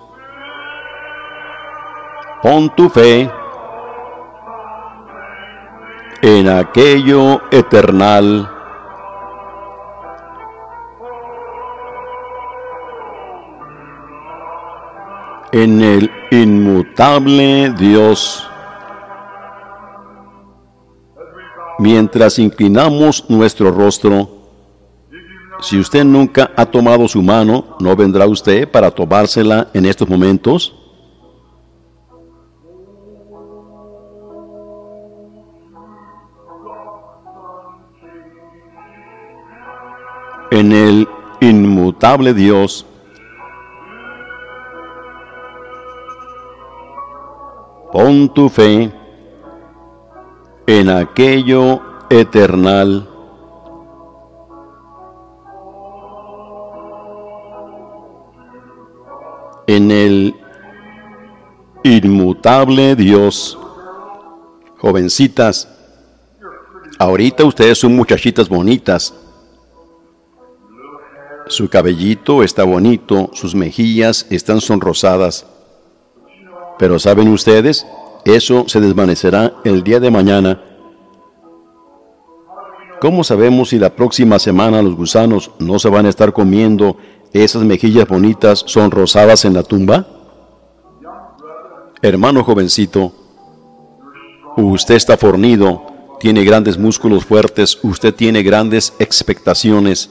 Speaker 1: Pon tu fe en aquello eternal. En el inmutable Dios. Mientras inclinamos nuestro rostro, si usted nunca ha tomado su mano, ¿no vendrá usted para tomársela en estos momentos? En el inmutable Dios. Pon tu fe en aquello eternal. En el inmutable Dios. Jovencitas, ahorita ustedes son muchachitas bonitas. Su cabellito está bonito, sus mejillas están sonrosadas. Pero ¿saben ustedes? Eso se desvanecerá el día de mañana. ¿Cómo sabemos si la próxima semana los gusanos no se van a estar comiendo esas mejillas bonitas sonrosadas en la tumba? Hermano jovencito, usted está fornido, tiene grandes músculos fuertes, usted tiene grandes expectaciones.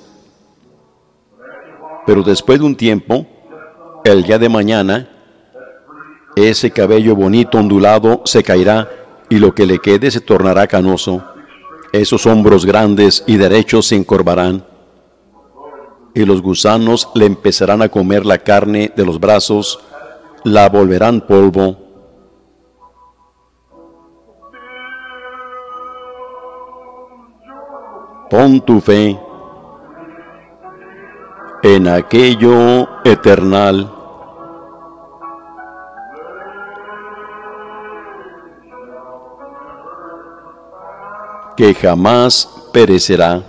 Speaker 1: Pero después de un tiempo, el día de mañana, ese cabello bonito ondulado se caerá y lo que le quede se tornará canoso. Esos hombros grandes y derechos se encorvarán y los gusanos le empezarán a comer la carne de los brazos, la volverán polvo. Pon tu fe en aquello eternal. Que jamás perecerá.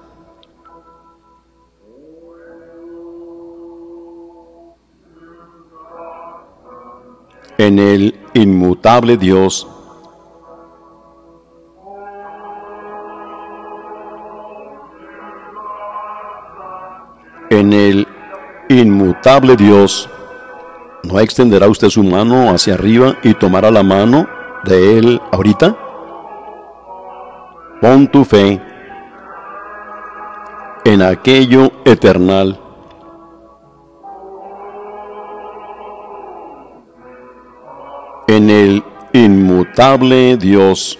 Speaker 1: En el inmutable Dios. En el inmutable Dios. ¿No extenderá usted su mano hacia arriba y tomará la mano de Él ahorita? Pon tu fe en aquello eternal. En el inmutable Dios.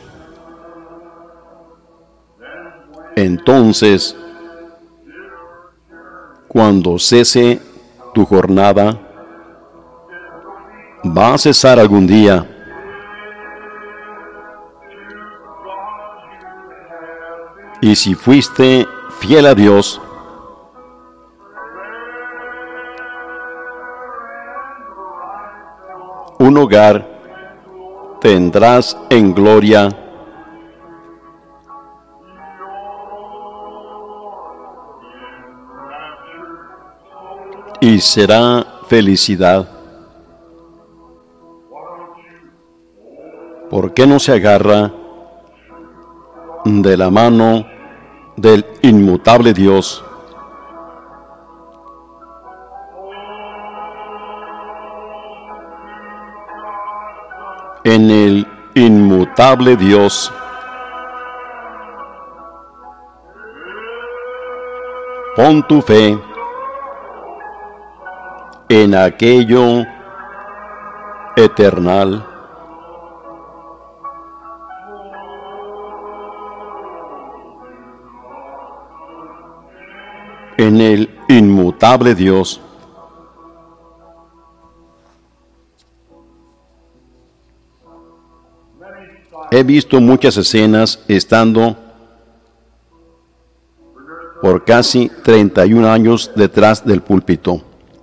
Speaker 1: Entonces, cuando cese tu jornada, va a cesar algún día. Y si fuiste fiel a Dios, un hogar tendrás en gloria. y será felicidad. ¿Por qué no se agarra de la mano del inmutable Dios? En el inmutable Dios. Pon tu fe en aquello eternal. En el inmutable Dios. He visto muchas escenas estando por casi treinta y un años detrás del púlpito.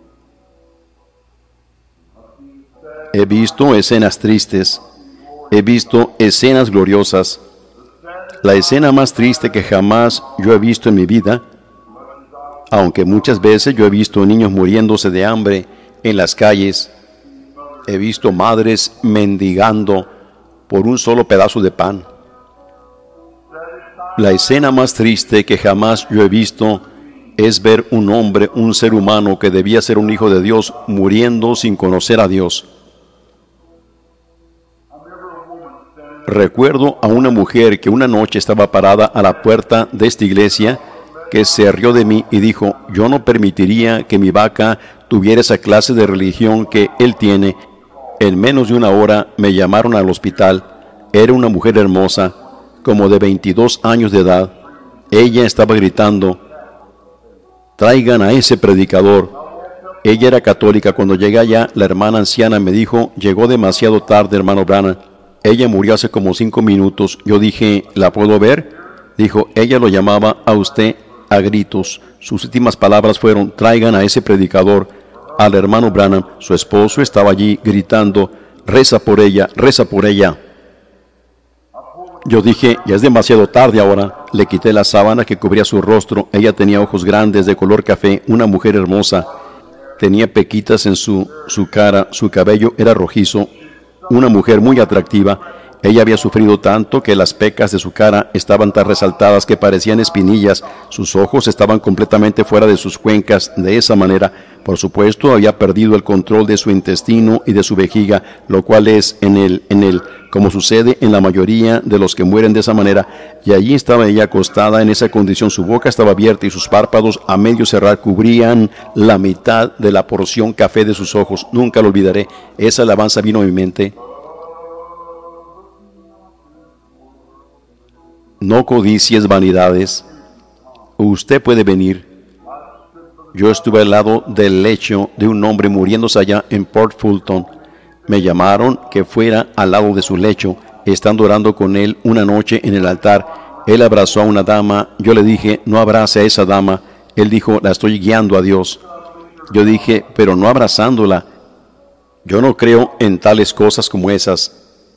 Speaker 1: He visto escenas tristes, he visto escenas gloriosas. La escena más triste que jamás yo he visto en mi vida, aunque muchas veces yo he visto niños muriéndose de hambre en las calles, he visto madres mendigando por un solo pedazo de pan. La escena más triste que jamás yo he visto es ver un hombre, un ser humano que debía ser un hijo de Dios, muriendo sin conocer a Dios. Recuerdo a una mujer que una noche estaba parada a la puerta de esta iglesia, que se rió de mí y dijo: yo no permitiría que mi vaca tuviera esa clase de religión que él tiene. En menos de una hora me llamaron al hospital. Era una mujer hermosa, como de veintidós años de edad. Ella estaba gritando: traigan a ese predicador. Ella era católica. Cuando llegué allá, la hermana anciana me dijo: llegó demasiado tarde, hermano Branham. Ella murió hace como cinco minutos. Yo dije: ¿la puedo ver? Dijo: ella lo llamaba a usted a gritos. Sus últimas palabras fueron: traigan a ese predicador, al hermano Branham. Su esposo estaba allí gritando: reza por ella, reza por ella. Yo dije: ya es demasiado tarde ahora. Le quité la sábana que cubría su rostro. Ella tenía ojos grandes de color café, una mujer hermosa. Tenía pequitas en su, su cara, su cabello era rojizo. Una mujer muy atractiva. Ella había sufrido tanto que las pecas de su cara estaban tan resaltadas que parecían espinillas. Sus ojos estaban completamente fuera de sus cuencas. De esa manera, por supuesto, había perdido el control de su intestino y de su vejiga, lo cual es en el, en el, como sucede en la mayoría de los que mueren de esa manera. Y allí estaba ella acostada en esa condición. Su boca estaba abierta y sus párpados a medio cerrar cubrían la mitad de la porción café de sus ojos. Nunca lo olvidaré. Esa alabanza vino a mi mente. No codicies vanidades. Usted puede venir. Yo estuve al lado del lecho de un hombre muriéndose allá en Port Fulton. Me llamaron que fuera al lado de su lecho, estando orando con él una noche en el altar. Él abrazó a una dama. Yo le dije: no abrace a esa dama. Él dijo: la estoy guiando a Dios. Yo dije: pero no abrazándola. Yo no creo en tales cosas como esas.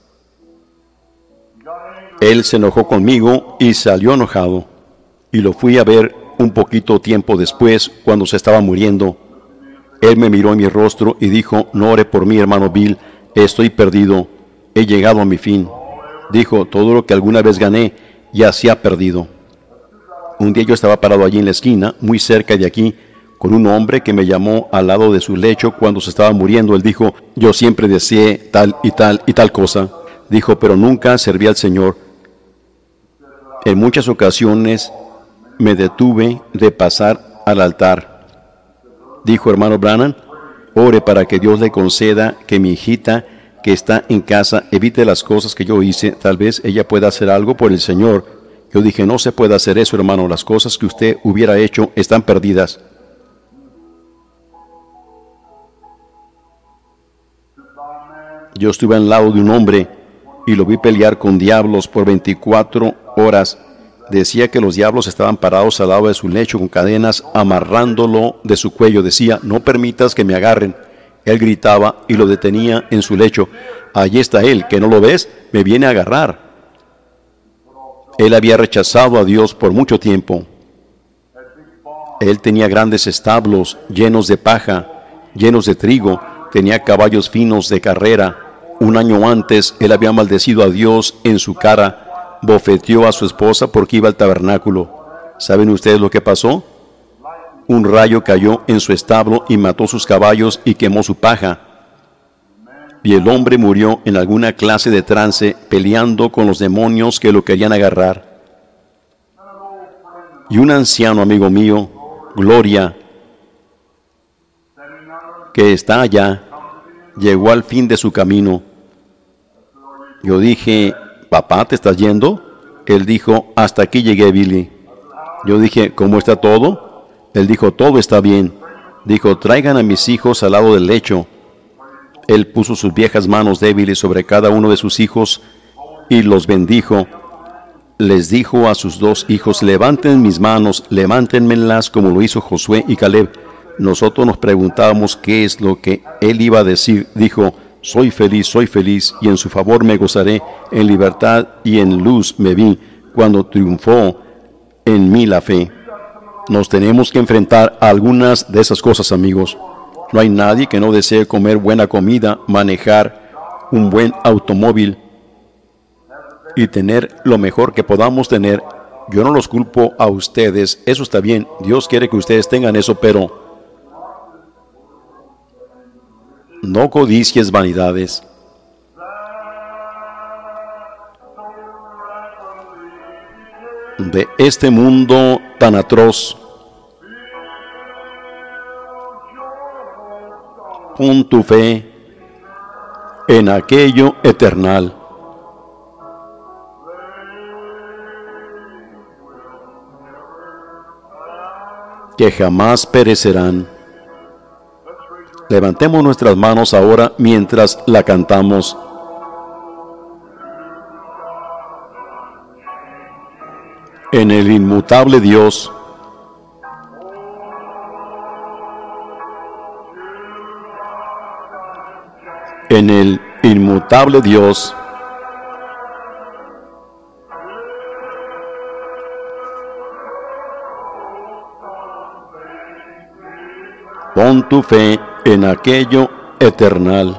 Speaker 1: Él se enojó conmigo y salió enojado. Y lo fui a ver un poquito tiempo después, cuando se estaba muriendo. Él me miró en mi rostro y dijo: no ore por mí, hermano Bill, estoy perdido, he llegado a mi fin. Dijo: todo lo que alguna vez gané ya se ha perdido. Un día yo estaba parado allí en la esquina, muy cerca de aquí, con un hombre que me llamó al lado de su lecho cuando se estaba muriendo. Él dijo: yo siempre deseé tal y tal y tal cosa. Dijo: pero nunca serví al Señor. En muchas ocasiones me detuve de pasar al altar. Dijo: hermano Branham, ore para que Dios le conceda que mi hijita que está en casa evite las cosas que yo hice. Tal vez ella pueda hacer algo por el Señor. Yo dije: no se puede hacer eso, hermano. Las cosas que usted hubiera hecho están perdidas. Yo estuve al lado de un hombre y lo vi pelear con diablos por veinticuatro horas. Decía que los diablos estaban parados al lado de su lecho con cadenas amarrándolo de su cuello. Decía: no permitas que me agarren. Él gritaba y lo detenía en su lecho. Allí está él, ¿que no lo ves? Me viene a agarrar. Él había rechazado a Dios por mucho tiempo. Él tenía grandes establos llenos de paja, llenos de trigo, tenía caballos finos de carrera. Un año antes, él había maldecido a Dios en su cara, bofeteó a su esposa porque iba al tabernáculo. ¿Saben ustedes lo que pasó? Un rayo cayó en su establo y mató sus caballos y quemó su paja. Y el hombre murió en alguna clase de trance, peleando con los demonios que lo querían agarrar. Y un anciano amigo mío, Gloria, que está allá, llegó al fin de su camino. Yo dije, papá, ¿te estás yendo? Él dijo, hasta aquí llegué, Billy. Yo dije, ¿cómo está todo? Él dijo, todo está bien. Dijo, traigan a mis hijos al lado del lecho. Él puso sus viejas manos débiles sobre cada uno de sus hijos y los bendijo. Les dijo a sus dos hijos, levanten mis manos, levántenmelas como lo hizo Josué y Caleb. Nosotros nos preguntábamos qué es lo que él iba a decir. Dijo, soy feliz, soy feliz, y en su favor me gozaré, en libertad y en luz me vi, cuando triunfó en mí la fe. Nos tenemos que enfrentar a algunas de esas cosas, amigos. No hay nadie que no desee comer buena comida, manejar un buen automóvil y tener lo mejor que podamos tener. Yo no los culpo a ustedes, eso está bien, Dios quiere que ustedes tengan eso, pero no codicies vanidades. De este mundo tan atroz, pon tu fe en aquello eternal. Que jamás perecerán. Levantemos nuestras manos ahora mientras la cantamos. En el inmutable Dios, en el inmutable Dios, pon tu fe en aquello eternal.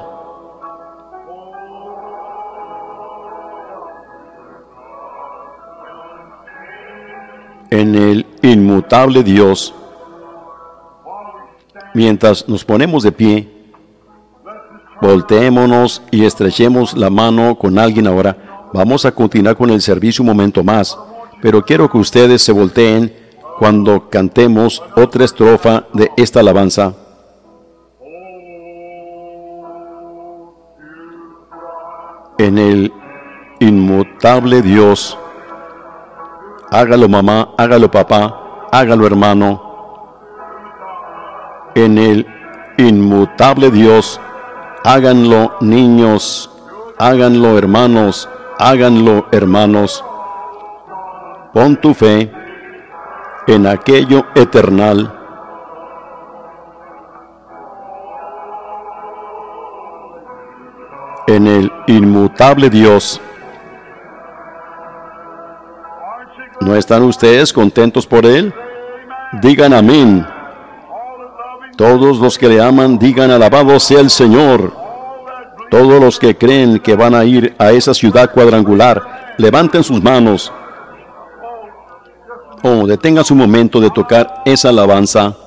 Speaker 1: En el inmutable Dios. Mientras nos ponemos de pie, volteémonos y estrechemos la mano con alguien ahora. Vamos a continuar con el servicio un momento más, pero quiero que ustedes se volteen cuando cantemos otra estrofa de esta alabanza. En el inmutable Dios. Hágalo mamá, hágalo papá, hágalo hermano. En el inmutable Dios. Háganlo niños, háganlo hermanos, háganlo hermanos. Pon tu fe en aquello eternal. En el inmutable Dios. ¿No están ustedes contentos por Él? Digan amén. Todos los que le aman, digan alabado sea el Señor. Todos los que creen que van a ir a esa ciudad cuadrangular, levanten sus manos. Oh, detengan su momento de tocar esa alabanza.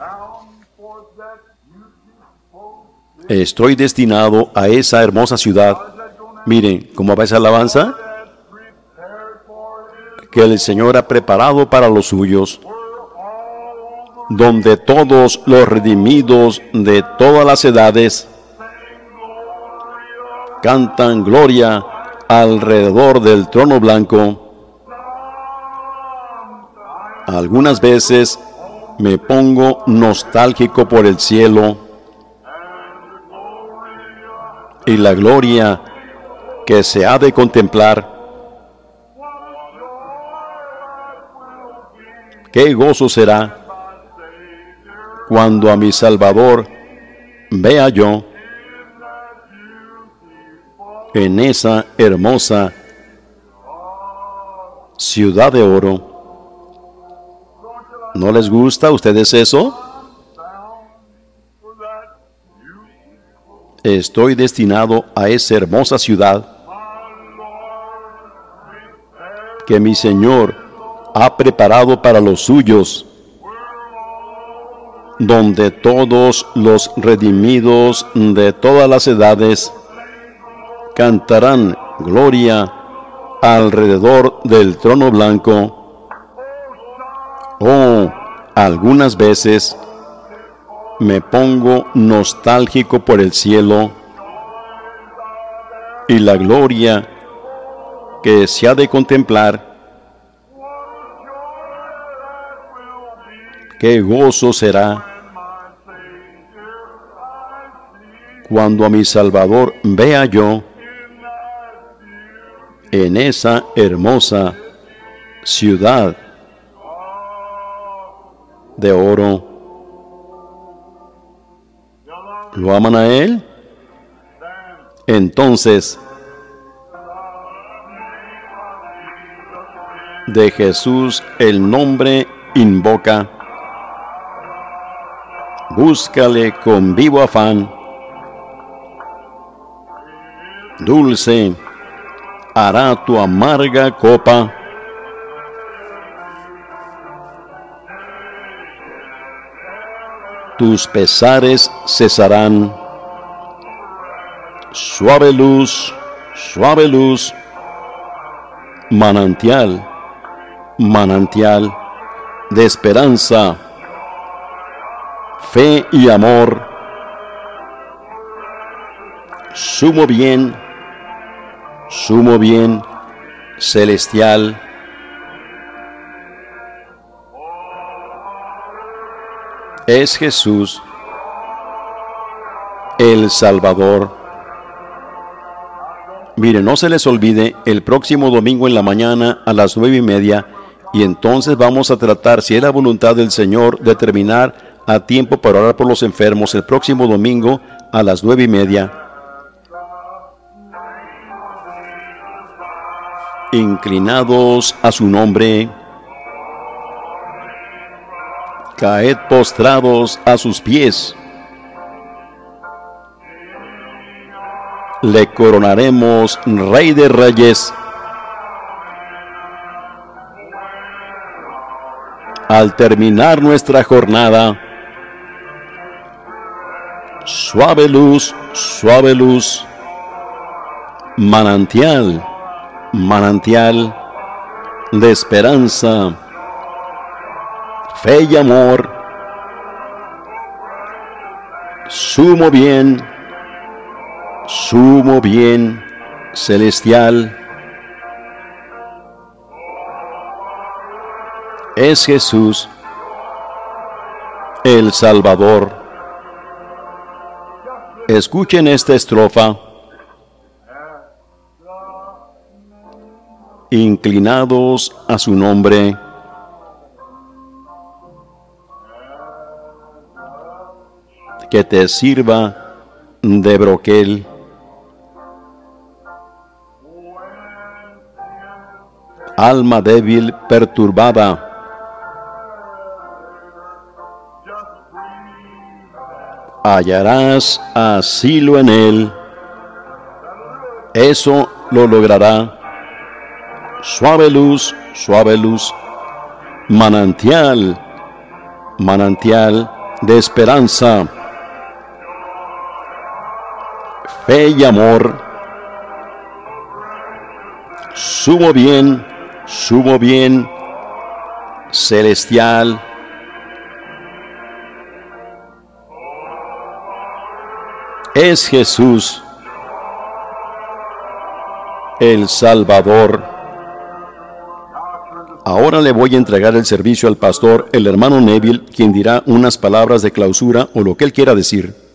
Speaker 1: Estoy destinado a esa hermosa ciudad. Miren, ¿cómo va esa alabanza? Que el Señor ha preparado para los suyos, donde todos los redimidos de todas las edades cantan gloria alrededor del trono blanco. Algunas veces me pongo nostálgico por el cielo y la gloria que se ha de contemplar. Qué gozo será cuando a mi Salvador vea yo en esa hermosa ciudad de oro. ¿No les gusta a ustedes eso? Estoy destinado a esa hermosa ciudad que mi Señor ha preparado para los suyos, donde todos los redimidos de todas las edades cantarán gloria alrededor del trono blanco. Oh, algunas veces me pongo nostálgico por el cielo y la gloria que se ha de contemplar. Qué gozo será cuando a mi Salvador vea yo en esa hermosa ciudad de oro. ¿Lo aman a Él? Entonces, de Jesús el nombre invoca. Búscale con vivo afán. Dulce hará tu amarga copa. Tus pesares cesarán. Suave luz, suave luz, manantial, manantial de esperanza, fe y amor, sumo bien, sumo bien, celestial. Es Jesús, el Salvador. Mire, no se les olvide, el próximo domingo en la mañana a las nueve y media, y entonces vamos a tratar, si es la voluntad del Señor, de terminar a tiempo para orar por los enfermos el próximo domingo a las nueve y media. Inclinados a su nombre, caed postrados a sus pies. Le coronaremos Rey de Reyes. Al terminar nuestra jornada, suave luz, suave luz, manantial, manantial de esperanza, fe y amor, sumo bien, sumo bien, celestial. Es Jesús, el Salvador. Escuchen esta estrofa. Inclinados a su nombre, que te sirva de broquel. Alma débil perturbada, hallarás asilo en Él. Eso lo logrará. Suave luz, suave luz, manantial, manantial de esperanza, fe y amor, sumo bien, sumo bien, celestial. Es Jesús, el Salvador. Ahora le voy a entregar el servicio al pastor, el hermano Neville, quien dirá unas palabras de clausura o lo que él quiera decir.